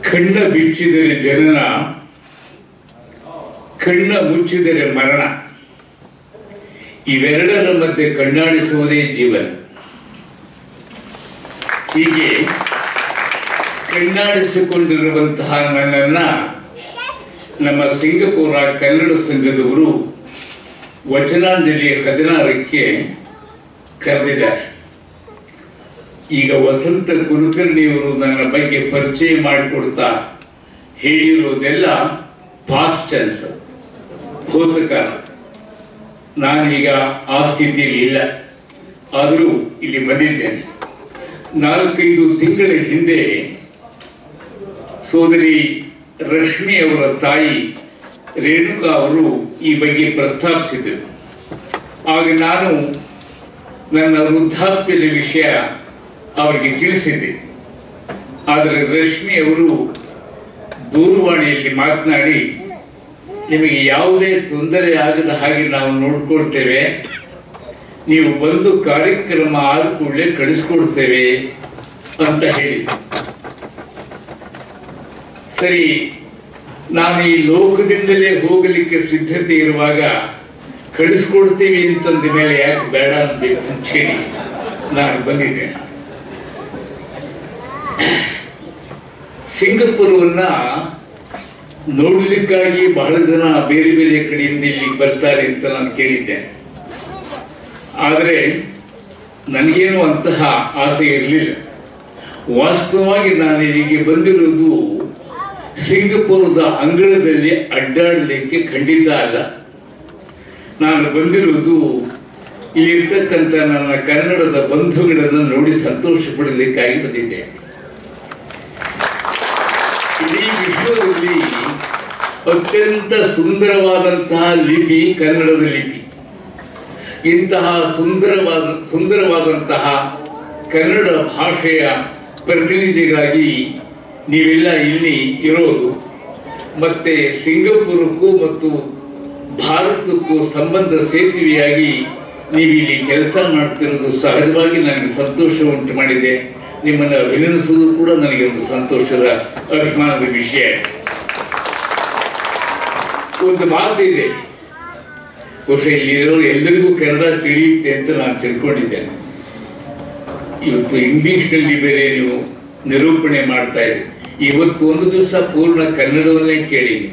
ಕಣ್ಣ ಬಿಚ್ಚಿದರೆ ಜನನ, ಕಣ್ಣ ಮುಚ್ಚಿದರೆ ಮರಣ. ಇವೆರಡರ ಮಧ್ಯೆ ಕಣ್ಣಾಡಿಸುವುದೇ ಜೀವನ. ಹೀಗೆ ಕಣ್ಣಾಡಿಸಿಕೊಂಡಿರುವಂತಹ ನನ್ನನ್ನ ನಮ್ಮ ಸಿಂಗಪುರ ಕನ್ನಡ ಸಂಘದವರು ವಚನಾಂಜಲಿ 16ಕ್ಕೆ ಕರೆದಿದ್ದಾರೆ. ಈಗ ವಸಂತ ಕುಲಕರ್ಣಿಯವರು ನನ್ನ ಬಗ್ಗೆ ಪರಿಚಯ ಮಾಡಿಕೊಡ್ತಾ ಹೇಳಿರೋದೆಲ್ಲ ಪಾಸ್ಟ್ ಟೆನ್ಸ್, ಭೂತಕಾಲ. ನಾನೀಗ ಆ ಸ್ಥಿತಿಯಲ್ಲಿ ಇಲ್ಲ, ಆದರೂ ಇಲ್ಲಿ ಬಂದಿದ್ದೇನೆ. 4-5 ತಿಂಗಳ ಹಿಂದೆ ಸೋದರಿ ರಶ್ಮಿ ಅವರ ತಾಯಿ ರೇಣುಕಾ ಅವರು ಈ ಬಗ್ಗೆ ಪ್ರಸ್ತಾಪಿಸಿದರು. ಆಗ ನಾನು ನನ್ನ ವೃದ್ಧಾಪ್ಯದ ವಿಷಯ ಅವರಿಗೆ ತಿಳಿಸಿದ್ದೆ. ಆದರೆ ರಶ್ಮಿ ಅವರು ದೂರವಾಣಿಯಲ್ಲಿ ಮಾತನಾಡಿ, ನಿಮಗೆ ಯಾವುದೇ ತೊಂದರೆ ಆಗದ ಹಾಗೆ ನಾವು ನೋಡ್ಕೊಳ್ತೇವೆ, ನೀವು ಬಂದು ಕಾರ್ಯಕ್ರಮ ಆದ ಕೂಡಲೇ ಕಳಿಸ್ಕೊಡ್ತೇವೆ ಅಂತ ಹೇಳಿ. ಸರಿ, ನಾನು ಈ ಲೋಕದಿಂದಲೇ ಹೋಗಲಿಕ್ಕೆ ಸಿದ್ಧತೆ ಇರುವಾಗ ಕಳಿಸ್ಕೊಡ್ತೀವಿ ಅಂತಂದ ಮೇಲೆ ಯಾಕೆ ಬೇಡ ಅನ್ಬೇಕು ಅಂತ ಹೇಳಿ ನಾನು ಬಂದಿದ್ದೆ. ಸಿಂಗಪುರವನ್ನ ನೋಡಲಿಕ್ಕಾಗಿ ಬಹಳ ಜನ ಬೇರೆ ಬೇರೆ ಕಡೆಯಿಂದ ಇಲ್ಲಿ ಬರ್ತಾರೆ ಅಂತ ನಾನು ಕೇಳಿದ್ದೆ. ಆದರೆ ನನಗೇನು ಅಂತಹ ಆಸೆ ಇರಲಿಲ್ಲ. ವಾಸ್ತವವಾಗಿ ನಾನು ಇಲ್ಲಿಗೆ ಬಂದಿರುವುದು ಸಿಂಗಪುರದ ಅಂಗಳದಲ್ಲಿ ಅಡ್ಡಾಡಲಿಕ್ಕೆ ಖಂಡಿತ ಅಲ್ಲ. ನಾನು ಬಂದಿರುವುದು ಇಲ್ಲಿರ್ತಕ್ಕಂಥ ನನ್ನ ಕನ್ನಡದ ಬಂಧುಗಳನ್ನು ನೋಡಿ ಸಂತೋಷ ಪಡಲಿಕ್ಕಾಗಿ ಬಂದಿದ್ದೆ. ಇಡೀ ವಿಶ್ವದಲ್ಲಿ ಅತ್ಯಂತ ಸುಂದರವಾದಂತಹ ಲಿಪಿ ಕನ್ನಡದ ಲಿಪಿ. ಇಂತಹ ಸುಂದರವಾದಂತಹ ಕನ್ನಡ ಭಾಷೆಯ ಪ್ರತಿನಿಧಿಗಾಗಿ ನೀವೆಲ್ಲ ಇಲ್ಲಿ ಇರೋದು, ಮತ್ತೆ ಸಿಂಗಪುರಕ್ಕೂ ಮತ್ತು ಭಾರತಕ್ಕೂ ಸಂಬಂಧ ಸೇತುವೆಯಾಗಿ ನೀವು ಇಲ್ಲಿ ಕೆಲಸ ಮಾಡ್ತಿರೋದು ಸಹಜವಾಗಿ ನನಗೆ ಸಂತೋಷ ಉಂಟು ಮಾಡಿದೆ. ನಿಮ್ಮನ್ನು ಅಭಿನಂದಿಸುವುದು ಕೂಡ ನನಗೆ ಒಂದು ಸಂತೋಷದ ಅಭಿಮಾನದ ವಿಷಯ. ಒಂದು ಮಾತಿದೆ, ಬಹುಶಃ ಇಲ್ಲಿರೋ ಎಲ್ಲರಿಗೂ ಕನ್ನಡ ತಿಳಿಯುತ್ತೆ ಅಂತ ನಾನು ತಿಳ್ಕೊಂಡಿದ್ದೇನೆ. ಇವತ್ತು ಇಂಗ್ಲಿಷ್ನಲ್ಲಿ ಬೇರೆ ನೀವು ನಿರೂಪಣೆ ಮಾಡ್ತಾ ಇದ್ದೀರಿ. ಇವತ್ತು ಒಂದು ದಿವಸ ಪೂರ್ಣ ಕನ್ನಡವನ್ನೇ ಕೇಳಿನಿ.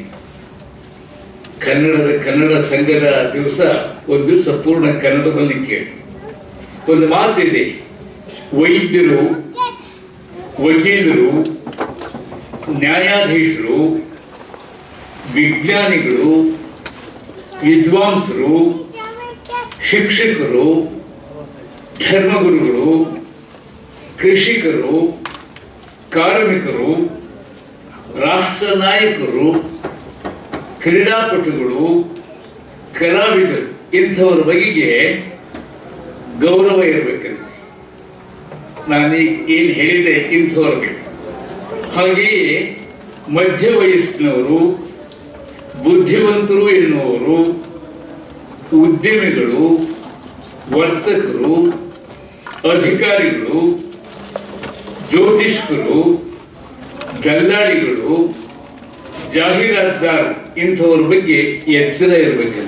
ಕನ್ನಡ ಸಂಘದ ದಿವಸ ಒಂದು ದಿವಸ ಪೂರ್ಣ ಕನ್ನಡದಲ್ಲಿ ಕೇಳಿ. ಒಂದು ಮಾತಿದೆ, ವೈದ್ಯರು, ವಕೀಲರು, ನ್ಯಾಯಾಧೀಶರು, ವಿಜ್ಞಾನಿಗಳು, ವಿದ್ವಾಂಸರು, ಶಿಕ್ಷಕರು, ಧರ್ಮಗುರುಗಳು, ಕೃಷಿಕರು, ಕಾರ್ಮಿಕರು, ರಾಷ್ಟ್ರ ನಾಯಕರು, ಕ್ರೀಡಾಪಟುಗಳು, ಕಲಾವಿದರು, ಇಂಥವ್ರ ಬಗೆಗೆ ಗೌರವ ಇರಬೇಕಂತೆ. ನಾನೀಗ ಏನು ಹೇಳಿದೆ ಇಂಥವ್ರಿಗೆ. ಹಾಗೆಯೇ ಮಧ್ಯ ವಯಸ್ಸಿನವರು, ಬುದ್ಧಿವಂತರು ಎನ್ನುವರು, ಉದ್ಯಮಿಗಳು, ವರ್ತಕರು, ಅಧಿಕಾರಿಗಳು, ಜ್ಯೋತಿಷ್ಕರು, ದಲ್ಲಾಳಿಗಳು, ಜಾಹೀರಾತುದಾರರು, ಇಂಥವ್ರ ಬಗ್ಗೆ ಎಚ್ಚರ ಇರಬೇಕಂತೆ.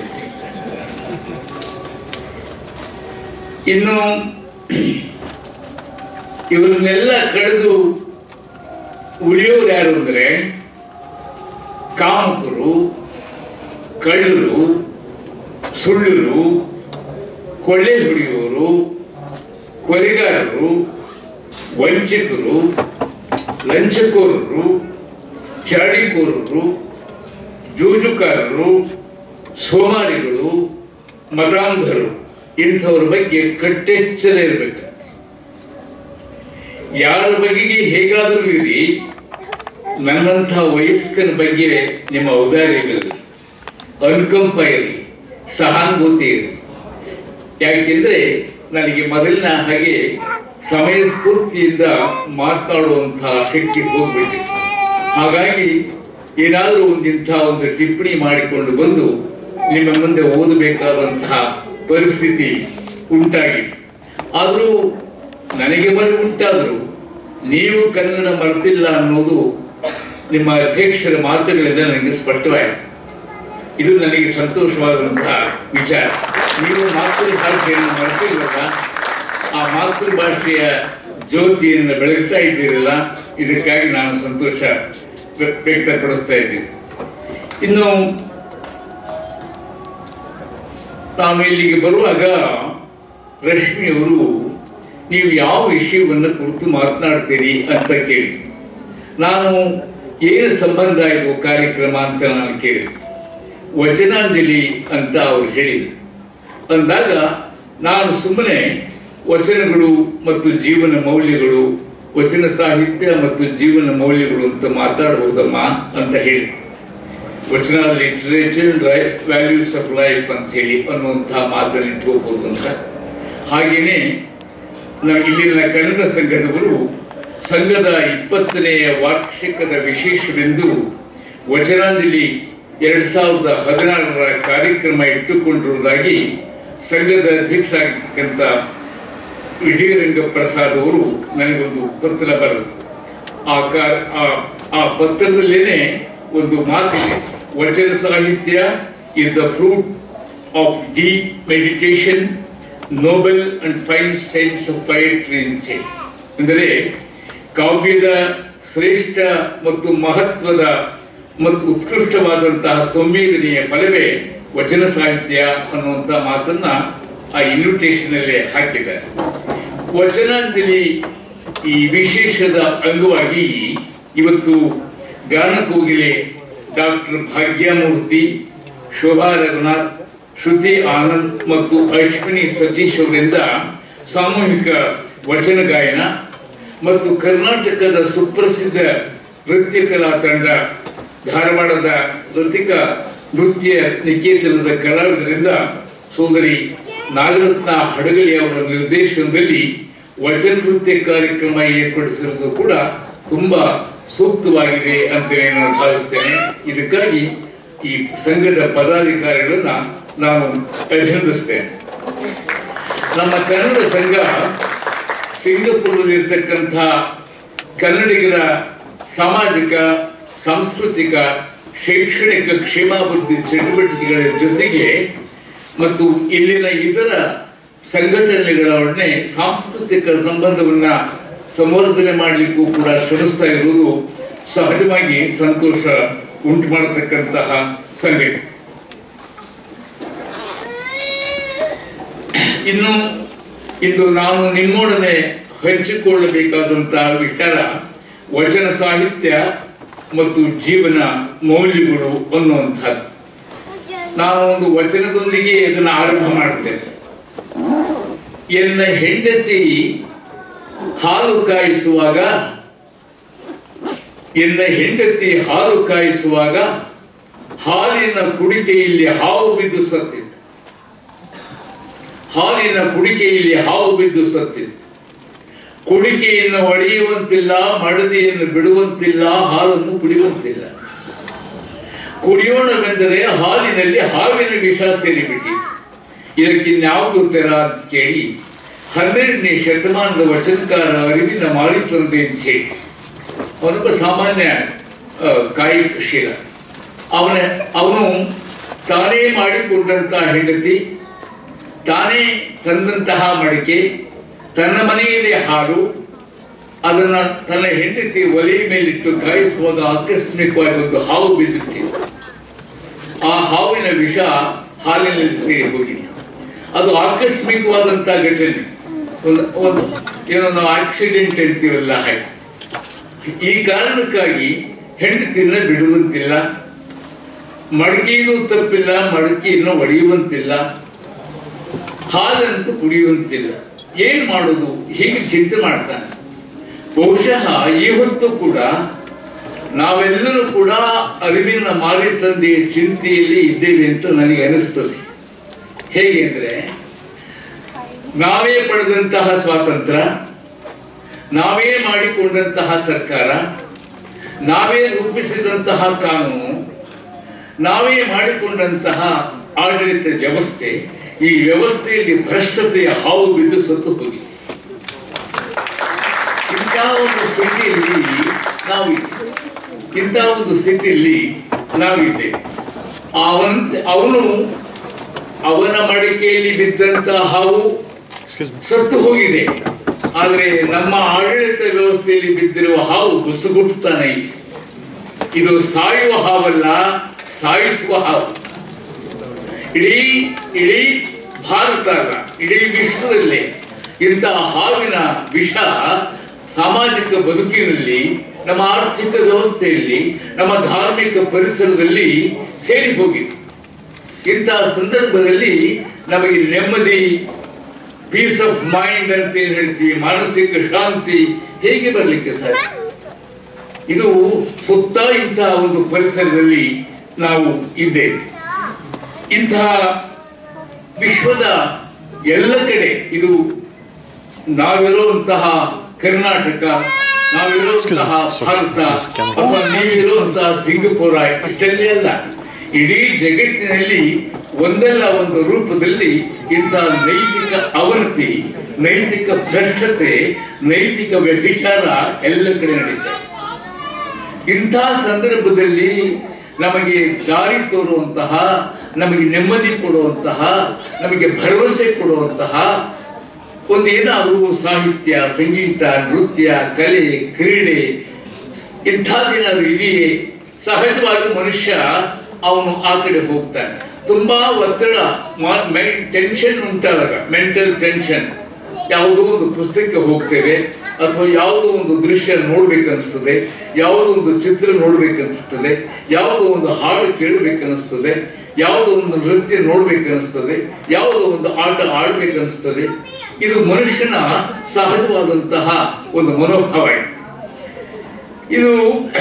ಇನ್ನು ಇವರನ್ನೆಲ್ಲ ಕಳೆದು ಉಳಿಯೋರು ಯಾರು ಅಂದ್ರೆ ಕಾಮಕರು, ಕಳ್ಳರು, ಸುಳ್ಳರು, ಕೊಳ್ಳೆ ಹೊಡೆಯುವವರು, ಕೊಲೆಗಾರರು, ವಂಚಕರು, ಲಂಚಕೋರರು, ಚಾಡಿಕೋರರು, ಜೂಜುಕಾರರು, ಸೋಮಾರಿಗಳು, ಮತಾಂಧರು, ಇಂಥವ್ರ ಬಗ್ಗೆ ಕಟ್ಟೆಚ್ಚರ ಇರಬೇಕು. ಯಾರ ಬಗೆಗೆ ಹೇಗಾದರೂ ಇರಿ, ನನ್ನಂಥ ವಯಸ್ಕನ ಬಗ್ಗೆ ನಿಮ್ಮ ಔದಾರ್ಯ ಇರಲಿ, ಅನುಕಂಪ ಇರಲಿ, ಸಹಾನುಭೂತಿ ಇರಲಿ. ಯಾಕೆಂದ್ರೆ ನನಗೆ ಮೊದಲಿನ ಹಾಗೆ ಸಮಯ ಸ್ಫೂರ್ತಿಯಿಂದ ಮಾತನಾಡುವಂತಹ ಶಕ್ತಿ ಹೋಗ್ಬಿಟ್ಟಿದೆ. ಹಾಗಾಗಿ ಏನಾದರೂ ಒಂದು ಟಿಪ್ಪಣಿ ಮಾಡಿಕೊಂಡು ಬಂದು ನಿಮ್ಮ ಮುಂದೆ ಓದಬೇಕಾದಂತಹ ಪರಿಸ್ಥಿತಿ ಉಂಟಾಗಿದೆ. ಆದರೂ ನನಗೆ ಬರೀ ಉಂಟಾದರೂ ನೀವು ಕನ್ನಡ ಮರೆತಿಲ್ಲ ಅನ್ನೋದು ನಿಮ್ಮ ಅಧ್ಯಕ್ಷರ ಮಾತುಗಳಿಂದ ನನಗೆ ಸ್ಪಷ್ಟವಾಯಿತು. ಇದು ನನಗೆ ಸಂತೋಷವಾದಂತಹ ವಿಚಾರ. ನೀವು ಮಾತೃಭಾಷೆಯನ್ನು ಮರೆತಿರಲ್ಲ, ಆ ಮಾತೃಭಾಷೆಯ ಜ್ಯೋತಿಯನ್ನು ಬೆಳಗ್ತಾ ಇದ್ದೀರಲ್ಲ, ಇದಕ್ಕಾಗಿ ನಾನು ಸಂತೋಷ ವ್ಯಕ್ತಪಡಿಸ್ತಾ ಇದ್ದೀನಿ. ಇನ್ನು ನಾವು ಇಲ್ಲಿಗೆ ಬರುವಾಗ ರಶ್ಮಿಯವರು ನೀವು ಯಾವ ವಿಷಯವನ್ನು ಕುರಿತು ಮಾತನಾಡ್ತೀರಿ ಅಂತ ಕೇಳಿದ್ರು. ನಾನು ಏನು ಸಂಬಂಧ ಇದು ಕಾರ್ಯಕ್ರಮ ಅಂತ ನಾನು ಕೇಳಿದೆ. ವಚನಾಂಜಲಿ ಅಂತ ಅವ್ರು ಹೇಳಿದರು. ಅಂದಾಗ ನಾನು ಸುಮ್ಮನೆ ವಚನಗಳು ಮತ್ತು ಜೀವನ ಮೌಲ್ಯಗಳು, ವಚನ ಸಾಹಿತ್ಯ ಮತ್ತು ಜೀವನ ಮೌಲ್ಯಗಳು ಅಂತ ಮಾತಾಡಬಹುದಮ್ಮ ಅಂತ ಹೇಳಿ, ವಚನ ಲಿಟರೇಚರ್ ವ್ಯಾಲ್ಯೂಸ್ ಆಫ್ ಲೈಫ್ ಅಂತ ಹೇಳಿ ಅನ್ನುವಂತಹ ಮಾತನ್ನು ಇಟ್ಕೋಬಹುದು ಅಂತ. ಹಾಗೆಯೇ ನಾವು ಇಲ್ಲಿನ ಕನ್ನಡ ಸಂಘದವರು ಸಂಘದ 20ನೇ ವಾರ್ಷಿಕದ ವಿಶೇಷವೆಂದು ವಚನಾಂಜಲಿ 2016ರ ಕಾರ್ಯಕ್ರಮ ಇಟ್ಟುಕೊಂಡಿರುವುದಾಗಿ ಸಂಘದ ಅಧ್ಯಕ್ಷ ಆಗಿರ್ತಕ್ಕಂಥ ವಿಜಯರಂಗ ಪ್ರಸಾದ್ ಅವರು ನನಗೊಂದು ಪತ್ರ ಬರೆದರು. ಆ ಪತ್ರದಲ್ಲೇನೆ ಒಂದು ಮಾತಿದೆ, ವಚನ ಸಾಹಿತ್ಯ is the fruit of deep meditation, noble and fine styles of poetry ಅಂತ ಹೇಳಿ. ಅಂದರೆ ಕಾವ್ಯದ ಶ್ರೇಷ್ಠ ಮತ್ತು ಮಹತ್ವದ ಮತ್ತು ಉತ್ಕೃಷ್ಟವಾದಂತಹ ಸಂವೇದನೆಯ ಫಲವೇ ವಚನ ಸಾಹಿತ್ಯ ಅನ್ನುವಂಥ ಮಾತನ್ನ ಆ ಇನ್ವಿಟೇಷನ್ ಅಲ್ಲೇ ಹಾಕಿದ್ದಾರೆ. ವಚನಾಂಜಲಿ ಈ ವಿಶೇಷದ ಅಂಗವಾಗಿ ಇವತ್ತು ಗಾನಕೋಗಿಲೆ ಡಾಕ್ಟರ್ ಭಾಗ್ಯಮೂರ್ತಿ, ಶೋಭಾ ರಘುನಾಥ್, ಶ್ರುತಿ ಆನಂದ್ ಮತ್ತು ಅಶ್ವಿನಿ ಸತೀಶ್ ಅವರಿಂದ ಸಾಮೂಹಿಕ ವಚನ ಗಾಯನ ಮತ್ತು ಕರ್ನಾಟಕದ ಸುಪ್ರಸಿದ್ಧ ನೃತ್ಯ ಕಲಾ ತಂಡ ಧಾರವಾಡದ ಲತಿಕಾ ನೃತ್ಯ ನಿಕೇತನದ ಕಲಾವಿದರಿಂದ ಸೋದರಿ ನಾಗರತ್ನ ಹಡಗಲಿ ಅವರ ನಿರ್ದೇಶನದಲ್ಲಿ ವಚನ ನೃತ್ಯ ಕಾರ್ಯಕ್ರಮ ಏರ್ಪಡಿಸಿರುವುದು ಕೂಡ ತುಂಬಾ ಸೂಕ್ತವಾಗಿದೆ ಅಂತ ನಾನು ಭಾವಿಸ್ತೇನೆ. ಇದಕ್ಕಾಗಿ ಈ ಸಂಘದ ಪದಾಧಿಕಾರಿಗಳನ್ನ ನಾನು ಅಭಿನಂದಿಸ್ತೇನೆ. ನಮ್ಮ ಕನ್ನಡ ಸಂಘ ಸಿಂಗಪುರದಲ್ಲಿರ್ತಕ್ಕಂಥ ಕನ್ನಡಿಗರ ಸಾಮಾಜಿಕ, ಸಾಂಸ್ಕೃತಿಕ, ಶೈಕ್ಷಣಿಕ ಕ್ಷೇಮಾಭಿವೃದ್ಧಿ ಚಟುವಟಿಕೆಗಳ ಜೊತೆಗೆ ಮತ್ತು ಇಲ್ಲಿನ ಇತರ ಸಂಘಟನೆಗಳೊಡನೆ ಸಾಂಸ್ಕೃತಿಕ ಸಂಬಂಧವನ್ನ ಸಂವರ್ಧನೆ ಮಾಡಲಿಕ್ಕೂ ಕೂಡ ಶ್ರಮಿಸ್ತಾ ಇರುವುದು ಸಹಜವಾಗಿ ಸಂತೋಷ ಉಂಟು ಮಾಡತಕ್ಕಂತಹ ಸಂಗತಿ. ಇನ್ನು ಇಂದು ನಾನು ನಿಮ್ಮೊಡನೆ ಹಂಚಿಕೊಳ್ಳಬೇಕಾದಂತಹ ವಿಚಾರ ವಚನ ಸಾಹಿತ್ಯ ಮತ್ತು ಜೀವನ ಮೌಲ್ಯಗಳು ಅನ್ನುವಂಥದ್ದು. ನಾನು ಒಂದು ವಚನದೊಂದಿಗೆ ಇದನ್ನು ಆರಂಭ ಮಾಡ್ತೇನೆ. ಎನ್ನ ಹೆಂಡತಿ ಹಾಲು ಕಾಯಿಸುವಾಗ, ಎನ್ನ ಹೆಂಡತಿ ಹಾಲು ಕಾಯಿಸುವಾಗ ಹಾಲಿನ ಕುಡಿಕೆಯಲ್ಲಿ ಹಾವು ಬಿದ್ದು ಸತ್ತಿತ್ತು. ಹಾಲಿನ ಕುಡಿಕೆಯಲ್ಲಿ ಹಾವು ಬಿದ್ದು ಸತ್ತಿತ್ತು. ಕುಡಿಕೆಯನ್ನು ಒಡೆಯುವಂತಿಲ್ಲ, ಮಡದಿಯನ್ನು ಬಿಡುವಂತಿಲ್ಲ, ಹಾಲನ್ನು ಕುಡಿಯುವಂತಿಲ್ಲ. ಕುಡಿಯೋಣವೆಂದರೆ ಹಾಲಿನಲ್ಲಿ ಹಾವಿನ ವಿಷ ಸೇರಿಬಿಟ್ಟಿತ್ತು. ಇದಕ್ಕಿನ್ಯಾವುದು ತೆರ ಅಂತ ಕೇಳಿ 12ನೇ ಶತಮಾನದ ವಚನಕಾರ ಅರಿವಿನ ಮಾಳಿ ತಂದೆ ಅಂತ ಹೇಳಿ ಅವನೊಬ್ಬ ಸಾಮಾನ್ಯ ಕಾಯಿಕಶೀಲ. ಅವನು ತಾನೇ ಮಾಡಿಕೊಂಡಂತಹ ಹೆಂಡತಿ, ತಾನೇ ತಂದಂತಹ ಮಡಿಕೆ, ತನ್ನ ಮನೆಯಲ್ಲಿ ಹಾಲು, ಅದನ್ನ ತನ್ನ ಹೆಂಡತಿ ಒಲೆಯ ಮೇಲಿಟ್ಟು ಕಾಯಿಸುವಾಗ ಆಕಸ್ಮಿಕವಾಗಿ ಒಂದು ಹಾವು ಬಿದ್ದಿತ್ತು. ಆ ಹಾವಿನ ವಿಷ ಹಾಲಿನಲ್ಲಿ ಸೇರಿ ಹೋಗಿತ್ತು. ಅದು ಆಕಸ್ಮಿಕವಾದಂತಹ ಘಟನೆ, ಒಂದು ಏನೋ ನಾವು ಆಕ್ಸಿಡೆಂಟ್ ಅಂತೀವಲ್ಲ ಹಾಗೆ. ಈ ಕಾರಣಕ್ಕಾಗಿ ಹೆಂಡತಿಯನ್ನ ಬಿಡುವಂತಿಲ್ಲ, ಮಡಕೆಯೂ ತಪ್ಪಿಲ್ಲ, ಮಡಕೆಯನ್ನು ಒಡೆಯುವಂತಿಲ್ಲ, ಹಾಲಂತೂ ಕುಡಿಯುವಂತಿಲ್ಲ. ಏನ್ ಮಾಡೋದು ಹೀಗೆ ಚಿಂತೆ ಮಾಡ್ತಾನೆ. ಬಹುಶಃ ಈ ಹೊತ್ತು ಕೂಡ ನಾವೆಲ್ಲರೂ ಕೂಡ ಅರಿವಿನ ಮಾರಿ ತಂದೆಯ ಚಿಂತೆಯಲ್ಲಿ ಇದ್ದೇವೆ ಅಂತ ನನಗೆ ಅನಿಸ್ತದೆ. ಹೇಗೆ ಅಂದ್ರೆ, ನಾವೇ ಪಡೆದಂತಹ ಸ್ವಾತಂತ್ರ್ಯ, ನಾವೇ ಮಾಡಿಕೊಂಡಂತಹ ಸರ್ಕಾರ, ನಾವೇ ರೂಪಿಸಿದಂತಹ ಕಾನೂನು, ನಾವೇ ಮಾಡಿಕೊಂಡಂತಹ ಆಡಳಿತ ವ್ಯವಸ್ಥೆ, ಈ ವ್ಯವಸ್ಥೆಯಲ್ಲಿ ಭ್ರಷ್ಟತೆಯ ಹಾವು ಬಿದ್ದು ಸತ್ತು ಹೋಗಿದೆ. ಇಂತಹ ಒಂದು ಸ್ಥಿತಿಯಲ್ಲಿ ನಾವು ಇಂಥ ಒಂದು ಸ್ಥಿತಿಯಲ್ಲಿ ನಾವಿದ್ದೇವೆ. ಅವನ ಮಡಿಕೆಯಲ್ಲಿ ಬಿದ್ದಂತ ಹಾವು ಸತ್ತು ಹೋಗಿದೆ. ಆದರೆ ನಮ್ಮ ಆಡಳಿತ ವ್ಯವಸ್ಥೆಯಲ್ಲಿ ಬಿದ್ದಿರುವ ಹಾವು ಬುಸುಗುಟ್ತಾನೆ. ಇದು ಸಾಯುವ ಹಾವಲ್ಲ, ಸಾಯಿಸುವ ಹಾವು. ಇಡೀ ಭಾರತ ಅಲ್ಲ, ಇಡೀ ವಿಶ್ವದಲ್ಲಿ ಇಂತಹ ಹಾವಿನ ವಿಷ ಸಾಮಾಜಿಕ ಬದುಕಿನಲ್ಲಿ, ನಮ್ಮ ಆರ್ಥಿಕ ವ್ಯವಸ್ಥೆಯಲ್ಲಿ, ನಮ್ಮ ಧಾರ್ಮಿಕ ಪರಿಸರದಲ್ಲಿ ಸೇರಿ ಹೋಗಿದೆ. ಇಂತಹ ಸಂದರ್ಭದಲ್ಲಿ ನಮಗೆ ನೆಮ್ಮದಿ, ಪೀಸ್ ಆಫ್ ಮೈಂಡ್ ಅಂತ ಏನ್ ಹೇಳ್ತೀವಿ, ಮಾನಸಿಕ ಶಾಂತಿ ಹೇಗೆ ಬರಲಿಕ್ಕೆ ಸಾಧ್ಯ? ಇದು ಸುತ್ತ ಇಂತಹ ಒಂದು ಪರಿಸರದಲ್ಲಿ ನಾವು ಇದ್ದೇವೆ. ಇಂತಹ ವಿಶ್ವದ ಎಲ್ಲ ಕಡೆ ಇದು ನಾವಿರುವಂತಹ ಕರ್ನಾಟಕ, ನಾವಿರುವಂತಹ ಭಾರತ ಅಥವಾ ನೀವಿರುವಂತಹ ಸಿಂಗಪುರ ಇಷ್ಟಲ್ಲೇ ಅಲ್ಲ, ಇಡೀ ಜಗತ್ತಿನಲ್ಲಿ ಒಂದಲ್ಲ ಒಂದು ರೂಪದಲ್ಲಿ ಇಂತಹ ನೈತಿಕ ಅವನತಿ, ನೈತಿಕ ಭ್ರಷ್ಟತೆ, ನೈತಿಕ ವ್ಯಭಿಚಾರ ಎಲ್ಲ ಕಡೆ ನಡೀತದೆ. ಇಂತಹ ಸಂದರ್ಭದಲ್ಲಿ ನಮಗೆ ದಾರಿ ತೋರುವಂತಹ, ನಮಗೆ ನೆಮ್ಮದಿ ಕೊಡುವಂತಹ, ನಮಗೆ ಭರವಸೆ ಕೊಡುವಂತಹ ಒಂದೇನಾದರೂ ಸಾಹಿತ್ಯ, ಸಂಗೀತ, ನೃತ್ಯ, ಕಲೆ, ಕ್ರೀಡೆ ಇಂಥದ್ದೇನಾದ್ರೂ ಇದೆಯೇ? ಸಹಜವಾಗಿ ಮನುಷ್ಯ ಅವನು ಆ ಕಡೆ ಹೋಗ್ತಾನೆ. ತುಂಬಾ ಒತ್ತಡ, ಟೆನ್ಷನ್ ಉಂಟಾದಾಗ, ಮೆಂಟಲ್ ಟೆನ್ಷನ್, ಯಾವುದೋ ಒಂದು ಪುಸ್ತಕಕ್ಕೆ ಹೋಗ್ತೇವೆ ಅಥವಾ ಯಾವುದೋ ಒಂದು ದೃಶ್ಯ ನೋಡ್ಬೇಕನ್ನಿಸ್ತದೆ, ಯಾವುದೋ ಒಂದು ಚಿತ್ರ ನೋಡ್ಬೇಕನ್ನಿಸ್ತದೆ, ಯಾವುದೋ ಒಂದು ಹಾಡು ಕೇಳಬೇಕನ್ನಿಸ್ತದೆ, ಯಾವುದೋ ಒಂದು ನೃತ್ಯ ನೋಡ್ಬೇಕನ್ನಿಸ್ತದೆ, ಯಾವುದೋ ಒಂದು ಆಟ ಆಡ್ಬೇಕನ್ನಿಸ್ತದೆ. ಇದು ಮನುಷ್ಯನ ಸಹಜವಾದಂತಹ ಒಂದು ಮನೋಭಾವ. ಇದು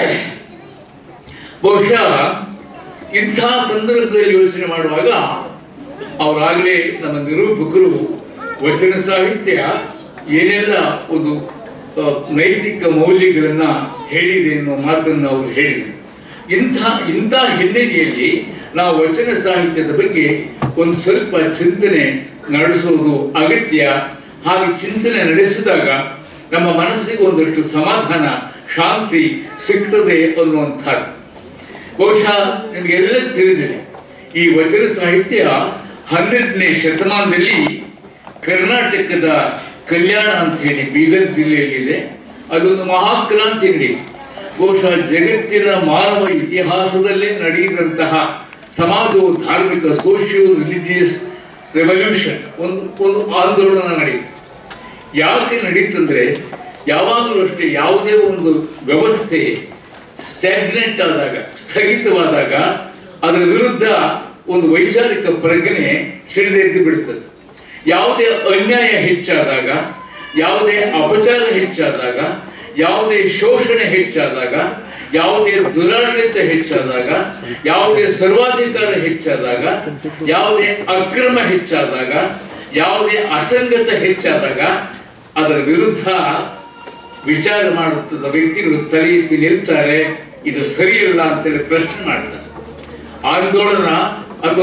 ಬಹುಶಃ ಇಂಥ ಸಂದರ್ಭದಲ್ಲಿ ಯೋಚನೆ ಮಾಡುವಾಗ ಅವರಾಗಲೇ ನಮ್ಮ ನಿರೂಪಕರು ವಚನ ಸಾಹಿತ್ಯ ಏನೆಲ್ಲ ಒಂದು ನೈತಿಕ ಮೌಲ್ಯಗಳನ್ನ ಹೇಳಿದೆ ಅನ್ನೋ ಮಾತನ್ನು ಅವರು ಹೇಳಿದರು. ಇಂಥ ಹಿನ್ನೆಲೆಯಲ್ಲಿ ನಾವು ವಚನ ಸಾಹಿತ್ಯದ ಬಗ್ಗೆ ಒಂದು ಸ್ವಲ್ಪ ಚಿಂತನೆ ನಡೆಸೋದು ಅಗತ್ಯ. ಹಾಗೆ ಚಿಂತನೆ ನಡೆಸಿದಾಗ ನಮ್ಮ ಮನಸ್ಸಿಗೆ ಒಂದಷ್ಟು ಸಮಾಧಾನ, ಶಾಂತಿ ಸಿಗ್ತದೆ ಅನ್ನುವಂಥದ್ದು. ಬಹುಶಃ ನಿಮಗೆಲ್ಲ ತಿಳಿದಿದೆ, ಈ ವಚನ ಸಾಹಿತ್ಯ 12ನೇ ಶತಮಾನದಲ್ಲಿ ಕರ್ನಾಟಕದ ಕಲ್ಯಾಣ ಅಂತ ಹೇಳಿ ಬೀದರ್ ಜಿಲ್ಲೆಯಲ್ಲಿದೆ. ಅದೊಂದು ಮಹಾಕ್ರಾಂತಿ ನಡೆಯಿತು. ಬಹುಶಃ ಜಗತ್ತಿನ ಮಾನವ ಇತಿಹಾಸದಲ್ಲೇ ನಡೆಯುವಂತಹ ಸಮಾಜವು ಧಾರ್ಮಿಕ, ಸೋಷಿಯೋ ರಿಲಿಜಿಯಸ್ ರೆವಲ್ಯೂಷನ್, ಒಂದು ಆಂದೋಲನ ನಡೆಯಿತು. ಯಾಕೆ ನಡೀತಂದ್ರೆ, ಯಾವಾಗಲೂ ಅಷ್ಟೇ ಯಾವುದೇ ಒಂದು ವ್ಯವಸ್ಥೆ ಸ್ಟ್ಯಾಗ್ನೆಂಟ್ ಆದಾಗ, ಸ್ಥಗಿತವಾದಾಗ ಅದರ ವಿರುದ್ಧ ಒಂದು ವೈಚಾರಿಕ ಪ್ರಜ್ಞೆ ಸಿಡಿದೆದ್ದು ಬಿಡುತ್ತದೆ. ಯಾವುದೇ ಅನ್ಯಾಯ ಹೆಚ್ಚಾದಾಗ, ಯಾವುದೇ ಅಪಚಾರ ಹೆಚ್ಚಾದಾಗ, ಯಾವುದೇ ಶೋಷಣೆ ಹೆಚ್ಚಾದಾಗ, ಯಾವುದೇ ದುರಾಡಳಿತ ಹೆಚ್ಚಾದಾಗ, ಯಾವುದೇ ಸರ್ವಾಧಿಕಾರ ಹೆಚ್ಚಾದಾಗ, ಯಾವುದೇ ಅಕ್ರಮ ಹೆಚ್ಚಾದಾಗ, ಯಾವುದೇ ಅಸಂಗತ ಹೆಚ್ಚಾದಾಗ ಅದರ ವಿರುದ್ಧ ವಿಚಾರ ಮಾಡುತ್ತಿದ್ದ ವ್ಯಕ್ತಿಗಳು ತಲೆ ಎತ್ತಿ ನಿಲ್ತಾರೆ. ಇದು ಸರಿಯಲ್ಲ ಅಂತೇಳಿ ಪ್ರಶ್ನೆ ಮಾಡ್ತಾರೆ. ಆಂದೋಲನ ಅಥವಾ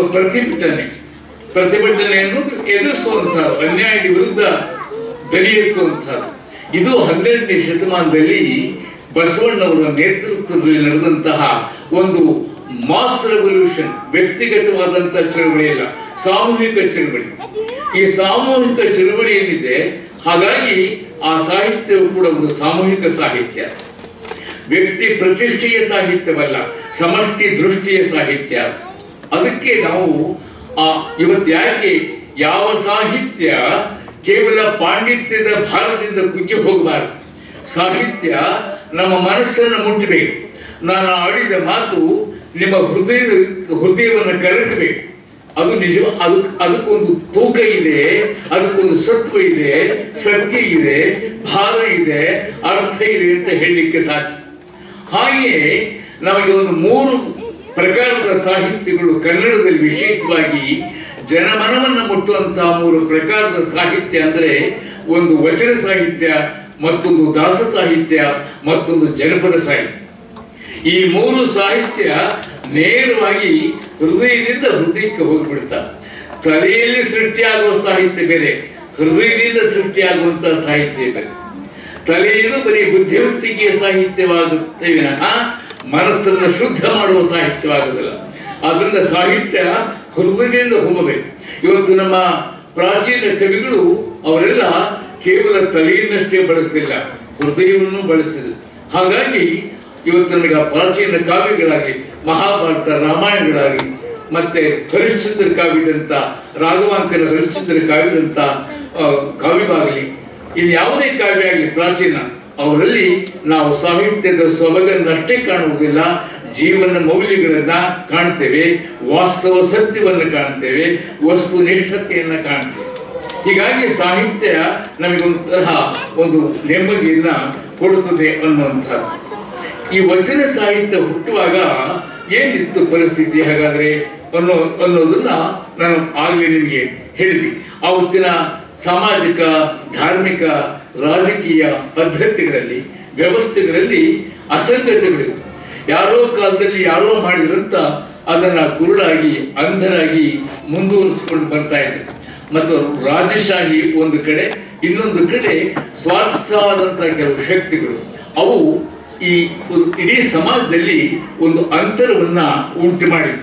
ಪ್ರತಿಭಟನೆ ಅನ್ನೋದು ಎದುರಿಸುವಂತಹದ್ದು, ಅನ್ಯಾಯದ ವಿರುದ್ಧ ಧ್ವನಿ ಎತ್ತುವಂತಹದ್ದು. ಇದು 12ನೇ ಶತಮಾನದಲ್ಲಿ ಬಸವಣ್ಣವರ ನೇತೃತ್ವದಲ್ಲಿ ನಡೆದಂತಹ ಒಂದು ಮಾಸ್ ರೆವಲ್ಯೂಷನ್. ವ್ಯಕ್ತಿಗತವಾದಂತಹ ಚಳವಳಿ ಅಲ್ಲ, ಸಾಮೂಹಿಕ ಚಳವಳಿ. ಈ ಸಾಮೂಹಿಕ ಚಳವಳಿ ಏನಿದೆ, ಹಾಗಾಗಿ ಆ ಸಾಹಿತ್ಯವು ಕೂಡ ಒಂದು ಸಾಮೂಹಿಕ ಸಾಹಿತ್ಯ, ವ್ಯಕ್ತಿ ಪ್ರತಿಷ್ಠೆಯ ಸಾಹಿತ್ಯವಲ್ಲ, ಸಮಷ್ಟಿ ದೃಷ್ಟಿಯ ಸಾಹಿತ್ಯ. ಅದಕ್ಕೆ ನಾವು ಇವತ್ತು ಯಾಕೆ ಯಾವ ಸಾಹಿತ್ಯ ಕೇವಲ ಪಾಂಡಿತ್ಯದ ಭಾರದಿಂದ ಕುಗ್ಗಿ ಹೋಗಬಾರದು. ಸಾಹಿತ್ಯ ನಮ್ಮ ಮನಸ್ಸನ್ನು ಮುಟ್ಟಬೇಕು. ನಾನು ಆಡಿದ ಮಾತು ನಿಮ್ಮ ಹೃದಯವನ್ನು ಕರಗಬೇಕು. ಅದು ನಿಜ, ಅದಕ್ಕೊಂದು ತೂಕ ಇದೆ, ಅದಕ್ಕೊಂದು ಸತ್ವ ಇದೆ, ಸತ್ಯ ಇದೆ, ಭಾರ ಇದೆ, ಅರ್ಥ ಇದೆ ಅಂತ ಹೇಳಲಿಕ್ಕೆ ಸಾಧ್ಯ. ಹಾಗೆಯೇ ನಮಗೆ ಒಂದು 3 ಪ್ರಕಾರದ ಸಾಹಿತ್ಯಗಳು ಕನ್ನಡದಲ್ಲಿ ವಿಶೇಷವಾಗಿ ಜನಮನವನ್ನು ಮುಟ್ಟುವಂತಹ 3 ಪ್ರಕಾರದ ಸಾಹಿತ್ಯ ಅಂದ್ರೆ, ಒಂದು ವಚನ ಸಾಹಿತ್ಯ, ಮತ್ತೊಂದು ದಾಸ ಸಾಹಿತ್ಯ, ಮತ್ತೊಂದು ಜನಪದ ಸಾಹಿತ್ಯ. ಈ 3 ಸಾಹಿತ್ಯ ನೇರವಾಗಿ ಹೃದಯದಿಂದ ಹೃದಯಕ್ಕೆ ಹೋಗ್ಬಿಡ್ತಾರೆ. ತಲೆಯಲ್ಲಿ ಸೃಷ್ಟಿಯಾಗುವ ಸಾಹಿತ್ಯ ಬೇರೆ, ಹೃದಯದಿಂದ ಸೃಷ್ಟಿಯಾಗುವಂತಹ ಸಾಹಿತ್ಯ ಬೇರೆ. ತಲೆಯಿಂದ ಬರೀ ಬುದ್ಧಿವಂತಿಕೆಯ ಸಾಹಿತ್ಯವಾಗುತ್ತೆ ವಿನಃ ಮನಸ್ಸನ್ನು ಶುದ್ಧ ಮಾಡುವ ಸಾಹಿತ್ಯವಾಗುವುದಿಲ್ಲ. ಆದ್ರಿಂದ ಸಾಹಿತ್ಯ ಹೃದಯದಿಂದ ಹೋಗಬೇಕು. ಇವತ್ತು ನಮ್ಮ ಪ್ರಾಚೀನ ಕವಿಗಳು ಅವರೆಲ್ಲ ಕೇವಲ ತಲೆಯನ್ನಷ್ಟೇ ಬಳಸಲಿಲ್ಲ, ಹೃದಯವನ್ನು ಬಳಸಿದರು. ಹಾಗಾಗಿ ಇವತ್ತು ನನಗೆ ಪ್ರಾಚೀನ ಕಾವ್ಯಗಳಾಗಿ ಮಹಾಭಾರತ, ರಾಮಾಯಣಗಳಾಗಿ, ಮತ್ತೆ ಹರಿಶ್ಚಂದ್ರ ಕಾವ್ಯದಂತ ರಾಘವಾಂಕನ ಹರಿಶ್ಚಂದ್ರ ಕಾವ್ಯದಂತ ಕಾವ್ಯವಾಗಲಿ, ಇದು ಯಾವುದೇ ಕಾವ್ಯ ಆಗಲಿ ಪ್ರಾಚೀನ, ಅವರಲ್ಲಿ ನಾವು ಸಾಹಿತ್ಯದ ಸೊಬಗನ್ನಷ್ಟೇ ಕಾಣುವುದಿಲ್ಲ, ಜೀವನ ಮೌಲ್ಯಗಳನ್ನ ಕಾಣ್ತೇವೆ, ವಾಸ್ತವ ಸತ್ಯವನ್ನು ಕಾಣ್ತೇವೆ, ವಸ್ತುನಿಷ್ಠತೆಯನ್ನ ಕಾಣ್ತೇವೆ. ಹೀಗಾಗಿ ಸಾಹಿತ್ಯ ನಮಗೊಂಥರ ಒಂದು ನೆಮ್ಮದಿಯನ್ನ ಕೊಡುತ್ತದೆ ಅನ್ನುವಂಥದ್ದು. ಈ ವಚನ ಸಾಹಿತ್ಯ ಹುಟ್ಟುವಾಗ ಏನಿತ್ತು ಪರಿಸ್ಥಿತಿ ಹಾಗಾದ್ರೆ ಅನ್ನೋದನ್ನ ನಾನು ಆಗಲೇ ನಿಮಗೆ ಹೇಳಿದೆ. ಆವತ್ತಿನ ಸಾಮಾಜಿಕ, ಧಾರ್ಮಿಕ, ರಾಜಕೀಯ ಪದ್ಧತಿಗಳಲ್ಲಿ, ವ್ಯವಸ್ಥೆಗಳಲ್ಲಿ ಅಸಂಗತಗಳಿವೆ. ಯಾರೋ ಕಾಲದಲ್ಲಿ ಯಾರೋ ಮಾಡಿದ್ರಂತ ಅದನ್ನ ಕುರುಡಾಗಿ, ಅಂಧರಾಗಿ ಮುಂದುವರಿಸಿಕೊಂಡು ಬರ್ತಾ ಇದೆ. ಮತ್ತು ರಾಜಶಾಹಿ ಒಂದು ಕಡೆ, ಇನ್ನೊಂದು ಕಡೆ ಸ್ವಾರ್ಥವಾದಂತಹ ಕೆಲವು ಶಕ್ತಿಗಳು, ಅವು ಈ ಇಡೀ ಸಮಾಜದಲ್ಲಿ ಒಂದು ಅಂತರವನ್ನ ಉಂಟು ಮಾಡಿದ್ರು.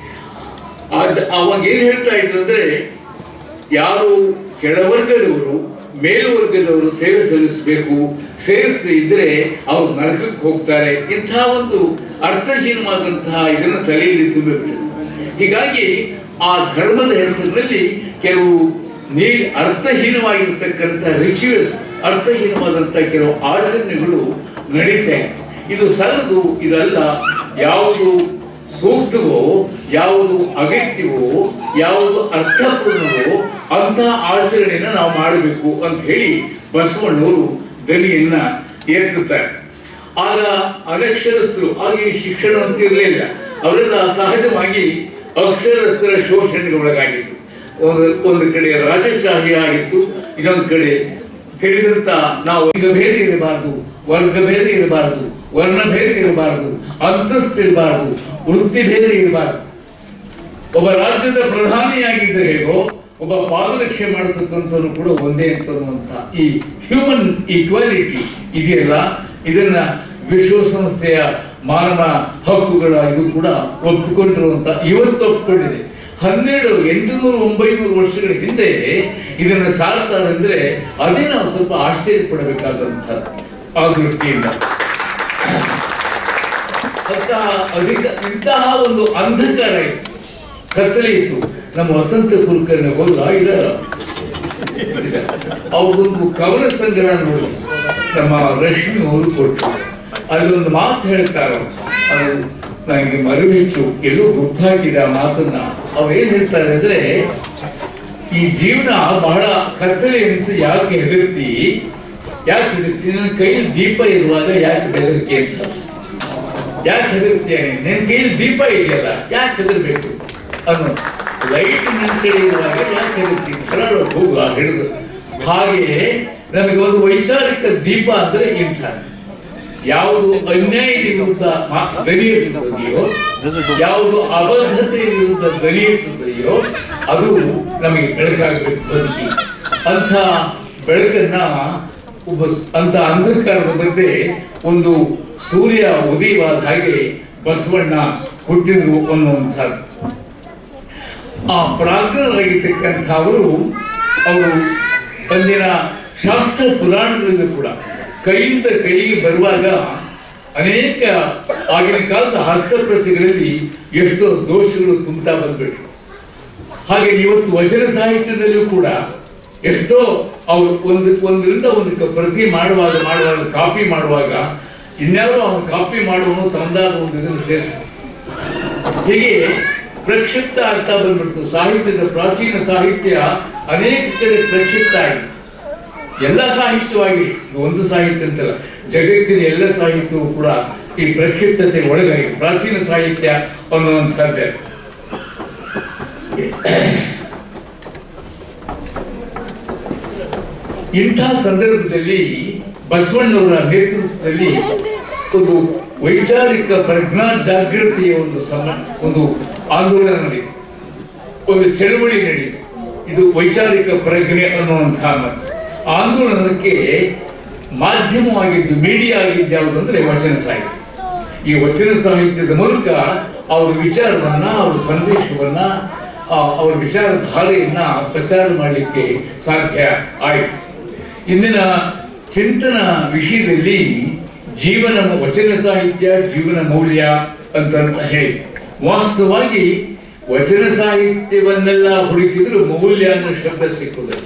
ಅವಾಗ ಏನ್ ಹೇಳ್ತಾ ಇದ್ರು ಅಂದ್ರೆ, ಯಾರು ಕೆಳವರ್ಗದವರು ಮೇಲ್ವರ್ಗದವರು ಸೇವೆ ಸಲ್ಲಿಸಬೇಕು, ಸೇರಿಸದೇ ಇದ್ರೆ ಅವರು ನರಕಕ್ಕೆ ಹೋಗ್ತಾರೆ, ಇಂತಹ ಒಂದು ಅರ್ಥಹೀನವಾದಂತಹ ಇದನ್ನು ತಲೆಯಲ್ಲಿ ತುಂಬಿಬಿಟ್ಟಿದೆ. ಹೀಗಾಗಿ ಆ ಧರ್ಮದ ಹೆಸರಿನಲ್ಲಿ ಕೆಲವು ಅರ್ಥಹೀನವಾಗಿರ್ತಕ್ಕಂಥ ರಿಚುವಲ್ಸ್, ಅರ್ಥಹೀನವಾದಂತಹ ಕೆಲವು ಆಚರಣೆಗಳು ನಡೀತಾ ಇದೆ. ಇದು ಸಲ್ಲದು, ಇದಲ್ಲ. ಯಾವುದು ಸೂಕ್ತವೋ, ಯಾವುದು ಅಗತ್ಯವೋ, ಯಾವುದು ಅರ್ಥಪೂರ್ಣವೋ ಅಂತಹ ಆಚರಣೆಯನ್ನ ನಾವು ಮಾಡಬೇಕು ಅಂತ ಹೇಳಿ ಬಸವಣ್ಣವರು ಧ್ವನಿಯನ್ನ ಎತ್ತುತ್ತಾರೆ. ಆಗ ಅನಕ್ಷರಸ್ಥರು, ಆಗ ಈ ಶಿಕ್ಷಣ ಅಂತ ಇರಲಿಲ್ಲ, ಅವರೆಲ್ಲ ಸಹಜವಾಗಿ ಅಕ್ಷರಸ್ಥರ ಶೋಷಣೆಗೆ ಒಳಗಾಗಿತ್ತು. ಒಂದು ಕಡೆ ರಾಜಶಾಹಿ ಆಗಿತ್ತು, ಇನ್ನೊಂದು ಕಡೆ ತಿಳಿದಂತ ನಾವು ಈಗ ಭೇದ ಇರಬಾರದು, ವರ್ಗ ಭೇದ ಇರಬಾರದು, ವರ್ಣ ಭೇದ ಇರಬಾರದು, ಅಂತಸ್ತು ಇರಬಾರದು, ವೃತ್ತಿ ಭೇದ ಇರಬಾರದು. ಒಬ್ಬ ರಾಜ್ಯದ ಪ್ರಧಾನಿಯಾಗಿದ್ದರೆ ಹೇಗೋ, ಒಬ್ಬ ಪಾದರಕ್ಷೆ ಮಾಡತಕ್ಕಂಥವ್ರು ಕೂಡ ಒಂದೇ ಅಂತನ್ನುವಂತ ಈ ಹ್ಯೂಮನ್ ಈಕ್ವಾಲಿಟಿ ಇದೆಯಲ್ಲ, ಇದನ್ನ ವಿಶ್ವಸಂಸ್ಥೆಯ ಮಾನವ ಹಕ್ಕುಗಳ ಇದು ಕೂಡ ಒಪ್ಪಿಕೊಂಡಿರುವಂತ, ಇವತ್ತು ಒಪ್ಪಿಕೊಂಡಿದೆ. 800-900 ವರ್ಷಗಳ ಹಿಂದೆ ಇದನ್ನು ಸಾರ್ತಾರೆ ಅಂದ್ರೆ ಅದೇ ನಾವು ಸ್ವಲ್ಪ ಆಶ್ಚರ್ಯ ಪಡಬೇಕಾದಂಥದ್ದು. ಆ ದೃಷ್ಟಿಯಿಂದ ಇಂತಹ ಒಂದು ಅಂಧಕಾರ ಇತ್ತು, ಕತ್ತಲೆ ಇತ್ತು. ನಮ್ಮ ವಸಂತ ಕುಲಕರ್ಣಿ ಹೋದ್ರ ಅವ್ರಿಗೊಂದು ಕವನ ಸಂಗ್ರಹ ನೋಡಿ ನಮ್ಮ ರಶ್ಮಿ ಅವರು ಕೊಟ್ಟರು. ಅಲ್ಲೊಂದು ಮಾತು ಹೇಳ್ತಾರೆ, ಅದು ನನಗೆ ಮರುವೆಚ್ಚು ಎಲ್ಲೋ ಗೊತ್ತಾಗಿದೆ ಆ ಮಾತನ್ನ. ಅವೇನ್ ಹೇಳ್ತಾರೆ ಅಂದ್ರೆ, ಈ ಜೀವನ ಬಹಳ ಕತ್ತಲೆ ಅಂತ ಯಾಕೆ ಹೆದರ್ತಿ, ನನ್ನ ಕೈಯಲ್ಲಿ ದೀಪ ಇರುವಾಗ ಯಾಕೆ ಬೆದರಿಕೆ ಅಂತ, ಯಾಕೆ ಹೆದರ್ತೀಯ, ನಿನ್ನ ಕೈಯಲ್ಲಿ ದೀಪ ಇದೆಯಲ್ಲ ಯಾಕೆ ಹೆದರ್ಬೇಕು ಅನ್ನೋ, ಲೈಟ್ ನನ್ನ ಕಡೆ ಇರುವಾಗ ಯಾಕೆ ಹೆದರ್ತೀನಿ, ಸರಳ ಹೋಗುವ ಹಿಡಿದು. ಹಾಗೆಯೇ ನಮಗೆ ಒಂದು ವೈಚಾರಿಕ ದೀಪ ಅಂದ್ರೆ ಇಂಥ ಯಾವುದು ಅನ್ಯಾಯದ ವಿರುದ್ಧ ಧ್ವನಿ ಎತ್ತುತ್ತದೆಯೋ, ಯಾವುದು ಅಬದ್ಧತೆಯ ವಿರುದ್ಧ ಧ್ವನಿ ಎತ್ತುತ್ತದೆಯೋ ಅದು ನಮಗೆ ಬೆಳಕಾಗಬೇಕು ಬದುಕಿ. ಅಂಥ ಬೆಳಕನ್ನ ಅಂತ ಅಂಧಕಾರದ ಮಧ್ಯೆ ಒಂದು ಸೂರ್ಯ ಉದಯವಾದ ಹಾಗೆ ಬಸವಣ್ಣ ಹುಟ್ಟಿದ್ರು ಅನ್ನುವಂಥದ್ದು. ಆ ಪ್ರಾಜ್ಞರಾಗಿರ್ತಕ್ಕಂಥ ಅವರು ಅಂದಿನ ಶಾಸ್ತ್ರ ಪುರಾಣಗಳಲ್ಲೂ ಕೂಡ ಕೈಯಿಂದ ಕೈಗೆ ಬರುವಾಗ ಅನೇಕ ಆಗಿನ ಕಾಲದ ಹಸ್ತಪ್ರತಿಗಳಲ್ಲಿ ಎಷ್ಟೋ ದೋಷಗಳು ತುಂಬ್ತಾ ಬಂದ್ಬಿಟ್ರು. ಹಾಗೆ ಇವತ್ತು ವಚನ ಸಾಹಿತ್ಯದಲ್ಲೂ ಕೂಡ ಎಷ್ಟೋ ಅವರು ಒಂದರಿಂದ ಒಂದಕ್ಕೆ ಪ್ರತಿ ಮಾಡುವಾಗ ಕಾಪಿ ಮಾಡುವಾಗ ಇನ್ಯಾರೋ ಅವನು ಕಾಪಿ ಮಾಡುವನು ತನ್ನದಾದ ಒಂದು ಇದನ್ನು ಸೇರಿಸ, ಹೀಗೆ ಪ್ರಕ್ಷಿಪ್ತ ಆಗ್ತಾ ಬಂದ್ಬಿಡ್ತು. ಸಾಹಿತ್ಯದ ಪ್ರಾಚೀನ ಸಾಹಿತ್ಯ ಅನೇಕ ಕಡೆ ಪ್ರಕ್ಷಿಪ್ತ ಆಗಿದೆ. ಎಲ್ಲ ಸಾಹಿತ್ಯವಾಗಿ, ಒಂದು ಸಾಹಿತ್ಯ ಅಂತಲ್ಲ, ಜಗತ್ತಿನ ಎಲ್ಲ ಸಾಹಿತ್ಯವೂ ಕೂಡ ಈ ಪ್ರಕ್ಷಿಪ್ತತೆ ಒಳಗಾಗಿ ಪ್ರಾಚೀನ ಸಾಹಿತ್ಯ ಅನ್ನುವಂಥದ್ದೇ. ಇಂಥ ಸಂದರ್ಭದಲ್ಲಿ ಬಸವಣ್ಣವರ ನೇತೃತ್ವದಲ್ಲಿ ಒಂದು ವೈಚಾರಿಕ ಪ್ರಜ್ಞಾ ಜಾಗೃತಿಯ ಒಂದು ಆಂದೋಲನ ನಡೆಯಿತು, ಒಂದು ಚಳವಳಿ ನಡೆಯಿತು. ಇದು ವೈಚಾರಿಕ ಪ್ರಜ್ಞೆ ಅನ್ನುವಂತಹ ಆಂದೋಲನಕ್ಕೆ ಮಾಧ್ಯಮವಾಗಿದ್ದು, ಮೀಡಿಯಾ ಆಗಿದ್ದು ಯಾವುದಂದ್ರೆ ವಚನ ಸಾಹಿತ್ಯ. ಈ ವಚನ ಸಾಹಿತ್ಯದ ಮೂಲಕ ಅವರ ವಿಚಾರವನ್ನ, ಅವರ ಸಂದೇಶವನ್ನ, ಅವರ ವಿಚಾರಧಾರೆಯನ್ನ ಪ್ರಚಾರ ಮಾಡಲಿಕ್ಕೆ ಸಾಧ್ಯ ಆಯಿತು. ಇಂದಿನ ಚಿಂತನ ವಿಷಯದಲ್ಲಿ ಜೀವನ ವಚನ ಸಾಹಿತ್ಯ ಜೀವನ ಮೌಲ್ಯ ಅಂತ ಹೇಳಿ, ವಾಸ್ತವವಾಗಿ ವಚನ ಸಾಹಿತ್ಯವನ್ನೆಲ್ಲ ಹುಡುಕಿದ್ರು ಮೌಲ್ಯ ಅನ್ನೋ ಶಬ್ದ ಸಿಕ್ಕುವುದಿಲ್ಲ.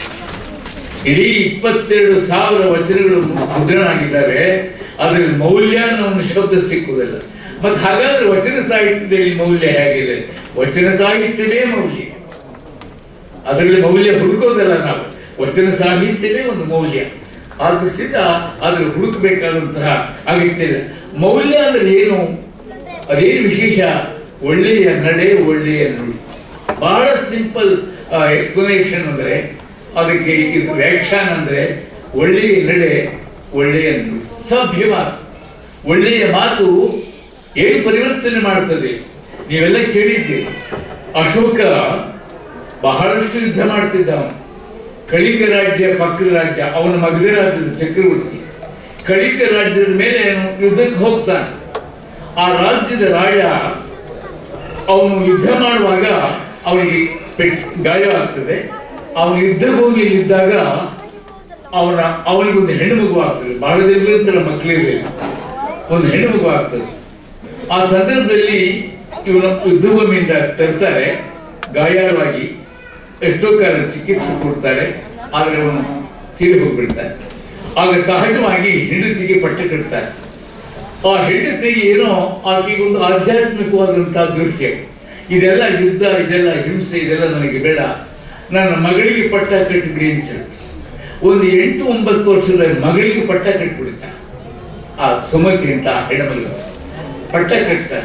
ಇಡೀ 22,000 ವಚನಗಳು ಮುದ್ರಣ ಆಗಿದ್ದಾವೆ, ಅದರಲ್ಲಿ ಮೌಲ್ಯ ಅನ್ನೋ ಒಂದು ಶಬ್ದ ಸಿಕ್ಕುವುದಿಲ್ಲ. ಮತ್ತೆ ಹಾಗಾದ್ರೆ ವಚನ ಸಾಹಿತ್ಯದಲ್ಲಿ ಮೌಲ್ಯ ಹೇಗಿದೆ? ವಚನ ಸಾಹಿತ್ಯವೇ ಮೌಲ್ಯ, ಅದರಲ್ಲಿ ಮೌಲ್ಯ ಹುಡುಕೋದಲ್ಲ ನಾವು, ವಚನ ಸಾಹಿತ್ಯವೇ ಒಂದು ಮೌಲ್ಯ. ಆ ದೃಷ್ಟಿಯಿಂದ ಅದ್ರ ಹುಡುಕಬೇಕಾದಂತಹ ಅಗತ್ಯ ಇಲ್ಲ. ಮೌಲ್ಯ ಅಂದ್ರೆ ಏನು? ಅದೇನು ವಿಶೇಷ? ಒಳ್ಳೆಯ ನಡೆ, ಒಳ್ಳೆಯ ನುಡಿ. ಬಹಳ ಸಿಂಪಲ್ ಎಕ್ಸ್ಪ್ಲನೇಷನ್ ಅಂದ್ರೆ, ಅದಕ್ಕೆ ಇದು ವ್ಯಾಖ್ಯಾನ ಅಂದ್ರೆ ಒಳ್ಳೆಯ ನಡೆ, ಒಳ್ಳೆಯ ನುಡಿ, ಸಭ್ಯ ಮಾತು. ಒಳ್ಳೆಯ ಮಾತು ಏನು ಪರಿವರ್ತನೆ ಮಾಡುತ್ತದೆ? ನೀವೆಲ್ಲ ಕೇಳಿದ್ದೀರಿ, ಅಶೋಕ ಬಹಳಷ್ಟು ಯುದ್ಧ ಮಾಡ್ತಿದ್ದ. ಅವನು ಕಳಿಂಗ ರಾಜ್ಯ ಪಕ್ಕದ ರಾಜ್ಯ, ಅವನ ಮಗಧ ರಾಜ್ಯದ ಚಕ್ರವರ್ತಿ. ಕಳಿಂಗ ರಾಜ್ಯದ ಮೇಲೆ ಯುದ್ಧಕ್ಕೆ ಹೋಗ್ತಾನೆ. ಆ ರಾಜ್ಯದ ರಾಜ ಅವನು ಯುದ್ಧ ಮಾಡುವಾಗ ಅವನಿಗೆ ಗಾಯ ಆಗ್ತದೆ. ಅವನು ಯುದ್ಧ ಭೂಮಿಯಲ್ಲಿದ್ದಾಗ ಅವನಿಗೊಂದು ಹೆಣ್ಣು ಮಗು ಆಗ್ತದೆ. ಬಹಳ ದಿನಗಳ ಮಕ್ಕಳಿರಲಿಲ್ಲ, ಒಂದು ಹೆಣ್ಣು ಮಗು ಆಗ್ತದೆ. ಆ ಸಂದರ್ಭದಲ್ಲಿ ಇವನು ಯುದ್ಧ ಭೂಮಿಯಿಂದ ತರ್ತಾರೆ, ಗಾಯಾಳವಾಗಿ ಎಷ್ಟೋ ಕಾಲ ಚಿಕಿತ್ಸೆ ಕೊಡ್ತಾರೆ, ಆದರೆ ಅವನು ತೀರಿ ಹೋಗ್ಬಿಡ್ತಾನೆ. ಆಗ ಸಹಜವಾಗಿ ಹೆಂಡತಿಗೆ ಪಟ್ಟೆ ಕಟ್ತಾರೆ. ಆ ಹೆಂಡತಿಗೆ ಏನೋ ಆಕೆಗೆ ಒಂದು ಆಧ್ಯಾತ್ಮಿಕವಾದಂತಹ ದೃಷ್ಟಿ, ಇದೆಲ್ಲ ಯುದ್ಧ, ಇದೆಲ್ಲ ಹಿಂಸೆ, ಇದೆಲ್ಲ ನನಗೆ ಬೇಡ, ನನ್ನ ಮಗಳಿಗೆ ಪಟ್ಟ ಕಟ್ಟಿಬಿಡಿ ಅಂತ ಹೇಳಿ ಒಂದು 8-9 ವರ್ಷದ ಮಗಳಿಗೆ ಪಟ್ಟ ಕಟ್ಟಿಬಿಡ್ತಾನೆ. ಆ ಸುಮತಿ ಅಂತ ಹೆಣ್ಣಮಗಳಿಗೆ ಪಟ್ಟ ಕಟ್ತಾರೆ.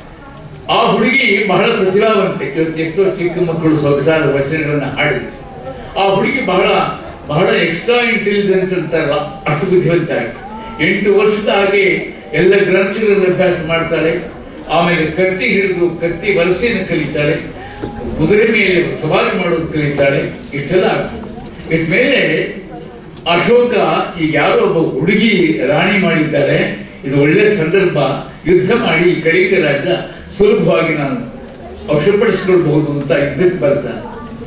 ಆ ಹುಡುಗಿ ಬಹಳ ಪ್ರತಿಭಾವಂತೆ. ಎಷ್ಟೋ ಚಿಕ್ಕ ಮಕ್ಕಳು ಸೊಗಸಾದ ವಚನಗಳನ್ನ ಹಾಡಿದ್ರು. ಆ ಹುಡುಗಿ ಬಹಳ ಬಹಳ ಎಕ್ಸ್ಟ್ರಾ ಇಂಟೆಲಿಜೆನ್ಸ್ ಅಂತಾರಲ್ಲ, ಅಷ್ಟು ಬುದ್ಧಿವಂತ. 8 ವರ್ಷದ ಹಾಗೆ ಎಲ್ಲ ಗ್ರಂಥಗಳನ್ನು ಅಭ್ಯಾಸ ಮಾಡ್ತಾಳೆ. ಆಮೇಲೆ ಕತ್ತಿ ಹಿಡಿದು ಕತ್ತಿ ವರಸೆಯನ್ನು ಕಲಿತಾಳೆ, ಕುದುರೆ ಮೇಲೆ ಸವಾರಿ ಮಾಡೋದು ಕಲಿತಾಳೆ. ಇಷ್ಟೆಲ್ಲ ಇಟ್ಮೇಲೆ ಅಶೋಕ ಈಗ ಯಾರೋ ಒಬ್ಬ ಹುಡುಗಿ ರಾಣಿ ಮಾಡಿದ್ದಾರೆ, ಇದು ಒಳ್ಳೆ ಸಂದರ್ಭ, ಯುದ್ಧ ಮಾಡಿ ಕಳಿಂಗ ರಾಜ್ಯ ಸುಲಭವಾಗಿ ನಾನು ವಶಪಡಿಸಿಕೊಳ್ಬಹುದು ಅಂತ ಯುದ್ಧಕ್ಕೆ ಬರ್ತಾನೆ.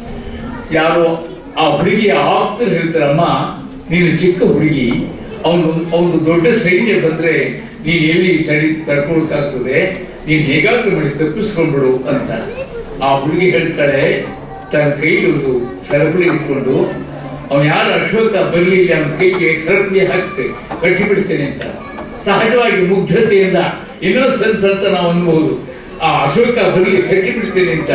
ಯಾರೋ ಆ ಹುಡುಗಿಯ ಆಪ್ತರು ಹೇಳ್ತಾರಮ್ಮ, ನೀನು ಚಿಕ್ಕ ಹುಡುಗಿ, ಅವನು ದೊಡ್ಡ ಸೈನ್ಯ ಬಂದ್ರೆ ನೀನ್ ಎಲ್ಲಿ ತಡ್ಕೊಳಕ್ಕಾಗ್ತದೆ, ನೀನ್ ಹೇಗಾದ್ರೂ ಮಾಡಿ ತಪ್ಪಿಸ್ಕೊಂಡ್ಬಿಡು ಅಂತ. ಆ ಹುಡುಗಿ ಹೇಳ್ತಾಳೆ, ತನ್ನ ಕೈಲಿ ಒಂದು ಸರಪಳಿ ಇಟ್ಕೊಂಡು, ಅವನು ಯಾರು ಅಶೋಕ ಬರ್ಲಿಲ್ಲ ಅವನ ಕೈಗೆ ಸರಪಳಿ ಹಾಕ್ತೆ ಕಟ್ಟಿಬಿಡ್ತೇನೆ ಅಂತ. ಸಹಜವಾಗಿ ಮುಗ್ಧತೆಯಿಂದ ಇನ್ನೋಸೆನ್ಸ್ ಅಂತ ನಾವು ಅನ್ಬಹುದು. ಆ ಅಶೋಕ ಬರಲಿ ಕಟ್ಟಿಬಿಡ್ತೇನೆ ಅಂತ.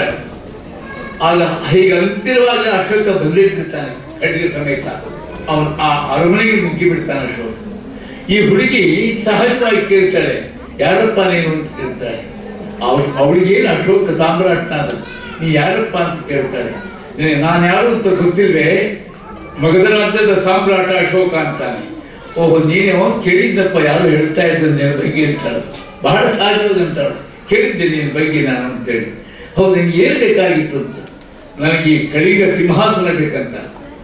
ಆಗ ಹೀಗೆ ಅಂತಿರುವಾಗ ಅಶೋಕ ಬಂದಿರ್ತಾನೆ ಖಡ್ಗ ಸಮೇತ. ಅವನು ಆ ಅರಮನೆಗೆ ನುಗ್ಗಿ ಬಿಡ್ತಾನೆ ಅಶೋಕ. ಈ ಹುಡುಗಿ ಸಹಜವಾಗಿ ಕೇಳ್ತಾಳೆ, ಯಾರಪ್ಪ ನೀನು ಅಂತ ಕೇಳ್ತಾಳೆ. ಅವಳಿಗೇನು ಅಶೋಕ ಸಾಮ್ರಾಟ್ನಾದ, ನೀ ಯಾರಪ್ಪ ಅಂತ ಕೇಳ್ತಾಳೆ. ನಾನು ಯಾರು ಅಂತ ಗೊತ್ತಿಲ್ವೇ, ಮಗಧ ರಾಜ್ಯದ ಸಾಮ್ರಾಟ ಅಶೋಕ ಅಂತಾನೆ. ಓಹೋ, ನೀನೇವೋ ಕೇಳಿದ್ದಪ್ಪ, ಯಾರು ಹೇಳ್ತಾ ಇದ್ದ ನಿನ್ನ ಬಗ್ಗೆ ಅಂತಾಳೆ. ಬಹಳ ಸಹಜವಾಗಿ ಅಂತಾಳು, ಕೇಳಿದ್ದೆ ನಿನ್ನ ಬಗ್ಗೆ ನಾನು ಅಂತೇಳಿ. ಹೌದು, ನಿಮ್ಗೆ ಏನ್ ಬೇಕಾಗಿತ್ತು ಅಂತ. ನನಗೆ ಈ ಕಳಿಂಗ ಸಿಂಹಾಸನ ಬೇಕಂತ.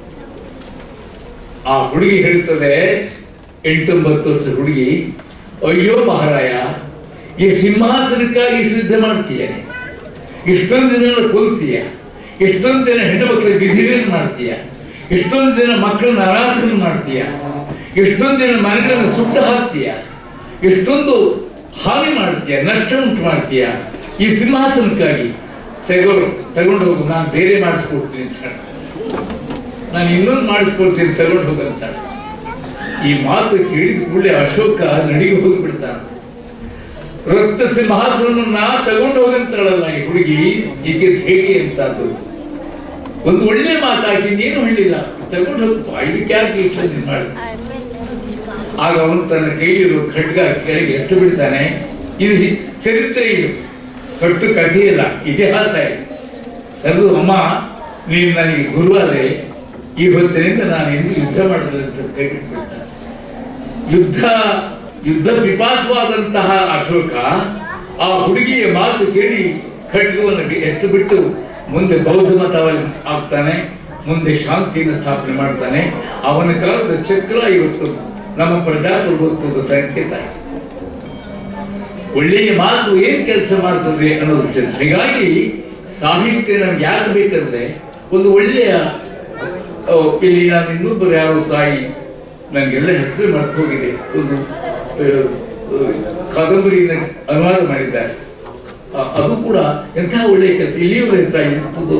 ಆ ಹುಡುಗಿ ಹೇಳ್ತದೆ, 8-9 ವರ್ಷದ ಹುಡುಗಿ, ಅಯ್ಯೋ ಮಹಾರಾಯ, ಈ ಸಿಂಹಾಸನಕ್ಕಾಗಿ ಯುದ್ಧ ಮಾಡ್ತೀಯ, ಇಷ್ಟೊಂದು ಜನ ಕೊಲ್ತೀಯ, ಎಷ್ಟೊಂದು ಜನ ಹೆಣ್ಣು ಮಕ್ಕಳ ಬಿಸಿಲನ್ನು ಮಾಡ್ತೀಯ, ಎಷ್ಟೊಂದು ಜನ ಮಕ್ಕಳನ್ನ ಅನಾಥನ ಮಾಡ್ತೀಯ, ಎಷ್ಟೊಂದು ಜನ ಮನೆಗಳನ್ನು ಸುಟ್ಟು ಹಾಕ್ತೀಯ, ಎಷ್ಟೊಂದು ಹಾನಿ ಮಾಡ್ತೀಯ, ನಷ್ಟ ಉಂಟು ಮಾಡ್ತೀಯ. ಈ ಸಿಂಹಾಸನಕ್ಕಾಗಿ ತಗೊಂಡು ಹೋಗು, ನಾನು ಬೇರೆ ಮಾಡಿಸ್ಕೊಡ್ತೀನಿ ಅಂತ. ನಾನು ಇನ್ನೊಂದು ಮಾಡಿಸ್ಕೊಡ್ತೀನಿ, ತಗೊಂಡು ಹೋಗಂತ. ಈ ಮಾತು ಕೇಳಿದ ಕೂಡಲೇ ಅಶೋಕ ನಡಿಗೆ ಹೋಗಿಬಿಡ್ತಾನೆ. ರಕ್ತ ಸಿಂಹಾಸನವನ್ನ ತಗೊಂಡು ಹೋಗಂತಾಳಲ್ಲ ಈ ಹುಡುಗಿ, ಈಕೆ ಹೇಗೆ ಅಂತ. ಒಂದು ಒಳ್ಳೆ ಮಾತಾಗಿ ನೀನು ಹೇಳಿಲ್ಲ, ತಗೊಂಡು ಹೋಗ್ಬಾ, ಇದಕ್ಕೆ ಯಾಕೆ ಇಷ್ಟ ಮಾಡಿ. ಆಗ ಅವನು ತನ್ನ ಕೈಲಿರೋ ಖಡ್ಗ ಕೆಳಗೆ ಎಸ್ತು ಬಿಡ್ತಾನೆ. ಇದು ಚರಿತ್ರೆ, ಇದು ಕಟ್ಟು ಕಥೆ ಇಲ್ಲ, ಇತಿಹಾಸ ಇದೆ. ಅದು ಅಮ್ಮ, ನೀನು ನನಗೆ ಗುರುವಾದರೆ ಈ ಹೊತ್ತಿನಿಂದ ನಾನು ಎಂದು ಯುದ್ಧ ಮಾಡೋದಂತ ಕೈ ಬಿಟ್ಬಿಡ್ತಾನೆ. ಯುದ್ಧ ಪಿಪಾಸವಾದಂತಹ ಅಶೋಕ ಆ ಹುಡುಗಿಯ ಮಾತು ಕೇಳಿ ಖಡ್ಗವನ್ನು ಎಸ್ತು ಬಿಟ್ಟು ಮುಂದೆ ಬೌದ್ಧ ಮತವನ್ನು ಆಗ್ತಾನೆ, ಮುಂದೆ ಶಾಂತಿಯನ್ನು ಸ್ಥಾಪನೆ ಮಾಡ್ತಾನೆ. ಅವನ ಕಾಲದ ಚಕ್ರ ಇವತ್ತು ನಮ್ಮ ಪ್ರಜಾಪ್ರಭುತ್ವದ ಸಂಕೇತ. ಒಳ್ಳೆಯ ಮಾತು ಏನ್ ಕೆಲಸ ಮಾಡ್ತದೆ ಅನ್ನೋದು ವಿಚಾರ. ಹೀಗಾಗಿ ಸಾಹಿತ್ಯ ನಮ್ಗೆ ಯಾಕೆ ಬೇಕಂದ್ರೆ ಒಂದು ಒಳ್ಳೆಯ ಇಲ್ಲಿ ನಾನು ಇನ್ನೊಬ್ಬರು ಯಾರು ತಾಯಿ ನನಗೆಲ್ಲ ಹೆಸರು ಮರ್ತು ಹೋಗಿದೆ, ಒಂದು ಕಾದಂಬರಿನ ಅನುವಾದ ಮಾಡಿದ್ದಾರೆ. ಅದು ಕೂಡ ಎಂತಹ ಒಳ್ಳೆಯ ಕೆಲಸ. ಇಲ್ಲಿಯೂ ಇರ್ತಾ ಇರ್ತದ್ದು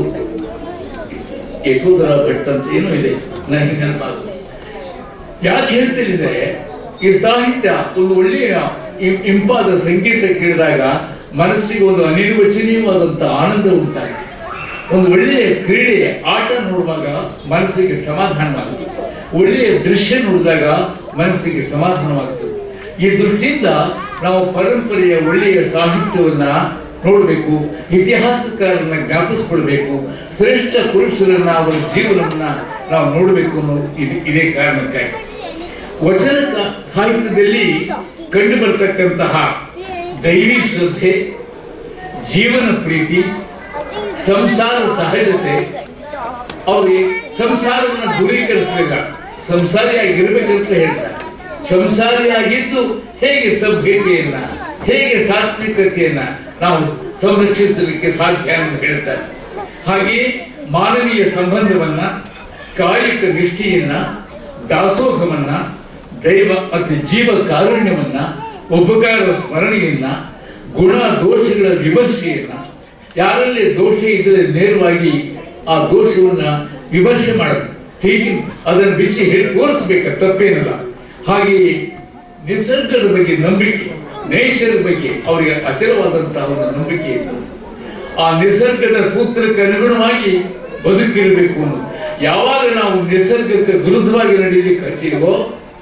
ಯಶೋಧರ ಭಟ್ ಅಂತ ಏನೋ ಇದೆ, ನನಗೆ ನೆನಪಾಗ. ಯಾಕೆ ಹೇಳ್ತಿದ್ದಾರೆ, ಈ ಸಾಹಿತ್ಯ ಒಂದು ಒಳ್ಳೆಯ ಇಂಪಾದ ಸಂಗೀತ ಕೇಳಿದಾಗ ಮನಸ್ಸಿಗೆ ಒಂದು ಅನಿರ್ವಚನೀಯವಾದಂಥ ಆನಂದ ಉಂಟಾಗಿದೆ. ಒಂದು ಒಳ್ಳೆಯ ಕ್ರೀಡೆ ಆಟ ನೋಡುವಾಗ ಮನಸ್ಸಿಗೆ ಸಮಾಧಾನವಾಗುತ್ತೆ, ಒಳ್ಳೆಯ ದೃಶ್ಯ ನೋಡಿದಾಗ ಮನಸ್ಸಿಗೆ ಸಮಾಧಾನವಾಗ್ತದೆ. ಈ ದೃಷ್ಟಿಯಿಂದ ನಾವು ಪರಂಪರೆಯ ಒಳ್ಳೆಯ ಸಾಹಿತ್ಯವನ್ನ ನೋಡಬೇಕು, ಇತಿಹಾಸಕಾರರನ್ನ ಜ್ಞಾಪಿಸ್ಕೊಳ್ಬೇಕು, ಶ್ರೇಷ್ಠ ಪುರುಷರನ್ನ ಅವರ ಜೀವನವನ್ನ ನಾವು ನೋಡಬೇಕು ಅನ್ನೋದು ಇದೇ ಕಾರಣಕ್ಕಾಗಿ. ವಚನ ಸಾಹಿತ್ಯದಲ್ಲಿ ಕಂಡು ಬರ್ತಕ್ಕಂತಹ ದೈವಿ ಶ್ರದ್ಧೆ, ಜೀವನ ಪ್ರೀತಿ, ಸಂಸಾರ ಸಹಜತೆ, ಅವ್ರಿಗೆ ಸಂಸಾರವನ್ನ ದೂರೀಕರಿಸಲಿಲ್ಲ, ಸಂಸಾರಿಯಾಗಿರ್ಬೇಕಂತ ಹೇಳ್ತಾರೆ. ಸಂಸಾರಿಯಾಗಿದ್ದು ಹೇಗೆ ಸಭ್ಯತೆಯನ್ನ, ಹೇಗೆ ಸಾತ್ವಿಕತೆಯನ್ನ ನಾವು ಸಂರಕ್ಷಿಸಲಿಕ್ಕೆ ಸಾಧ್ಯ ಅಂತ ಹೇಳ್ತಾರೆ. ಹಾಗೆಯೇ ಮಾನವೀಯ ಸಂಬಂಧವನ್ನ, ಕಾಯಿಕ ನಿಷ್ಠೆಯನ್ನ, ದಾಸೋಹವನ್ನ, ದೈವ ಮತ್ತು ಜೀವ ಕಾರುಣ್ಯವನ್ನ, ಉಪಕಾರ ಸ್ಮರಣೆಯನ್ನ, ಗುಣ ದೋಷಗಳ ವಿಮರ್ಶೆಯನ್ನ, ಯಾರಲ್ಲಿ ದೋಷ ಇದ್ದರೆ ನೇರವಾಗಿ ಆ ದೋಷವನ್ನ ವಿಮರ್ಶೆ ಮಾಡಬೇಕು, ಟೀಚಿಂಗ್ ಅದನ್ನು ಬಿಡಿಸಿ ಹೇಳಿ ತೋರಿಸ್ಬೇಕು, ತಪ್ಪೇನಲ್ಲ. ಹಾಗೆಯೇ ನಿಸರ್ಗದ ಬಗ್ಗೆ ನಂಬಿಕೆ, ನೇಚರ್ ಬಗ್ಗೆ ಅವರಿಗೆ ಅಚಲವಾದಂತಹ ಒಂದು ನಂಬಿಕೆ ಇತ್ತು. ಆ ನಿಸರ್ಗದ ಸೂತ್ರಕ್ಕೆ ಅನುಗುಣವಾಗಿ ಬದುಕಿರಬೇಕು ಅನ್ನೋದು. ಯಾವಾಗ ನಾವು ನಿಸರ್ಗಕ್ಕೆ ವಿರುದ್ಧವಾಗಿ ನಡೀಲಿಕ್ಕೆ ಹತ್ತೀವೋ